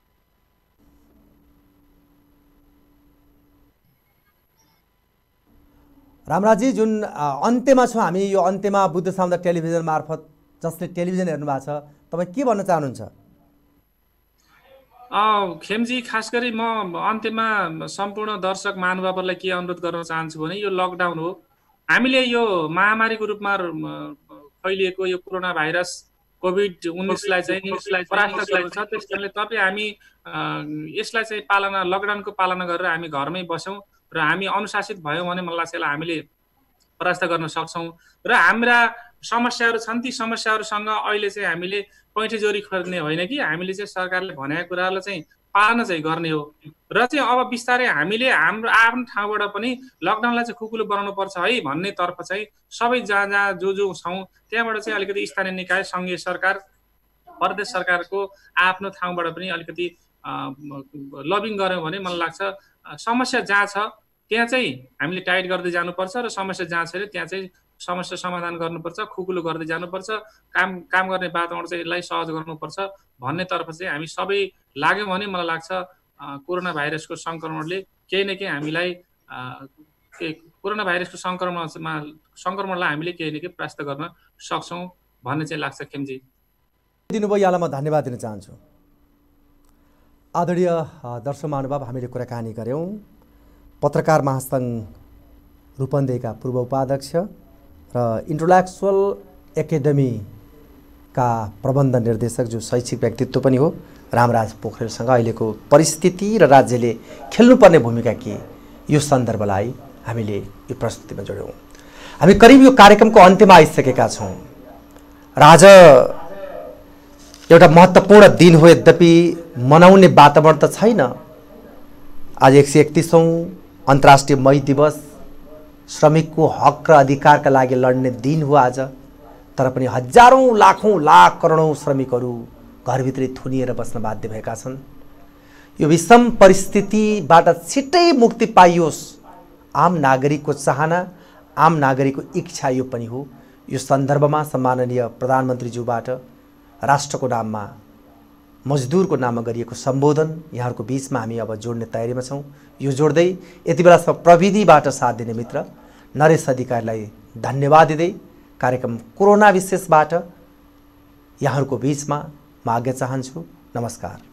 रामराजी, जुन अन्त्यमा छौँ हामी, यो अन्त्यमा बुद्ध सामुदायिक टेलिभिजन मार्फत जसले टेलिभिजन हेर्नु भएको छ, तपाईँ के भन्न चाहनुहुन्छ? खेमजी, खास गरी म अन्त्यमा सम्पूर्ण दर्शक महानुभावहरूलाई के अनुरोध गर्न चाहन्छु भने यो लकडाउन हो, हामीले यो महामारीको रूपमा फैलिएको यो कोरोना भाइरस कोभिड उन्नाइसलाई चाहिँ परास्त गरेको छ। त्यस कारणले तपाईँ हामी यसलाई चाहिँ पालना लकडाउनको पालना गरेर हामी घरमै बस्यौँ र हामी अनुशासित भयौँ भने मलाई लाग्छ यसलाई हामीले परास्त गर्न सक्छौँ। र हाम्रा समस्याहरू छन्, ती समस्याहरूसँग अहिले चाहिँ हामीले पैँठी जोरी खोज्ने होइन कि हामीले चाहिँ सरकारले भनेको कुराहरूलाई चाहिँ पालना चाहिँ गर्ने हो। र चाहिँ अब बिस्तारै हामीले हाम्रो आफ्नो ठाउँबाट पनि लकडाउनलाई चाहिँ खुकुलो बनाउनु पर्छ है भन्ने तर्फ चाहिँ सबै जहाँ जहाँ जो जो छौँ त्यहाँबाट चाहिँ अलिकति स्थानीय निकाय, सङ्घीय सरकार, प्रदेश सरकारको आफ्नो ठाउँबाट पनि अलिकति लबिङ गऱ्यौँ भने मलाई लाग्छ समस्या जहाँ छ त्यहाँ चाहिँ हामीले टाइट गर्दै जानुपर्छ र समस्या जहाँ छैन त्यहाँ चाहिँ समस्या समाधान गर्नुपर्छ, खुकुलो गर्दै जानुपर्छ, काम काम गर्ने वातावरण चाहिँ यसलाई सहज गर्नुपर्छ भन्ने तर्फ चाहिँ हामी सबै लाग्यौँ भने मलाई लाग्छ कोरोना भाइरसको सङ्क्रमणले केही न केही हामीलाई कोरोना भाइरसको सङ्क्रमणमा सङ्क्रमणलाई हामीले केही न केही परास्त गर्न सक्छौँ भन्ने चाहिँ लाग्छ। खेमजी दिनुभयो, यहाँलाई म धन्यवाद दिन चाहन्छु। आदरणीय दर्शक महानुभाव, हामीले कुराकानी गऱ्यौँ पत्रकार महासङ्घ रूपन्देहीका पूर्व उपाध्यक्ष र इन्टलेक्चुअल एकाडेमीका प्रबन्ध निर्देशक जो शैक्षिक व्यक्तित्व पनि हो रामराज पोखरेलसँग अहिलेको परिस्थिति र राज्यले खेल्नुपर्ने भूमिका के, यो सन्दर्भलाई हामीले यो प्रस्तुतिमा जोड्यौँ। हामी करिब यो कार्यक्रमको अन्त्यमा आइसकेका छौँ र आज एउटा महत्त्वपूर्ण दिन हो, यद्यपि मनाउने वातावरण त छैन। आज एक सय एकतिसौँ अन्तर्राष्ट्रिय मई दिवस, श्रमिकको हक र अधिकारका लागि लड्ने दिन हो आज। तर पनि हजारौँ लाखौँ लाख करोडौँ श्रमिकहरू घरभित्रै थुनिएर बस्न बाध्य भएका छन्। यो विषम परिस्थितिबाट छिट्टै मुक्ति पाइयोस्, आम नागरिकको चाहना, आम नागरिकको इच्छा यो पनि हो। यो सन्दर्भमा सम्माननीय प्रधानमन्त्रीज्यूबाट राष्ट्रको नाममा मजदुरको नाममा गरिएको सम्बोधन यहाँहरूको बीचमा हामी अब जोड्ने तयारीमा छौँ। यो जोड्दै यति बेलासम्म प्रविधिबाट साथ दिने मित्र नरेश अधिकारीलाई धन्यवाद दिँदै कार्यक्रम कोरोना विशेषबाट यहाँहरूको बीचमा म आज्ञा चाहन्छु। नमस्कार।